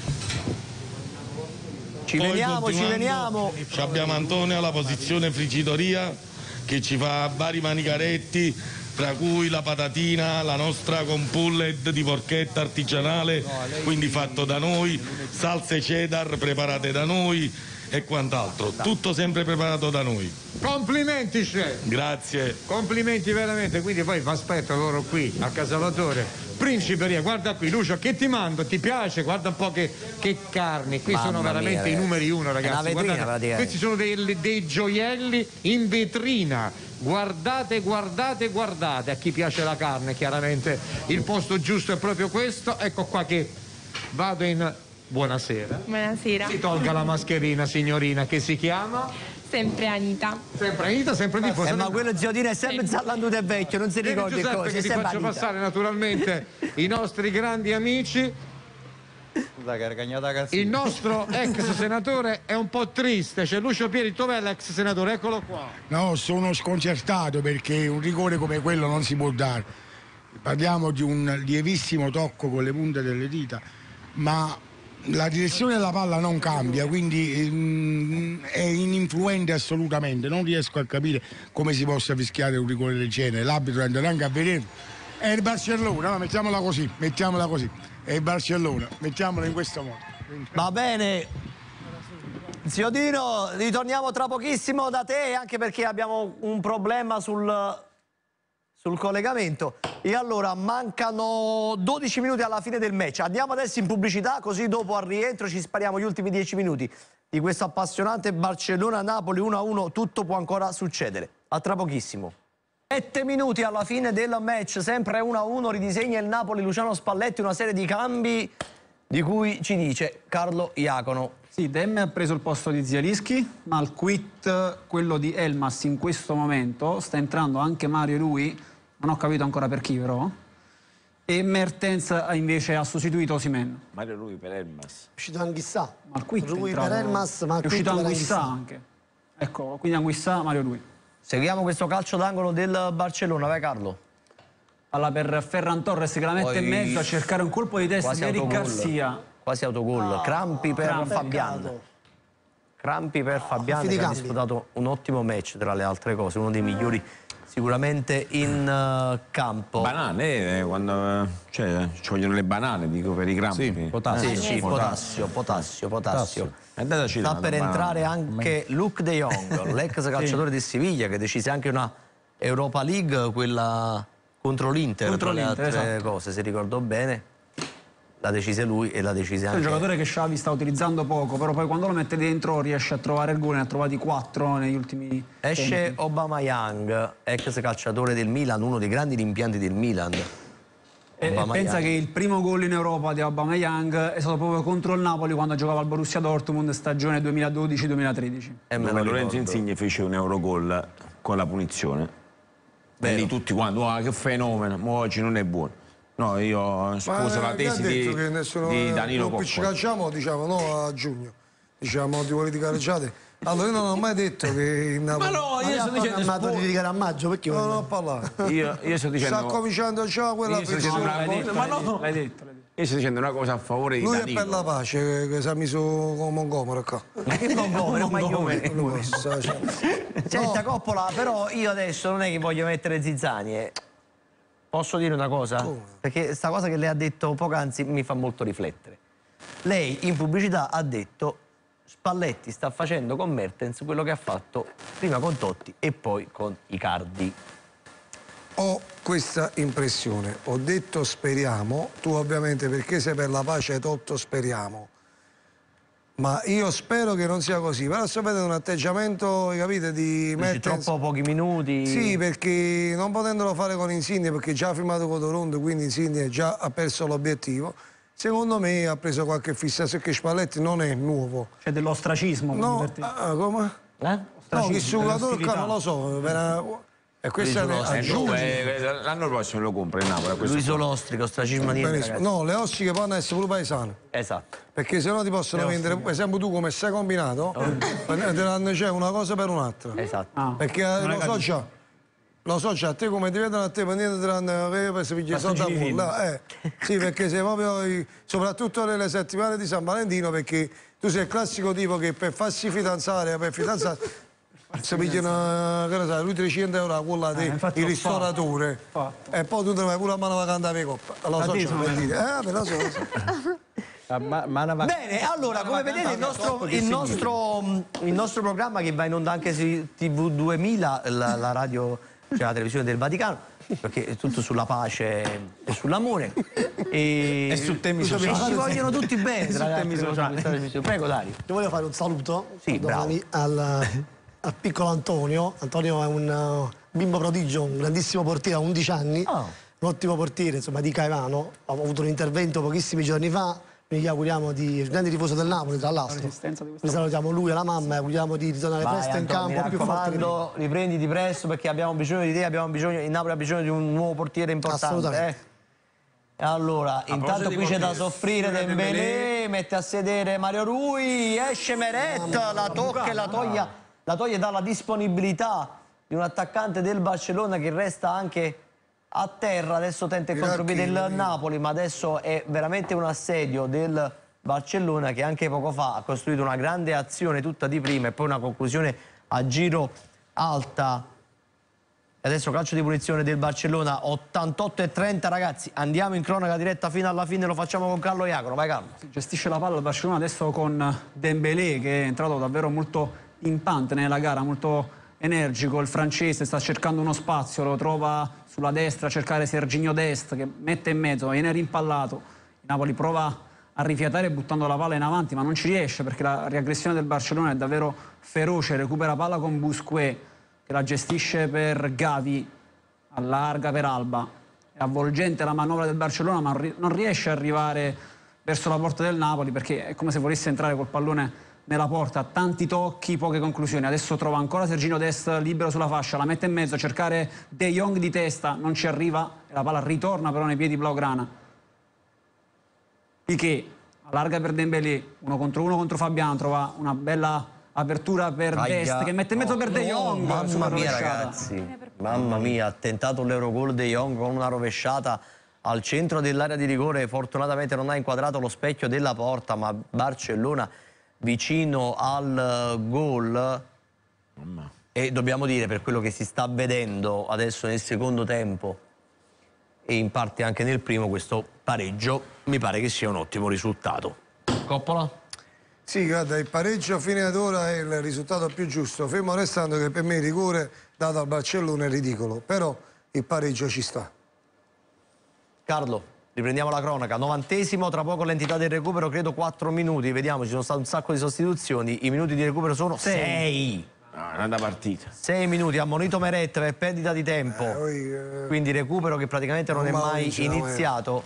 Ci veniamo. Abbiamo Antonio alla posizione frigitoria che ci fa vari manicaretti, tra cui la patatina, la nostra con pulled di porchetta artigianale, quindi fatto da noi, salse cheddar preparate da noi e quant'altro, tutto sempre preparato da noi. Complimenti chef. Grazie. Complimenti veramente, quindi poi vi aspetto loro qui a Casavatore. Principeria, guarda qui Lucio, che ti mando, ti piace? Guarda un po' che carni, qui sono veramente i numeri uno, ragazzi. Vetrina, guardate, questi sono dei gioielli in vetrina, Guardate, guardate, guardate, a chi piace la carne chiaramente il posto giusto è proprio questo. Ecco qua che vado in... Buonasera. Buonasera. Si tolga la mascherina, signorina, che si chiama? Sempre Anita. Sempre Anita, sempre di ma quello ziodino è sempre Zallanduto e vecchio, non si ricorda Giuseppe, cosa. che ti faccio passare naturalmente i nostri grandi amici. Il nostro ex senatore è un po' triste, c'è Lucio Pieri. Dov'è l'ex senatore? Eccolo qua. No, sono sconcertato perché un rigore come quello non si può dare. Parliamo di un lievissimo tocco con le punte delle dita, ma la direzione della palla non cambia, quindi è ininfluente assolutamente. Non riesco a capire come si possa fischiare un rigore del genere. L'arbitro andrà anche a vedere. È il Barcellona, no, mettiamola così. È il Barcellona, mettiamola in questo modo. Va bene. Zio Dino, ritorniamo tra pochissimo da te, anche perché abbiamo un problema sul collegamento. E allora mancano 12 minuti alla fine del match. Andiamo adesso in pubblicità, così dopo al rientro ci spariamo gli ultimi 10 minuti di questo appassionante Barcellona-Napoli 1-1. Tutto può ancora succedere. A tra pochissimo. 7 minuti alla fine del match, sempre 1-1, ridisegna il Napoli Luciano Spalletti, una serie di cambi di cui ci dice Carlo Iacono. Sì, Demme ha preso il posto di Zielinski, ma al quit, quello di Elmas in questo momento, sta entrando anche Mario Rui, non ho capito ancora per chi però, e Mertens invece ha sostituito Osimhen. Mario Rui per Elmas. È uscito Anghissà. Ma al quit Rui per Elmas, ma è uscito Anguissà anche. Ecco, quindi Anguissà, Mario Rui. Seguiamo questo calcio d'angolo del Barcellona, vai Carlo. Palla per Ferran Torres che la mette in mezzo a cercare un colpo di testa di Eric Garcia. Quasi autogol, crampi per Fabian. Crampi per Fabian che ha disputato un ottimo match tra le altre cose, uno dei migliori sicuramente in campo. Banane, quando cioè, ci vogliono le banane, dico, per i crampi. Sì, potassio. Sì, potassio. Sta per entrare anche Luke De Jong, l'ex calciatore del Siviglia, che decise anche una Europa League, quella contro l'Inter, tra le altre cose, se ricordo bene. La decise lui e la decise anche... È un giocatore che Xavi sta utilizzando poco, però poi quando lo mette dentro riesce a trovare il gol, ne ha trovati 4 negli ultimi Esce tempi. Aubameyang, ex calciatore del Milan, uno dei grandi rimpianti del Milan. E pensa che il primo gol in Europa di Aubameyang è stato proprio contro il Napoli quando giocava al Borussia Dortmund stagione 2012-2013. Lorenzo Insigne fece un Eurogol con la punizione. E lì tutti quanti, che fenomeno, oggi non è buono. No, io scuso la tesi di Danilo Cocco. Ci calciamo, diciamo, no a giugno. Diciamo di quelle di gareggiate. Allora io non ho mai detto che in Napoli... Ma no, io sto dicendo... di dedicare a maggio, perché non ho parlato. Io sto dicendo... Sta cominciando già quella pressione. Ma no, l'hai detto. Io sto dicendo una cosa a favore di Danilo. Lui è per la pace, che si è messo come Montgomery qua. Ma che Montgomery? Senta Coppola, però io adesso non è che voglio mettere zizzanie. Posso dire una cosa? Come? Perché sta cosa che lei ha detto poc'anzi mi fa molto riflettere. Lei in pubblicità ha detto Spalletti sta facendo con Mertens quello che ha fatto prima con Totti e poi con Icardi. Ho questa impressione, ho detto speriamo, tu ovviamente perché sei per la pace hai tolto speriamo, ma io spero che non sia così, però sto vedendo un atteggiamento, capite, di Mertens... Troppo pochi minuti... Sì, perché non potendolo fare con Insigne, perché già ha firmato con Toronto, quindi Insigne già ha perso l'obiettivo, secondo me ha preso qualche fissazione, che Spalletti non è nuovo. C'è dell'ostracismo. No, come? No, che sul giocatore non lo so, e questo è l'anno prossimo lo compra in Napoli. Lui sull'ostrico, ostracismo niente. No, le ostriche possono essere pure paesane. Esatto. Perché se no ti possono vendere, per esempio tu come sei combinato, c'è una cosa per un'altra. Esatto. Perché lo so già, a te come ti vedono a te, per niente ti danno per se pigli soldi a fulla. Sì, perché sei proprio, soprattutto nelle settimane di San Valentino, perché tu sei il classico tipo che per farsi fidanzare, se pigliano, che ne sai, lui 300 euro a quella il ristoratore e poi tu te ne vai pure a mano vacante per coppa. Lo so, per dire. Lo so. Bene, allora, come vedete il nostro programma che va in onda anche su TV2000, la radio, cioè la televisione del Vaticano, perché è tutto sulla pace e sull'amore. E su temi sociali. Ci vogliono tutti bene. Prego, Dario. Io voglio fare un saluto. Sì, bravo. Al piccolo Antonio. Antonio è un bimbo prodigio, un grandissimo portiere a 11 anni, un ottimo portiere, insomma, di Caivano. Ha avuto un intervento pochissimi giorni fa. Noi gli auguriamo di grande tifoso del Napoli, tra l'altro. Noi salutiamo lui e la mamma e auguriamo di ritornare presto in campo più forte di prima. Riprenditi presto perché abbiamo bisogno di te, il Napoli ha bisogno di un nuovo portiere importante. Assolutamente. Allora, intanto qui c'è da soffrire Dembélé, mette a sedere Mario Rui, esce Meret, la tocca e la toglie dalla disponibilità di un attaccante del Barcellona che resta anche a terra. Adesso tenta il contropiede del Napoli, ma adesso è veramente un assedio del Barcellona che anche poco fa ha costruito una grande azione tutta di prima e poi una conclusione a giro alta. E adesso calcio di punizione del Barcellona, 88-30 ragazzi, andiamo in cronaca diretta fino alla fine, lo facciamo con Carlo Iacono, vai Carlo. Gestisce la palla il Barcellona adesso con Dembélé che è entrato davvero molto pimpante nella gara, molto energico, il francese sta cercando uno spazio, lo trova sulla destra a cercare Serginho Dest che mette in mezzo, viene rimpallato, il Napoli prova a rifiatare buttando la palla in avanti ma non ci riesce perché la riaggressione del Barcellona è davvero feroce, recupera palla con Busquets che la gestisce per Gavi, allarga per Alba, è avvolgente la manovra del Barcellona ma non riesce ad arrivare verso la porta del Napoli perché è come se volesse entrare col pallone nella porta, tanti tocchi, poche conclusioni. Adesso trova ancora Serginho Dest libero sulla fascia, la mette in mezzo a cercare De Jong di testa, non ci arriva e la palla ritorna però nei piedi blaugrana. Piqué allarga per Dembélé, uno contro Fabiano, trova una bella apertura per Dest che mette in mezzo per De Jong. Mamma mia ragazzi, mamma mia, ha tentato l'Eurogol De Jong con una rovesciata al centro dell'area di rigore, fortunatamente non ha inquadrato lo specchio della porta, ma Barcellona vicino al gol. E dobbiamo dire, per quello che si sta vedendo adesso nel secondo tempo e in parte anche nel primo, questo pareggio mi pare che sia un ottimo risultato. Coppola? Sì, guarda, il pareggio fino ad ora è il risultato più giusto, fermo restando che per me il rigore dato al Barcellona è ridicolo, però il pareggio ci sta. Carlo, riprendiamo la cronaca, 90esimo, tra poco l'entità del recupero, credo 4 minuti, vediamo, ci sono state un sacco di sostituzioni, i minuti di recupero sono 6. No, è una partita. 6 minuti, ammonito Meret per perdita di tempo, quindi recupero che praticamente non è mai iniziato.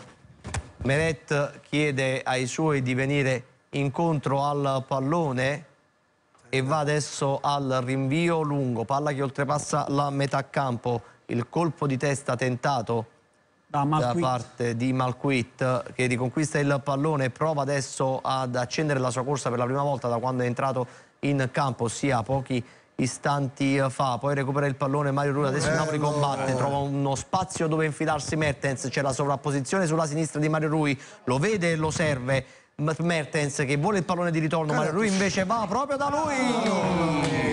Meret chiede ai suoi di venire incontro al pallone e va adesso al rinvio lungo, palla che oltrepassa la metà campo, il colpo di testa tentato da parte di Malquit che riconquista il pallone e prova adesso ad accendere la sua corsa per la prima volta da quando è entrato in campo, ossia pochi istanti fa. Poi recupera il pallone Mario Rui, adesso il Napoli combatte, trova uno spazio dove infilarsi Mertens, c'è la sovrapposizione sulla sinistra di Mario Rui, lo vede e lo serve Mertens che vuole il pallone di ritorno, Mario Rui invece va proprio da lui,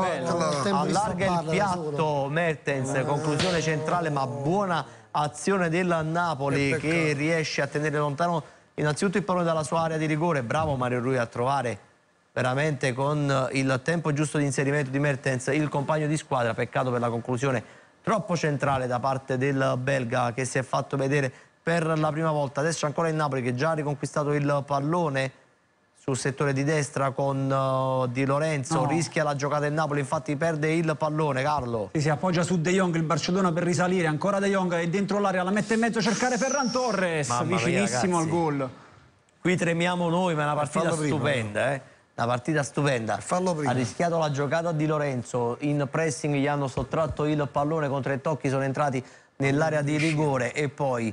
allarga il piatto Mertens, conclusione centrale ma buona azione del Napoli che riesce a tenere lontano innanzitutto il pallone dalla sua area di rigore. Bravo Mario Rui a trovare veramente con il tempo giusto di inserimento di Mertens il compagno di squadra, peccato per la conclusione troppo centrale da parte del belga che si è fatto vedere per la prima volta. Adesso ancora il Napoli che già ha riconquistato il pallone sul settore di destra con Di Lorenzo, rischia la giocata del Napoli, infatti perde il pallone. Carlo. Si appoggia su De Jong il Barcellona per risalire, ancora De Jong è dentro l'area, la mette in mezzo a cercare Ferran Torres, vicinissimo al gol. Qui tremiamo noi, ma è una partita stupenda, una partita stupenda. Ha rischiato la giocata Di Lorenzo, in pressing gli hanno sottratto il pallone con 3 tocchi, sono entrati nell'area di rigore e poi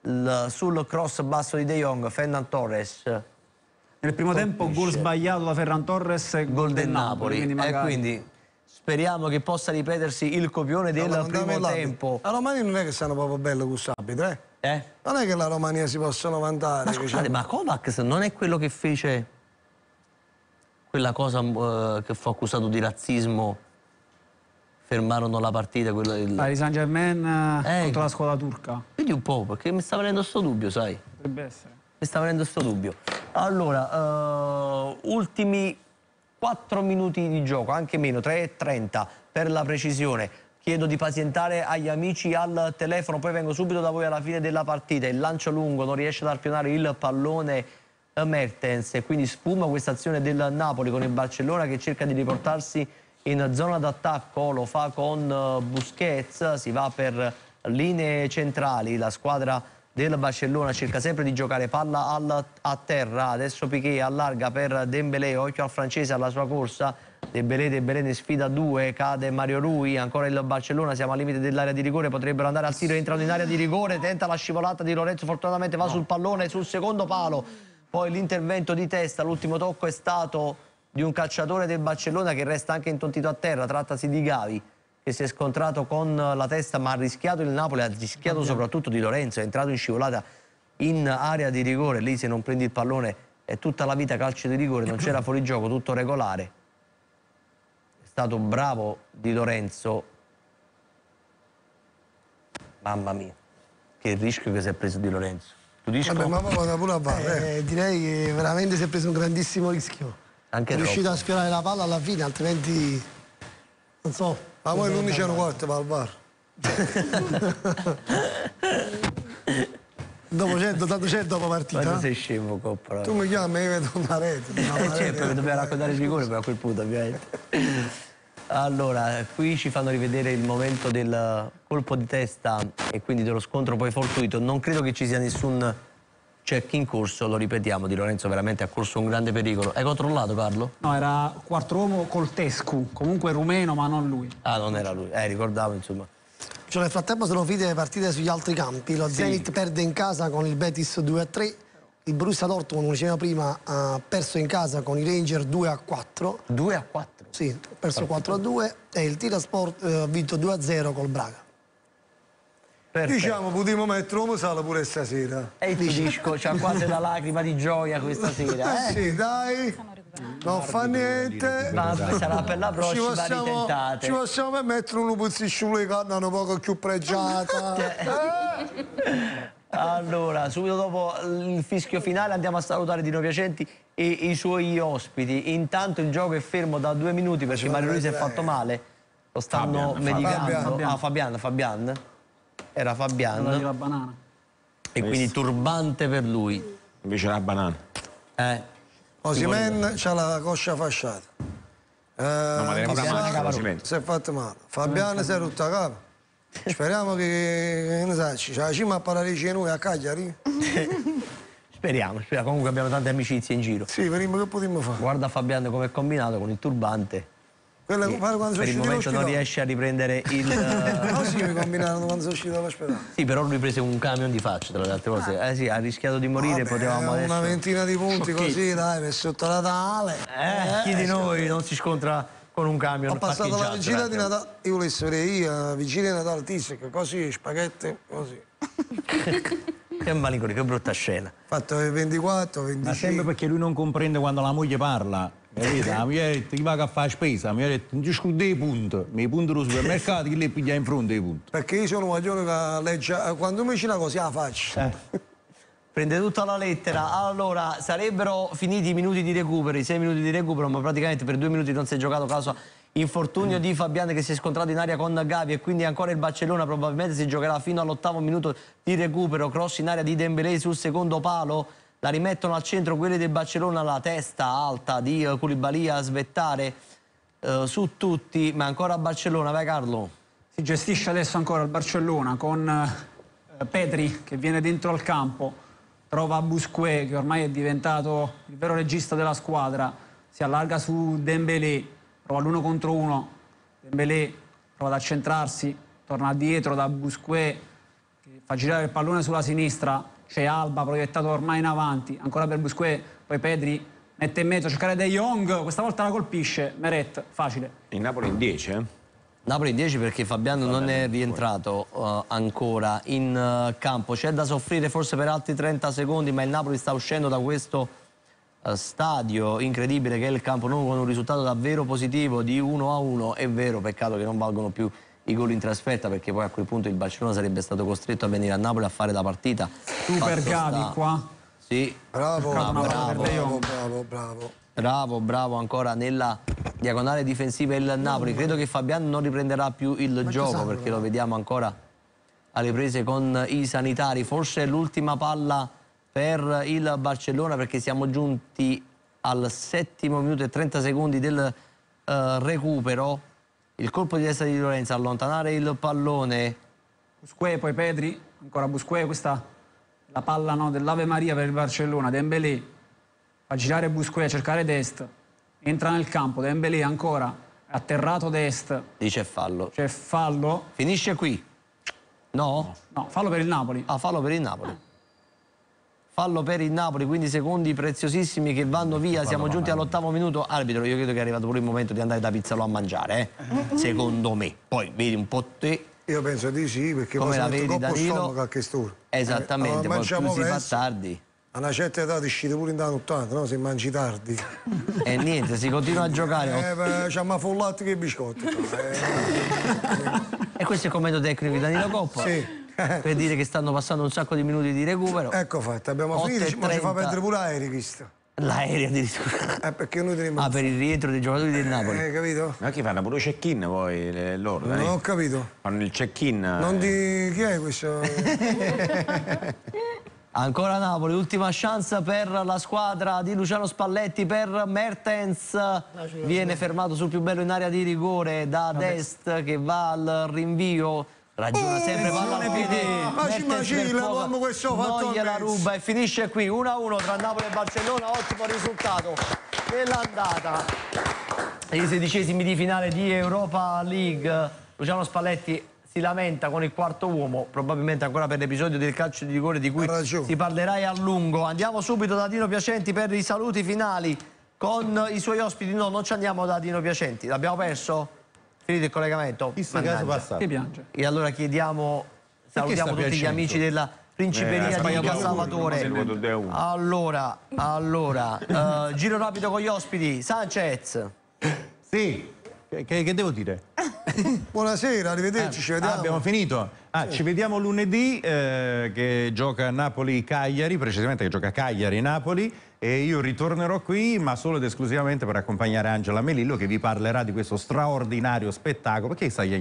sul cross basso di De Jong, Ferran Torres. Nel primo tempo gol sbagliato da Ferran Torres e gol del Napoli. Quindi speriamo che possa ripetersi il copione del primo tempo. La Romania non è che stanno proprio bello con l'arbitro, Non è che la Romania si possono vantare. Ma scusate, ma Kovacs non è quello che fece quella cosa che fu accusato di razzismo? Fermarono la partita, quella del Paris Saint-Germain contro la squadra turca. Vedi un po', perché mi sta venendo sto dubbio, sai? Potrebbe essere. Mi sta venendo sto dubbio. Allora, ultimi 4 minuti di gioco, anche meno, 3:30 per la precisione. Chiedo di pazientare agli amici al telefono, poi vengo subito da voi alla fine della partita. Il lancio lungo, non riesce ad arpionare il pallone Mertens e quindi sfuma questa azione del Napoli con il Barcellona che cerca di riportarsi in zona d'attacco, lo fa con Busquets, si va per linee centrali, la squadra del Barcellona cerca sempre di giocare palla a terra, adesso Piqué allarga per Dembélé, occhio al francese alla sua corsa, Dembélé ne sfida 2, cade Mario Rui, ancora il Barcellona, siamo al limite dell'area di rigore, potrebbero andare al tiro, entrano in area di rigore, tenta la scivolata di Lorenzo, fortunatamente va sul pallone, sul secondo palo, poi l'intervento di testa, l'ultimo tocco è stato di un calciatore del Barcellona che resta anche intontito a terra, trattasi di Gavi, che si è scontrato con la testa, ma ha rischiato il Napoli, ha rischiato soprattutto Di Lorenzo, è entrato in scivolata in area di rigore, lì se non prendi il pallone è tutta la vita calcio di rigore, non c'era fuorigioco, tutto regolare. È stato bravo Di Lorenzo, mamma mia, che rischio che si è preso Di Lorenzo. Tu dici Vabbè, ma vado pure a fare. Direi che veramente si è preso un grandissimo rischio. Anche è riuscito a sfiorare la palla alla fine, altrimenti non so. Ma poi l'11:15 va al bar. Tanto c'è dopo partita. Ma tu sei scemo, Coppola. Tu mi chiami e vedo una rete. Certo, che dobbiamo raccontare il rigore per a quel punto, ovviamente. Allora, qui ci fanno rivedere il momento del colpo di testa e quindi dello scontro poi fortuito. Non credo che ci sia nessun check in corso, lo ripetiamo, Di Lorenzo veramente ha corso un grande pericolo. Hai controllato, Carlo? No, era quarto uomo col Tescu, comunque rumeno, ma non lui. Ah, non era lui, ricordavo, insomma. Cioè, nel frattempo sono finite le partite sugli altri campi. Lo Zenit perde in casa con il Betis 2-3. Il Borussia Dortmund, come diceva prima, ha perso in casa con i Rangers 2-4. 2-4? Sì, ha perso 4-2 e il Tiraspol ha vinto 2-0 col Braga. Perfetto. Diciamo, potremmo mettere uomo sala pure stasera. E il disco, c'ha quasi la lacrima di gioia questa sera. Sì, dai. Non fa niente. Ma sarà per la prossima, ritentate. Ci possiamo permettere un puzzisciolo di carne un poco più pregiata. Allora, subito dopo il fischio finale andiamo a salutare Dino Piacenti e i suoi ospiti. Intanto il gioco è fermo da 2 minuti perché Mario Luis si è fatto male. Lo stanno medicando. Fabian. Era Fabian. La banana. E quindi turbante per lui. Invece la banana. Osimhen c'ha la coscia fasciata. No, ma si è fatto male. Fabiano si è rotto la capa. Speriamo che ne sai, c'è la cima a parlare noi a Cagliari. Speriamo. Comunque abbiamo tante amicizie in giro. Sì, vedremo che potremmo fare. Guarda Fabian come è combinato con il turbante. Per il momento non riesce a riprendere il... No, sì, mi combinarono quando sono uscito dall'ospedale. Sì, però lui prese un camion di faccia tra le altre cose. Sì, ha rischiato di morire, potevamo adesso... Una ventina di punti così, dai, per sotto Natale. Chi di noi non si scontra con un camion? Ho passato la vigilia di Natale, io volessi vedere io, vigilia di Natale tisica, così, spaghetti, così. Che malinconi, che brutta scena. Fatto 24, 25. Ma sempre perché lui non comprende quando la moglie parla. Capite? La moglie ha detto chi va a fare spesa, mi ha detto non ci scusi i punti, mi punti allo supermercato, chi le piglia in fronte i punti. Perché io sono un guaglione che legge, quando mi dice una cosa la faccio. Prende tutta la lettera. Allora, sarebbero finiti i minuti di recupero, i 6 minuti di recupero, ma praticamente per 2 minuti non si è giocato causa infortunio di Fabian che si è scontrato in aria con Gavi e quindi ancora il Barcellona probabilmente si giocherà fino all'8° minuto di recupero. Cross in aria di Dembélé sul secondo palo, la rimettono al centro quelli del Barcellona, la testa alta di Koulibaly a svettare su tutti, ma ancora Barcellona. Vai Carlo. Si gestisce adesso ancora il Barcellona con Pedri che viene dentro al campo, trova Busquets che ormai è diventato il vero regista della squadra, si allarga su Dembélé, prova l'1 contro 1, Dembélé prova ad accentrarsi, torna dietro da Busquets che fa girare il pallone sulla sinistra, c'è Alba proiettato ormai in avanti, ancora per Busquets, poi Pedri mette in mezzo, cercare De Jong, questa volta la colpisce, Meret, facile. Il Napoli in 10, Napoli in 10 perché Fabian non è rientrato ancora in campo. C'è da soffrire forse per altri 30 secondi, ma il Napoli sta uscendo da questo stadio incredibile che è il Campo Nou con un risultato davvero positivo di 1-1. È vero, peccato che non valgono più i gol in trasferta perché poi a quel punto il Barcellona sarebbe stato costretto a venire a Napoli a fare la partita. Super Gavi qua. Sì, bravo ancora nella diagonale difensiva il Napoli. Credo che Fabian non riprenderà più il gioco perché lo vediamo ancora alle prese con i sanitari. Forse è l'ultima palla per il Barcellona perché siamo giunti al 7° minuto e 30 secondi del recupero, il colpo di testa di Di Lorenzo, allontanare il pallone. Busquets, poi Pedri, ancora Busquets, questa la palla, no, dell'Ave Maria per il Barcellona. Dembélé fa girare Busquets, cercare Dest, entra nel campo, Dembélé ancora, atterrato Dest. Dice fallo. C'è fallo. Finisce qui? No? No, fallo per il Napoli. Ah, fallo per il Napoli. Fallo per il Napoli, quindi secondi preziosissimi che vanno via. Siamo giunti all'8° minuto. Arbitro, io credo che è arrivato pure il momento di andare da Pizzalò a mangiare, secondo me. Poi vedi un po' te. Io penso di sì, perché come poi la sono vedi, troppo Danilo? stomaco a quest'ora. Esattamente, poi più si fa tardi. A una certa età ti uscite pure in da nottata, no? Se mangi tardi. E niente, si continua a giocare. C'ha follati che biscotti. E questo è il commento tecnico di Danilo Coppa. Sì. Per dire che stanno passando un sacco di minuti di recupero. Ecco fatto, abbiamo finito, ma ci fa perdere pure l'aereo questo. L'aereo addirittura. Perché noi teniamo... per il rientro dei giocatori del Napoli. Capito? Ma che fanno pure check-in poi loro? Non ho capito. Fanno il check-in. Non di... chi è questo? Ancora Napoli, ultima chance per la squadra di Luciano Spalletti, per Mertens. Viene fermato sul più bello in area di rigore da Dest che va al rinvio. Ragiona sempre, palla al piede. Non gliela ruba e finisce qui 1-1 tra Napoli e Barcellona. Ottimo risultato nell'andata ai 16esimi di finale di Europa League. Luciano Spalletti si lamenta con il quarto uomo, probabilmente ancora per l'episodio del calcio di rigore di cui si parlerà a lungo. Andiamo subito da Dino Piacenti per i saluti finali con i suoi ospiti. No, non ci andiamo da Dino Piacenti, l'abbiamo perso? Finito il collegamento? Che piange. E allora chiediamo, salutiamo tutti gli amici della Principeria di Salvatore. Allora, giro rapido con gli ospiti. Sanchez. Sì, che devo dire? Buonasera, arrivederci, ci vediamo. Abbiamo finito. Ci vediamo lunedì che gioca Napoli-Cagliari, precisamente che gioca Cagliari-Napoli, e io ritornerò qui ma solo ed esclusivamente per accompagnare Angela Melillo che vi parlerà di questo straordinario spettacolo. Perché sta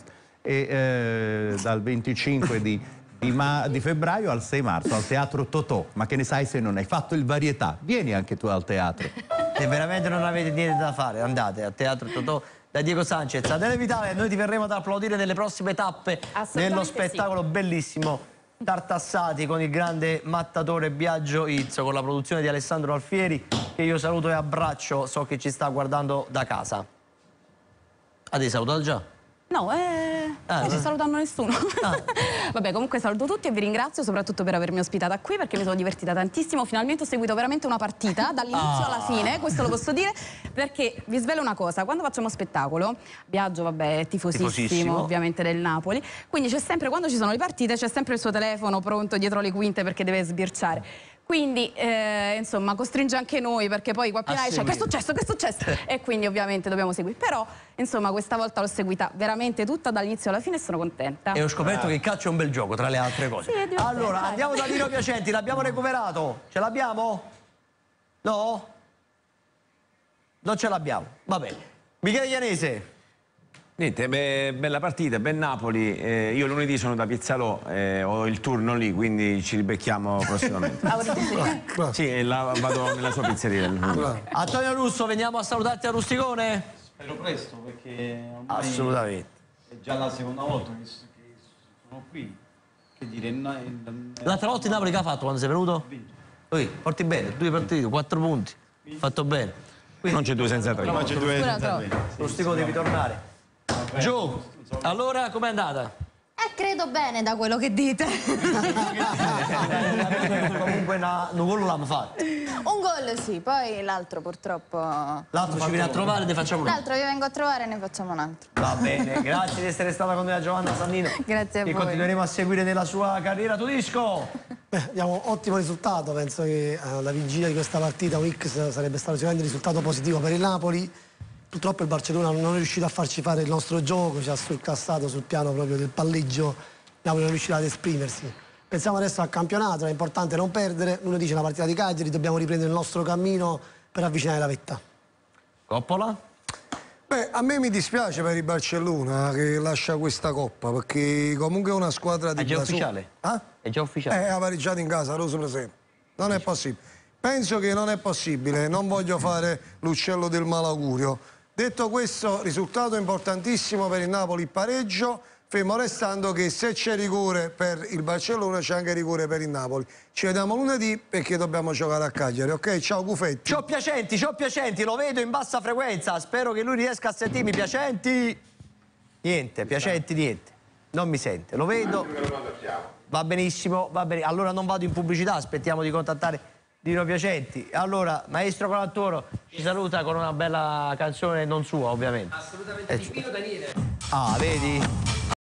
dal 25 di febbraio al 6 marzo al Teatro Totò. Ma che ne sai se non hai fatto il Varietà? Vieni anche tu al teatro. Se veramente non avete niente da fare, andate al Teatro Totò da Diego Sanchez. Adele Vitale, noi ti verremo ad applaudire nelle prossime tappe nello spettacolo bellissimo Tartassati con il grande mattatore Biagio Izzo, con la produzione di Alessandro Alfieri, che io saluto e abbraccio, so che ci sta guardando da casa. Hai salutato già? No, non ci salutando nessuno. Vabbè, comunque saluto tutti e vi ringrazio soprattutto per avermi ospitata qui, perché mi sono divertita tantissimo. Finalmente ho seguito veramente una partita dall'inizio alla fine, questo lo posso dire, perché vi svelo una cosa: quando facciamo spettacolo, Biagio vabbè è tifosissimo ovviamente del Napoli, quindi c'è sempre, quando ci sono le partite, c'è sempre il suo telefono pronto dietro le quinte perché deve sbirciare. Quindi, insomma, costringe anche noi, perché poi qua appena dice che è successo, che è successo? E quindi ovviamente dobbiamo seguire. Però, insomma, questa volta l'ho seguita veramente tutta dall'inizio alla fine e sono contenta. E ho scoperto che il calcio è un bel gioco, tra le altre cose. Sì, allora, andiamo da Dino Piacenti, l'abbiamo recuperato. Ce l'abbiamo? No? Non ce l'abbiamo. Va bene. Michele Ianese. Niente, bella partita, ben Napoli. Io lunedì sono da Pizzalò, ho il turno lì, quindi ci ribecchiamo prossimamente. Sì, vado nella sua pizzeria. Antonio Russo, veniamo a salutarti a Rusticone? Spero presto, perché ormai assolutamente è già la seconda volta che sono qui. Che dire, l'altra volta in Napoli che ha fatto quando sei venuto? Porti bene, 2 partite, 4 punti. Fatto bene. Non c'è 2 senza 3. Non c'è 2 senza 3. Rusticone devi tornare. Gio, allora com'è andata? Credo bene da quello che dite. Comunque un gol l'hanno fatto. Un gol sì, poi l'altro purtroppo... L'altro ci viene a trovare e ne facciamo un altro. L'altro vi vengo a trovare e ne facciamo un altro. Va bene, grazie di essere stata con noi a Giovanna Sannino. Grazie a voi. Che continueremo a seguire nella sua carriera. Tudisco! Abbiamo ottimo risultato, penso che alla vigilia di questa partita un X sarebbe stato sicuramente un risultato positivo per il Napoli. Purtroppo il Barcellona non è riuscito a farci fare il nostro gioco, ci ha surclassato sul piano proprio del palleggio, Napoli non è riuscito ad esprimersi. Pensiamo adesso al campionato, è importante non perdere, lunedì c'è una partita di Cagliari, dobbiamo riprendere il nostro cammino per avvicinare la vetta. Coppola? Beh, a me mi dispiace per il Barcellona che lascia questa coppa, perché comunque è una squadra di... È già ufficiale? È già ufficiale? Ha pareggiato in casa, Rosso presente. Non è possibile. Penso che non è possibile, non voglio fare l'uccello del malaugurio. Detto questo, risultato importantissimo per il Napoli, pareggio, fermo restando che se c'è rigore per il Barcellona c'è anche rigore per il Napoli. Ci vediamo lunedì perché dobbiamo giocare a Cagliari, ok? Ciao Gufetti. Ciao Piacenti, lo vedo in bassa frequenza, spero che lui riesca a sentirmi. Piacenti? Niente, Piacenti niente, non mi sente, lo vedo. Va benissimo, va bene. Allora non vado in pubblicità, aspettiamo di contattare Dino Piacenti. Allora, maestro Colantuoro ci saluta con una bella canzone non sua, ovviamente. Assolutamente, di Pino Daniele. Ah, vedi?